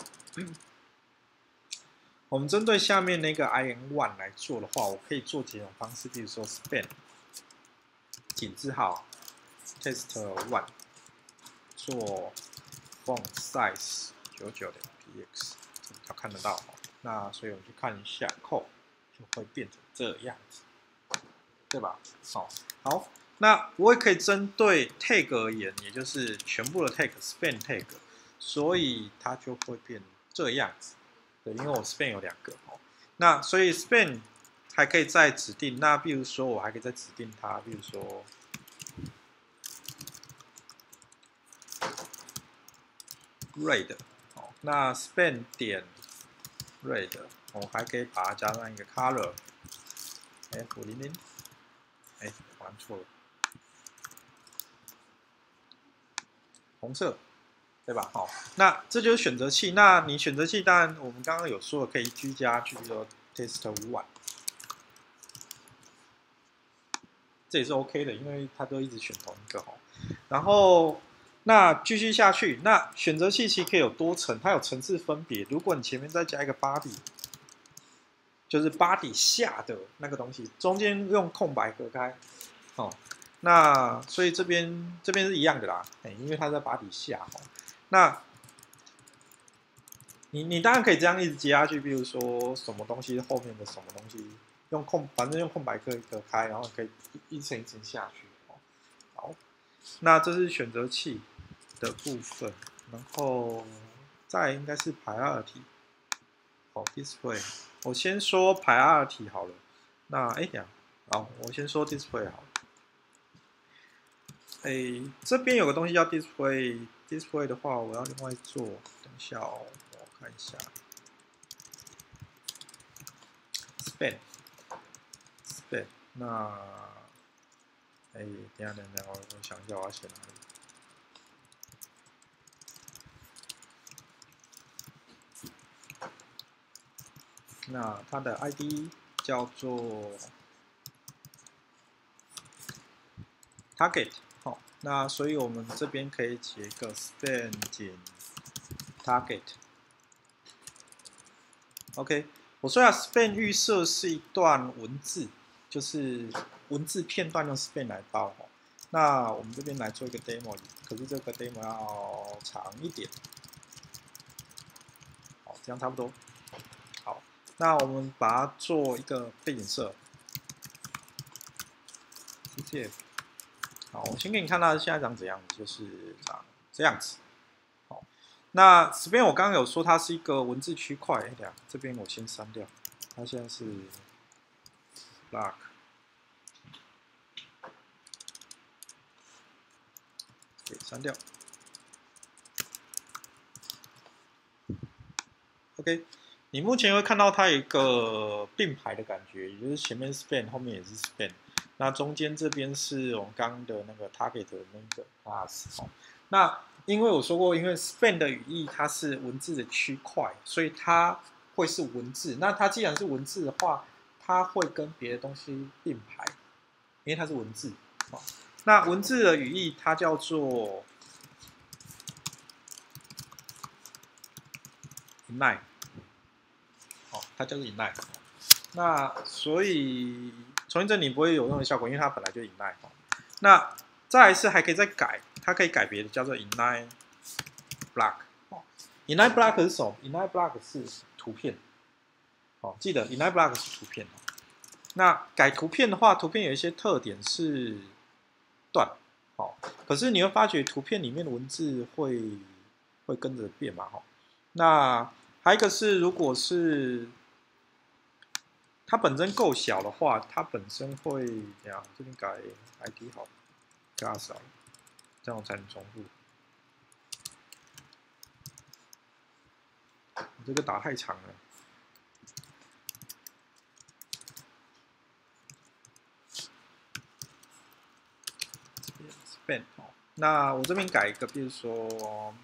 我们针对下面那个 IN1 来做的话，我可以做几种方式，比如说 span 井字号 test1。做 font size 99.px， 它看得到。那所以我们去看一下 code， 就会变成这样子，对吧？好，那我也可以针对 tag 而言，也就是全部的 tag span tag， 所以它就会变这样子。对，因为我 span 有2个哦。那所以 span 还可以再指定，那比如说我还可以再指定它，比如说。red， 那 span 点 red， 我还可以把它加上一个 color， F00， 玩错了，红色对吧？好，那这就是选择器。那你选择器当然我们刚刚有说可以居家去说 test 1，这也是 OK 的，因为它都一直选同一个哦。然后那继续下去，那选择器其实可以有多层，它有层次分别。如果你前面再加一个 body， 就是 body 下的那个东西，中间用空白隔开，哦，那所以这边是一样的啦，因为它在 body 下哦。那你当然可以这样一直接下去，比如说什么东西后面的什么东西，反正用空白隔开，然后可以一层一层下去哦。好，那这是选择器的部分，然后再来应该是 priority。好 ，display， 我先说 priority 好了。那好，我先说 display 好了。这边有个东西叫 display，display 的话我要另外做，等一下哦，我看一下。span， 那等一下，我想一下我要写哪里。那它的 ID 叫做 target， 好，那所以我们这边可以写一个 span 减 target。OK， 我说span 预设是一段文字，就是文字片段用 span 来包哦。那我们这边来做一个 demo， 可是这个 demo 要长一点。好，这样差不多。好，那我们把它做一个背景色。CTF。好，我先给你看它现在长怎样子，就是长这样子。好，那这边我刚刚有说它是一个文字区块，这边我先删掉，它现在是 block。对，删掉。OK， 你目前会看到它有一个并排的感觉，也就是前面是 span， 后面也是 span。那中间这边是我们刚刚的那个 target 的那个 class 哦。那因为我说过，因为 span 的语义它是文字的区块，所以它会是文字。那它既然是文字的话，它会跟别的东西并排，因为它是文字。哦，那文字的语义它叫做 inline。哦，它叫做 inline。那所以重新整理不会有任何效果，因为它本来就 inline。那再来是还可以再改，它可以改别的，叫做 inline block。inline block 是什么 ？inline block 是图片。哦，记得 inline block 是图片。那改图片的话，图片有一些特点是断。好，可是你会发觉图片里面的文字会跟着变嘛？哈，那还有一个是，如果是它本身够小的话，它本身会这样，这边改 ID 好，加少，这样我才能重复。你这个打太长了。span 哦，那我这边改一个，比如说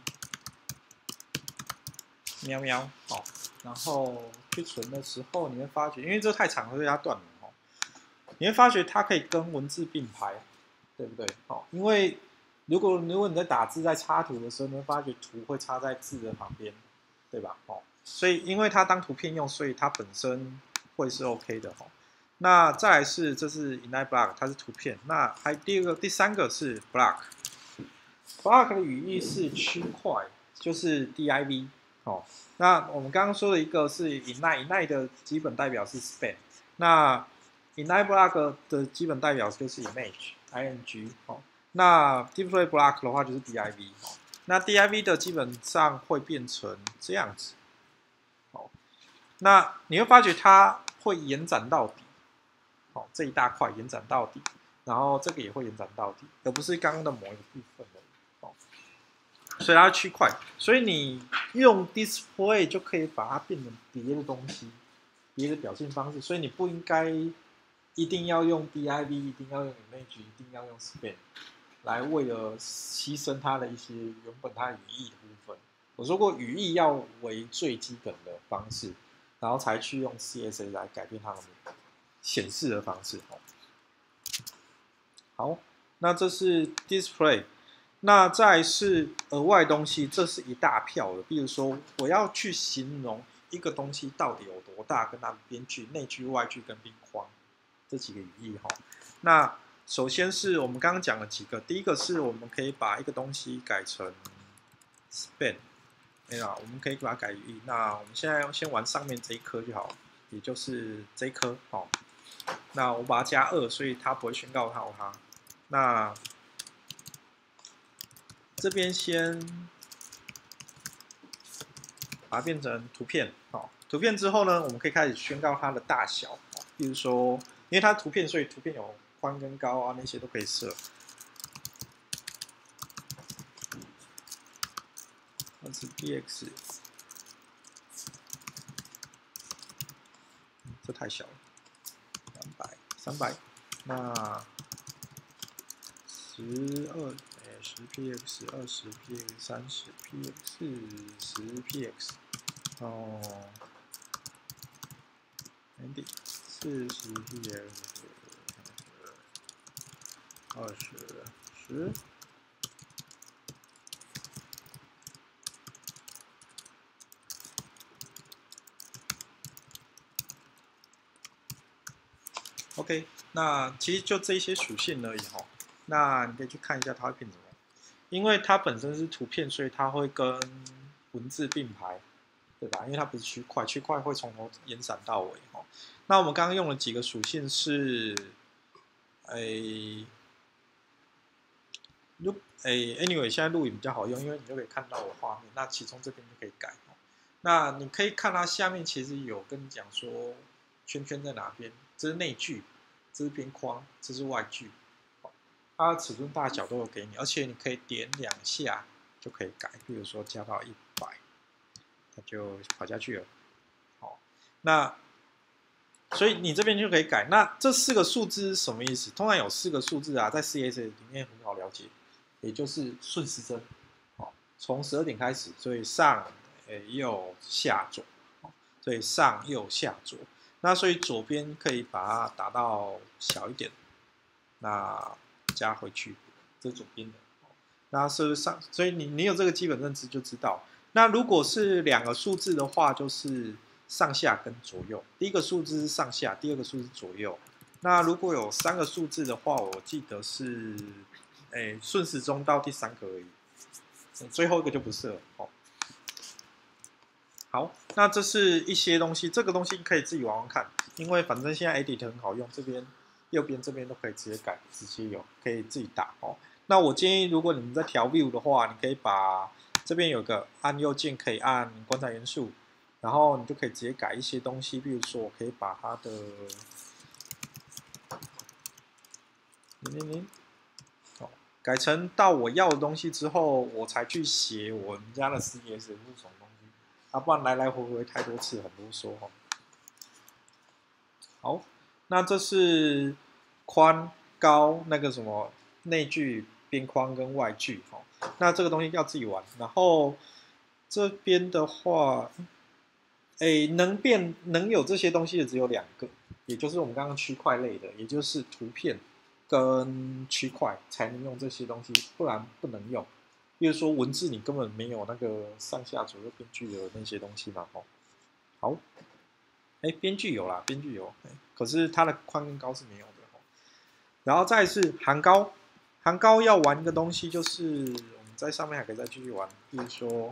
喵喵哦，然后去存的时候，你会发觉，因为这太长了，所以它断了哦。你会发觉它可以跟文字并排，对不对？哦，因为如果你在打字在插图的时候，你会发觉图会插在字的旁边，对吧？哦，所以因为它当图片用，所以它本身会是 OK 的哦。那再来是这是 inline block， 它是图片。那还第三个是 block。block 的语义是区块，就是 div。哦，那我们刚刚说的一个是 inline 的基本代表是 span。那 inline block 的基本代表就是 image。哦，那 display block 的话就是 div。哦，那 div 的基本上会变成这样子。哦，那你会发觉它会延展到底。哦，这一大块延展到底，然后这个也会延展到底，而不是刚刚的某一个部分的。哦，所以它是区块，所以你用 display 就可以把它变成别的东西，别的表现方式。所以你不应该一定要用 div， 一定要用 image， 一定要用 span。 来为了牺牲它的一些原本它语义的部分。我说过语义要为最基本的方式，然后才去用 CSS 来改变它的显示的方式。好，那这是 display， 那再是额外东西，这是一大票的。比如说我要去形容一个东西到底有多大，跟它的边距、内距、外距跟边框这几个语义哈。那首先是我们刚刚讲了几个，第一个是我们可以把一个东西改成 span， 对吧？我们可以把它改语义。那我们现在先玩上面这一颗就好，也就是这一颗哦。那我把它加2，所以它不会宣告它。那这边先把它变成图片，好，图片之后呢，我们可以开始宣告它的大小，比如说，因为它图片，所以图片有宽跟高啊，那些都可以设。20px， 这太小了，300，那10px、20px、30px、10px， 哦，40px、20、10。OK， 那其实就这一些属性而已哈。那你可以去看一下它会变什么，因为它本身是图片，所以它会跟文字并排，对吧？因为它不是区块，区块会从头延展到尾哈。那我们刚刚用了几个属性是，anyway， 现在录影比较好用，因为你就可以看到我画面。那其中这边就可以改。那你可以看它下面其实有跟你讲说圈圈在哪边，这是内距，这是边框，这是外距。它的尺寸大小都有给你，而且你可以点2下就可以改。比如说加到100，它就跑下去了。好，那所以你这边就可以改。那这4个数字是什么意思？通常有4个数字啊，在 CSS 里面很好了解，也就是顺时针。好，从12点开始，所以上、右、下、左。所以上、右、下、左。那所以左边可以把它打到小一点，那加回去，这是左边的。那是上，所以你有这个基本认知就知道。那如果是2个数字的话，就是上下跟左右。第一个数字是上下，第二个数字是左右。那如果有3个数字的话，我记得是，顺时钟到第3个而已，最后一个就不是了。哦，好，那这是一些东西，这个东西可以自己玩玩看，因为反正现在 Edit 很好用，这边右边这边都可以直接改，直接有，可以自己打哦。那我建议，如果你们在调 View 的话，你可以把这边有个按右键可以按观察元素，然后你就可以直接改一些东西，比如说我可以把它的改成到我要的东西之后，我才去写我们家的 CSS 是什么东西，啊，不然来来回回太多次，很啰嗦哦。好，那这是宽高那个什么内距、边框跟外距哦。那这个东西要自己玩。然后这边的话，能有这些东西的只有2个，也就是我们刚刚区块类的，也就是图片跟区块才能用这些东西，不然不能用。比如说文字，你根本没有那个上下左右边距的那些东西嘛，哦。好。边距有啦，边距有，可是它的宽跟高是没有的。然后再是行高，行高要玩一个东西，就是我们在上面还可以再继续玩，比如说，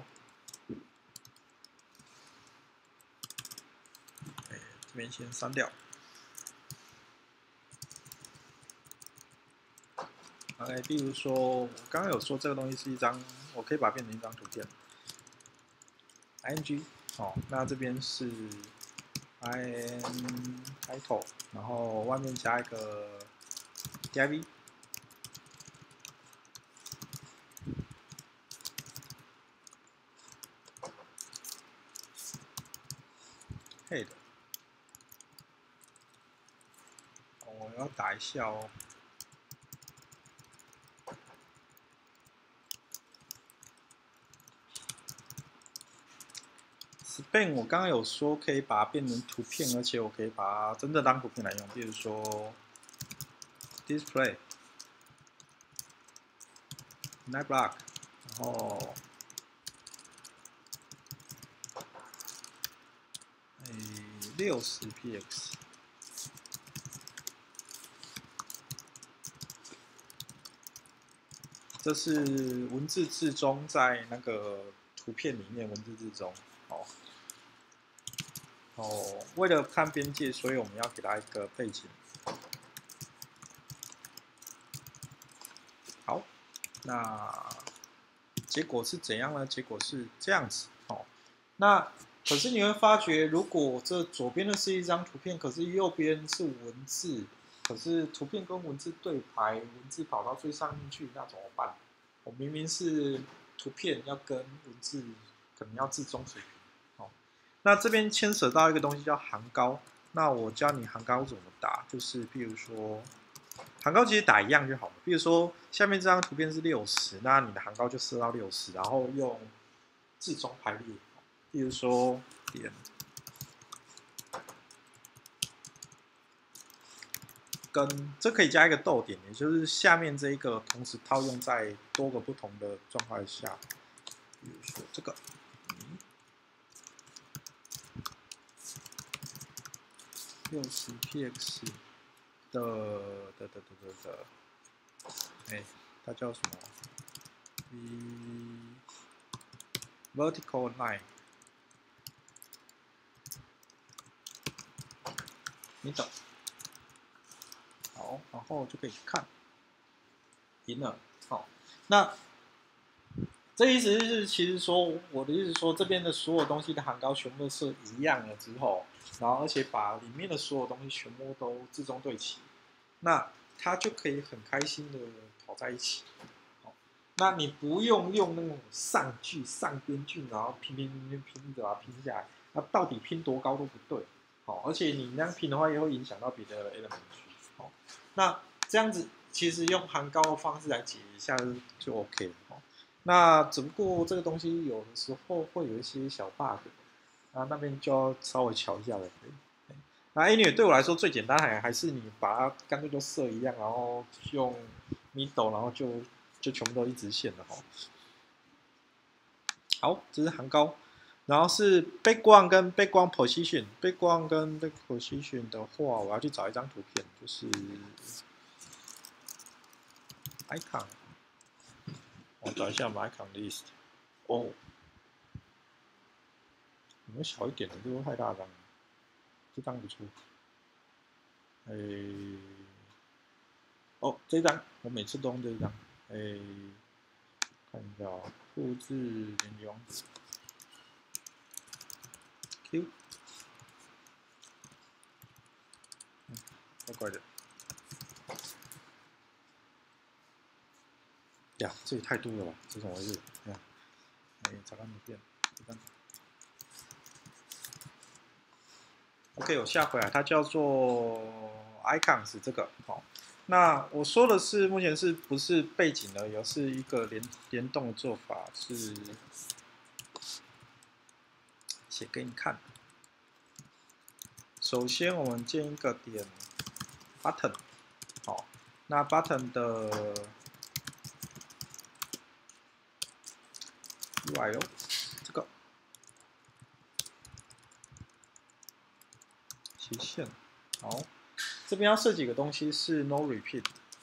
这边先删掉。比如说我刚刚有说这个东西是一张，我可以把它变成一张图片 ，ing， 哦，那这边是 in title， 然后外面加一个 div， head， 我要打一下哦。 Span 我刚刚有说可以把它变成图片，而且我可以把它真的当图片来用，比如说 Display Night Block， 然后60px。这是文字字中在那个图片里面文字字中，为了看边界，所以我们要给它一个背景。好，那结果是怎样呢？结果是这样子，那可是你会发觉，如果这左边的是一张图片，可是右边是文字，可是图片跟文字对排，文字跑到最上面去，那怎么办？我明明是图片要跟文字可能要至中水平，那这边牵扯到一个东西叫行高，那我教你行高怎么打，就是比如说行高其实打一样就好了，比如说下面这张图片是60，那你的行高就设到60，然后用至中排列，比如说点。跟这可以加一个逗点，也就是下面这一个同时套用在多个不同的状态下，比如说这个60px 它叫什么？vertical line， 你懂？好，然后就可以看，赢了。好，那这意思是，其实说我的意思说，这边的所有东西的行高全部都是一样了之后，然后而且把里面的所有东西全部都至中对齐，那它就可以很开心的跑在一起。那你不用那种上句上边句，然后拼着把它拼下来，那到底拼多高都不对。而且你那样拼的话，也会影响到别的 element 区。那这样子其实用行高的方式来解一下就 OK 了。那只不过这个东西有的时候会有一些小 bug， 那边就要稍微瞧一下了。那 anyway 对我来说最简单还是你把它干脆就设一样，然后用 middle， 然后就全部都一直线了哈。好，这是行高，然后是 background 跟 background position。background 跟 back position 的话，我要去找一张图片，就是 icon。我找一下我们 icon list。哦，有没有小一点的？这个太大张了，这张不错。哦，这张我每次都用这一张。看一下啊，复制连接网址 ，Q， 怪怪的。呀，这也太多了吧？这怎么回事？找看图片，OK， 我下回来，它叫做 icons 这个。好，那我说的是目前是不是背景而已，而是一个联动的做法，是写给你看。首先我们建一个点 button， 好，那 button 的 URL 这个斜线，好，这边要设几个东西是 no repeat，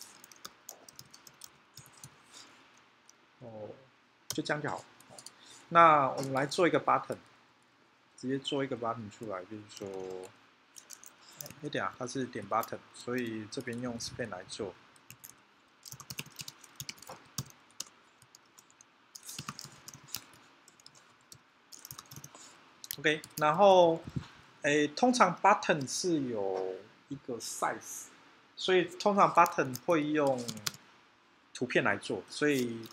就这样就好。那我们来做一个 button， 直接做一个 button 出来，就是说，点它是点 button， 所以这边用 span 来做。OK， 然后，通常 button 是有一个 size， 所以通常 button 会用图片来做，所以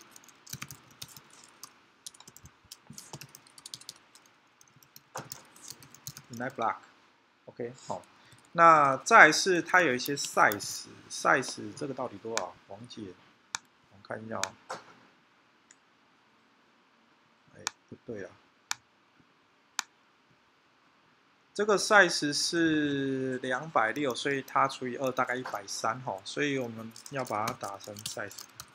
Night Block，OK， 好，那再来是它有一些 size 这个到底多少？忘记了，我们看一下哦。不对啊。 这个 size 是260，所以它除以2大概130哈，所以我们要把它打成 size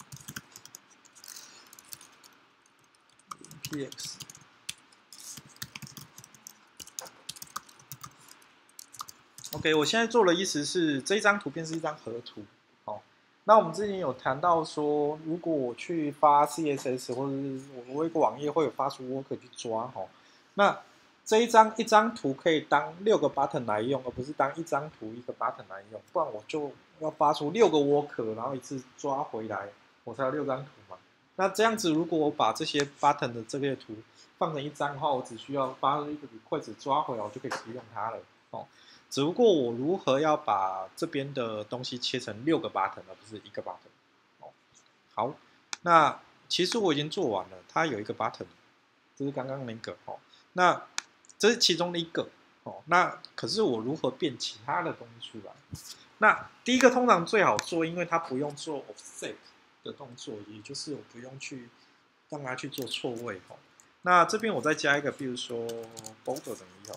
px。OK， 我现在做的意思是这一张图片是一张合图，哦。那我们之前有谈到说，如果我去发 CSS 或者是我一个网页会有发出 worker 去抓，哈，那这一张图可以当6个 button 来用，而不是当一张图一个 button 来用，不然我就要发出6个 worker，然后一次抓回来，我才有6张图嘛。那这样子，如果我把这些 button 的这些图放成一张的话，我只需要发一个 request 抓回来，我就可以使用它了，哦。只不过我如何要把这边的东西切成6个 button， 而不是1个 button。哦，好，那其实我已经做完了，它有一个 button， 这是刚刚那个哦。那这是其中的一个哦。那可是我如何变其他的东西出来？那第一个通常最好做，因为它不用做 offset 的动作，也就是我不用去让它去做错位哦。那这边我再加一个，比如说 border 等于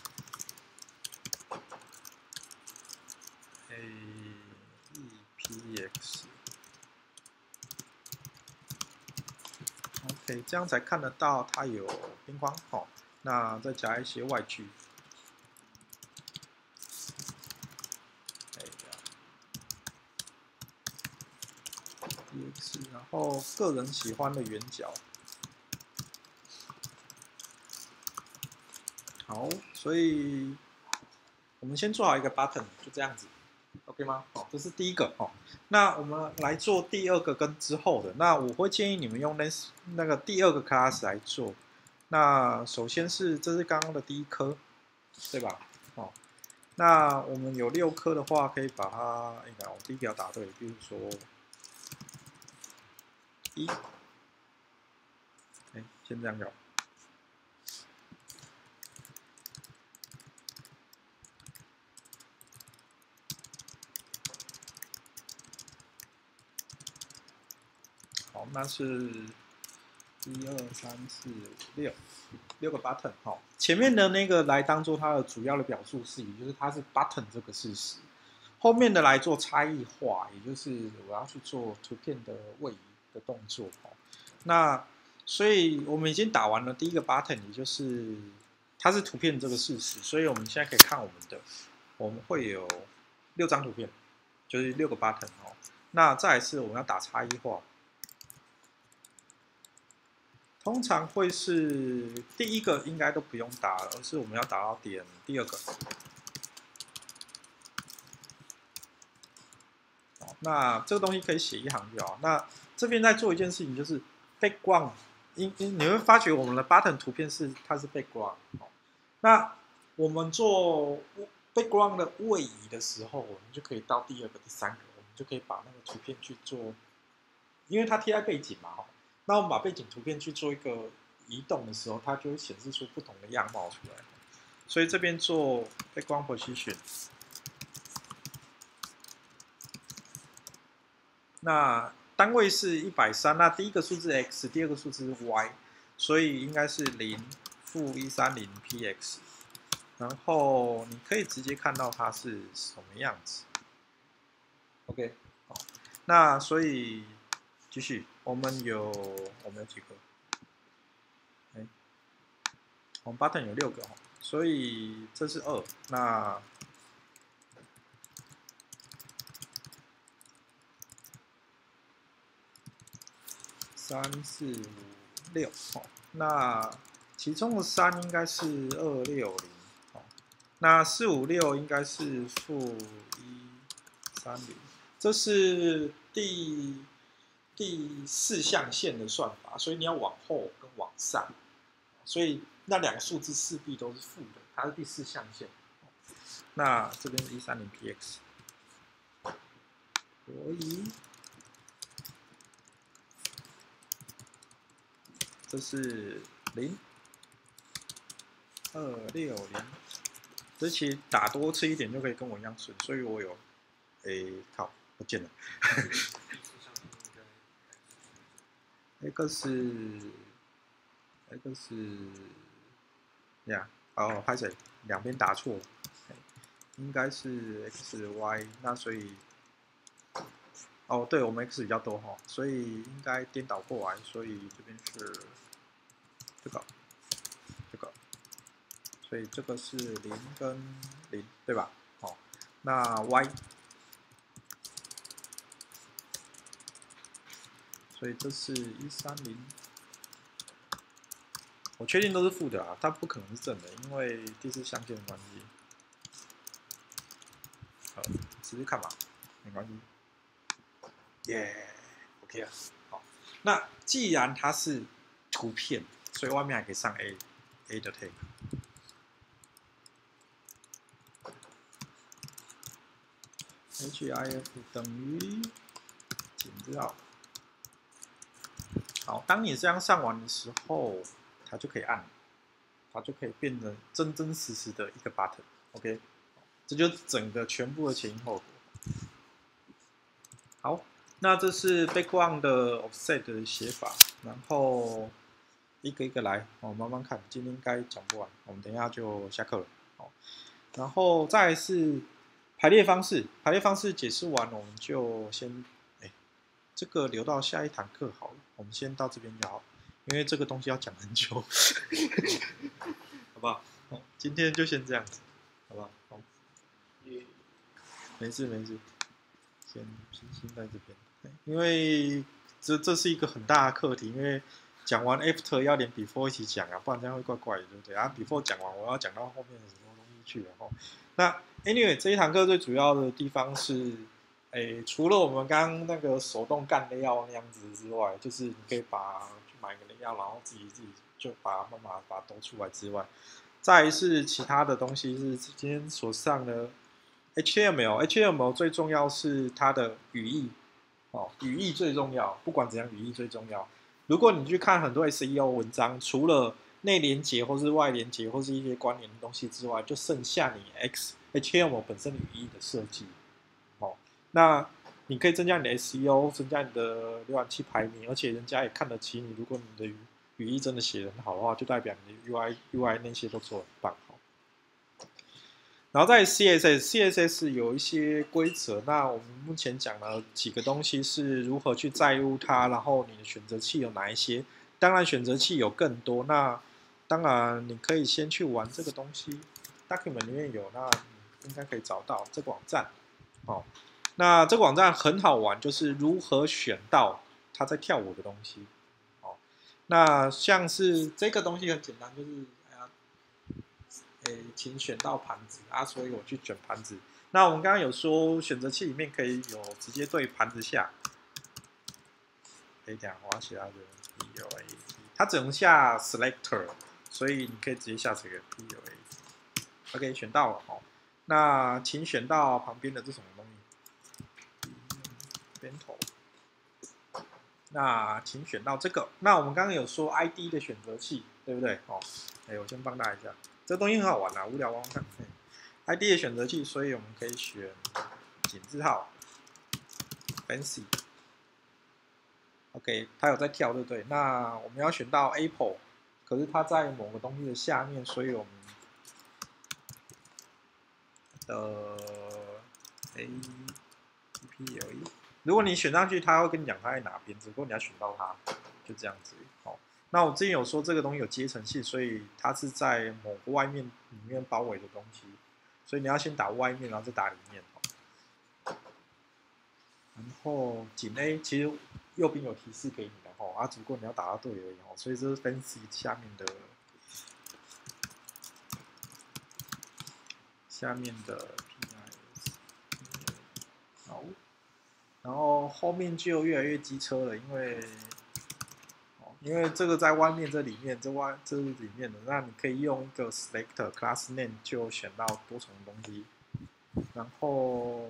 1。AEPX，OK， 这样才看得到它有边框，好，那再加一些外距，EX， 然后个人喜欢的圆角，好，所以我们先做好一个 button， 就这样子。OK 吗？好，这是第一个哦。那我们来做第二个跟之后的。那我会建议你们用那个第二个 class 来做。那首先是这是刚刚的第一颗，对吧？哦，那我们有6颗的话，可以把它，我第一个要打对，比如说1，先这样搞。好，那是1、2、3、4、5、6个 button 哈，前面的那个来当做它的主要的表述式，也就是它是 button 这个事实。后面的来做差异化，也就是我要去做图片的位移的动作。那所以我们已经打完了第一个 button， 也就是它是图片这个事实。所以我们现在可以看我们的，我们会有6张图片，就是6个 button 哦。那再来是我们要打差异化。通常会是第一个应该都不用打了，而是我们要打到点第二个。那这个东西可以写一行就好。那这边在做一件事情，就是 background， 你会发觉我们的 button 图片它是 background。那我们做 background 的位移的时候，我们就可以到第二个、第三个，我们就可以把那个图片去做，因为它贴在背景嘛，那我们把背景图片去做一个移动的时候，它就会显示出不同的样貌出来。所以这边做 background position， 那单位是130，那第一个数字 x， 第二个数字是 y， 所以应该是0-130 px， 然后你可以直接看到它是什么样子。OK， 好，那所以继续，我们有几个？我们 button 有6个，所以这是2，那3、4、5、6，那其中的3应该是260，那4、5、6应该是-130，这是第4象限的算法，所以你要往后跟往上，所以那2个数字势必都是负的，它是第4象限。那这边是130 px， 所以这是0、260，这其实打多次一点就可以跟我一样顺，所以我有，靠，不见了。X 呀， 哦，拍谁？两边打错，应该是 x y， 那所以，哦，对我们 x 比较多哈，所以应该颠倒过来，所以这边是这个，所以这个是0跟0，对吧？好，那 y， 所以这是130。我确定都是负的啊，它不可能是正的，因为第四象限的关系。试试看吧，没关系。耶、OK 啊。好，那既然它是图片，所以外面还可以上 A 的 tag。HIF 等于井字号。好，当你这样上完的时候，它就可以按，它就可以变成真真实实的一个 button。OK， 这就整个全部的前因后果。好，那这是 background 的 offset 的写法，然后一个一个来，我慢慢看，今天应该讲不完，我们等一下就下课了。好，然后再来是排列方式，排列方式解释完，我们就先，这个留到下一堂课好了，我们先到这边就好，因为这个东西要讲很久，好不好？今天就先这样子，好不好？好，没事没事，先在这边，因为这是一个很大的课题，因为讲完 after 要连 before 一起讲啊，不然这样会怪怪的，对不对？啊 ，before 讲完，我要讲到后面的什么东西去了哈。那 anyway 这一堂课最主要的地方是，除了我们刚刚那个手动干的药那样子之外，就是你可以去买个药，然后自己就把它慢慢把它抖出来之外，再来是其他的东西是今天所上的 HTML 最重要是它的语义，语义最重要，不管怎样语义最重要。如果你去看很多 SEO 文章，除了内连结或是外连结或是一些关联的东西之外，就剩下你 HTML 本身语义的设计。那你可以增加你的 SEO， 增加你的浏览器排名，而且人家也看得起你。如果你的语义真的写得很好的话，就代表你的 UI 那些都做得很棒。然后在 CSS 有一些规则，那我们目前讲了几个东西是如何去载入它，然后你的选择器有哪一些？当然选择器有更多，那当然你可以先去玩这个东西 ，document 里面有，那你应该可以找到这个网站。那这个网站很好玩，就是如何选到它在跳舞的东西。那像是这个东西很简单，就是请选到盘子啊，所以我去选盘子。那我们刚刚有说选择器里面可以有直接对盘子下，等一下我要写它的 POA， 它只能下 selector， 所以你可以直接下这个 POA。OK， 选到了哦。那请选到旁边的这什么东西？边头。那请选到这个。那我们刚刚有说 ID 的选择器，对不对？我先帮大家一下。这东西很好玩啊，无聊玩玩看。ID 的选择器，所以我们可以选井字号 ，fancy。OK， 它有在跳，对不对？那我们要选到 Apple， 可是它在某个东西的下面，所以我们的APLE， 如果你选上去，它会跟你讲它在哪边，只不过你要选到它，就这样子。那我之前有说这个东西有阶层性，所以它是在某个外面里面包围的东西，所以你要先打外面，然后再打里面。然后井 A 其实右边有提示给你的只不过你要打到对而已所以这是 fancy 下面的PIS。好，然后后面就越来越机车了，因为这个在外面，这里面，这是里面的，那你可以用一个 selector class name 就选到多重东西，然后，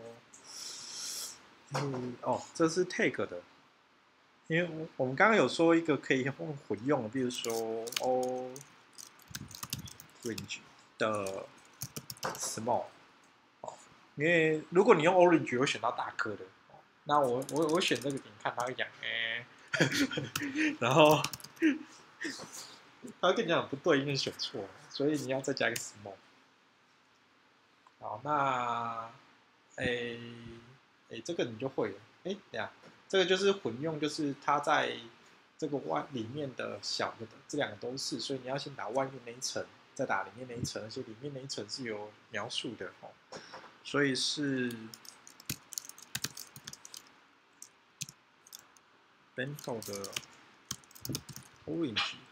这是 tag 的，因为我们刚刚有说一个可以混用的，比如说 orange 的 small，因为如果你用 orange 会选到大颗的，那我选这个给你看，他会讲然后他会跟你讲不对，因为选错了，所以你要再加一个 small。好，那这个你就会了。等下，这个就是混用，就是它在这个里面的小的这两个都是，所以你要先打外面那一层，再打里面那一层，而且里面那一层是有描述的哦，所以是 bento 的 orange。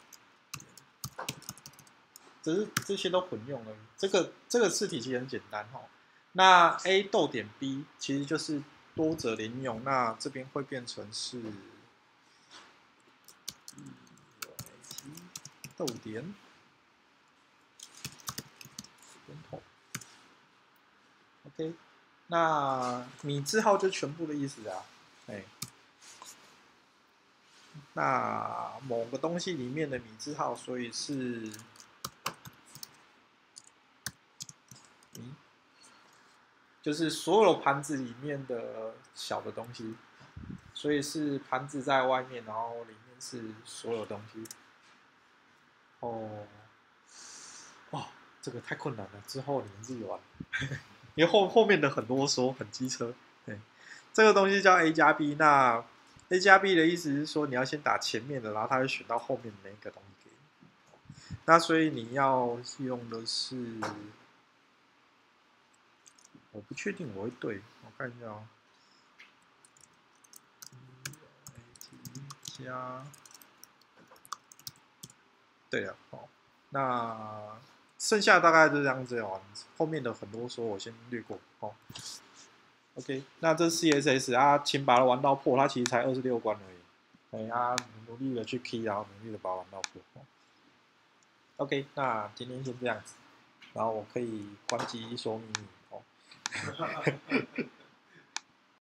这些都混用而已。这个试题其实很简单哈。那 A 逗点 B 其实就是多则连用，那这边会变成是逗点OK， 那米字号就全部的意思啊。那某个东西里面的米字号，所以是就是所有盘子里面的小的东西，所以是盘子在外面，然后里面是所有东西。这个太困难了，之后你们自己玩，因为后面的很啰嗦，很机车。对，这个东西叫 A 加 B， 那 A 加 B 的意思是说你要先打前面的，然后它会选到后面的那个东西给你。那所以你要用的是。我不确定我会对，我看一下哦。加，对了，那剩下大概就这样子哦。后面的很多说我先略过哦。OK， 那这 CSS 啊，请把它玩到破，它其实才26关而已。努力的去 key， 然后努力的把它玩到破。OK， 那今天先这样子，然后我可以关机说秘密哦。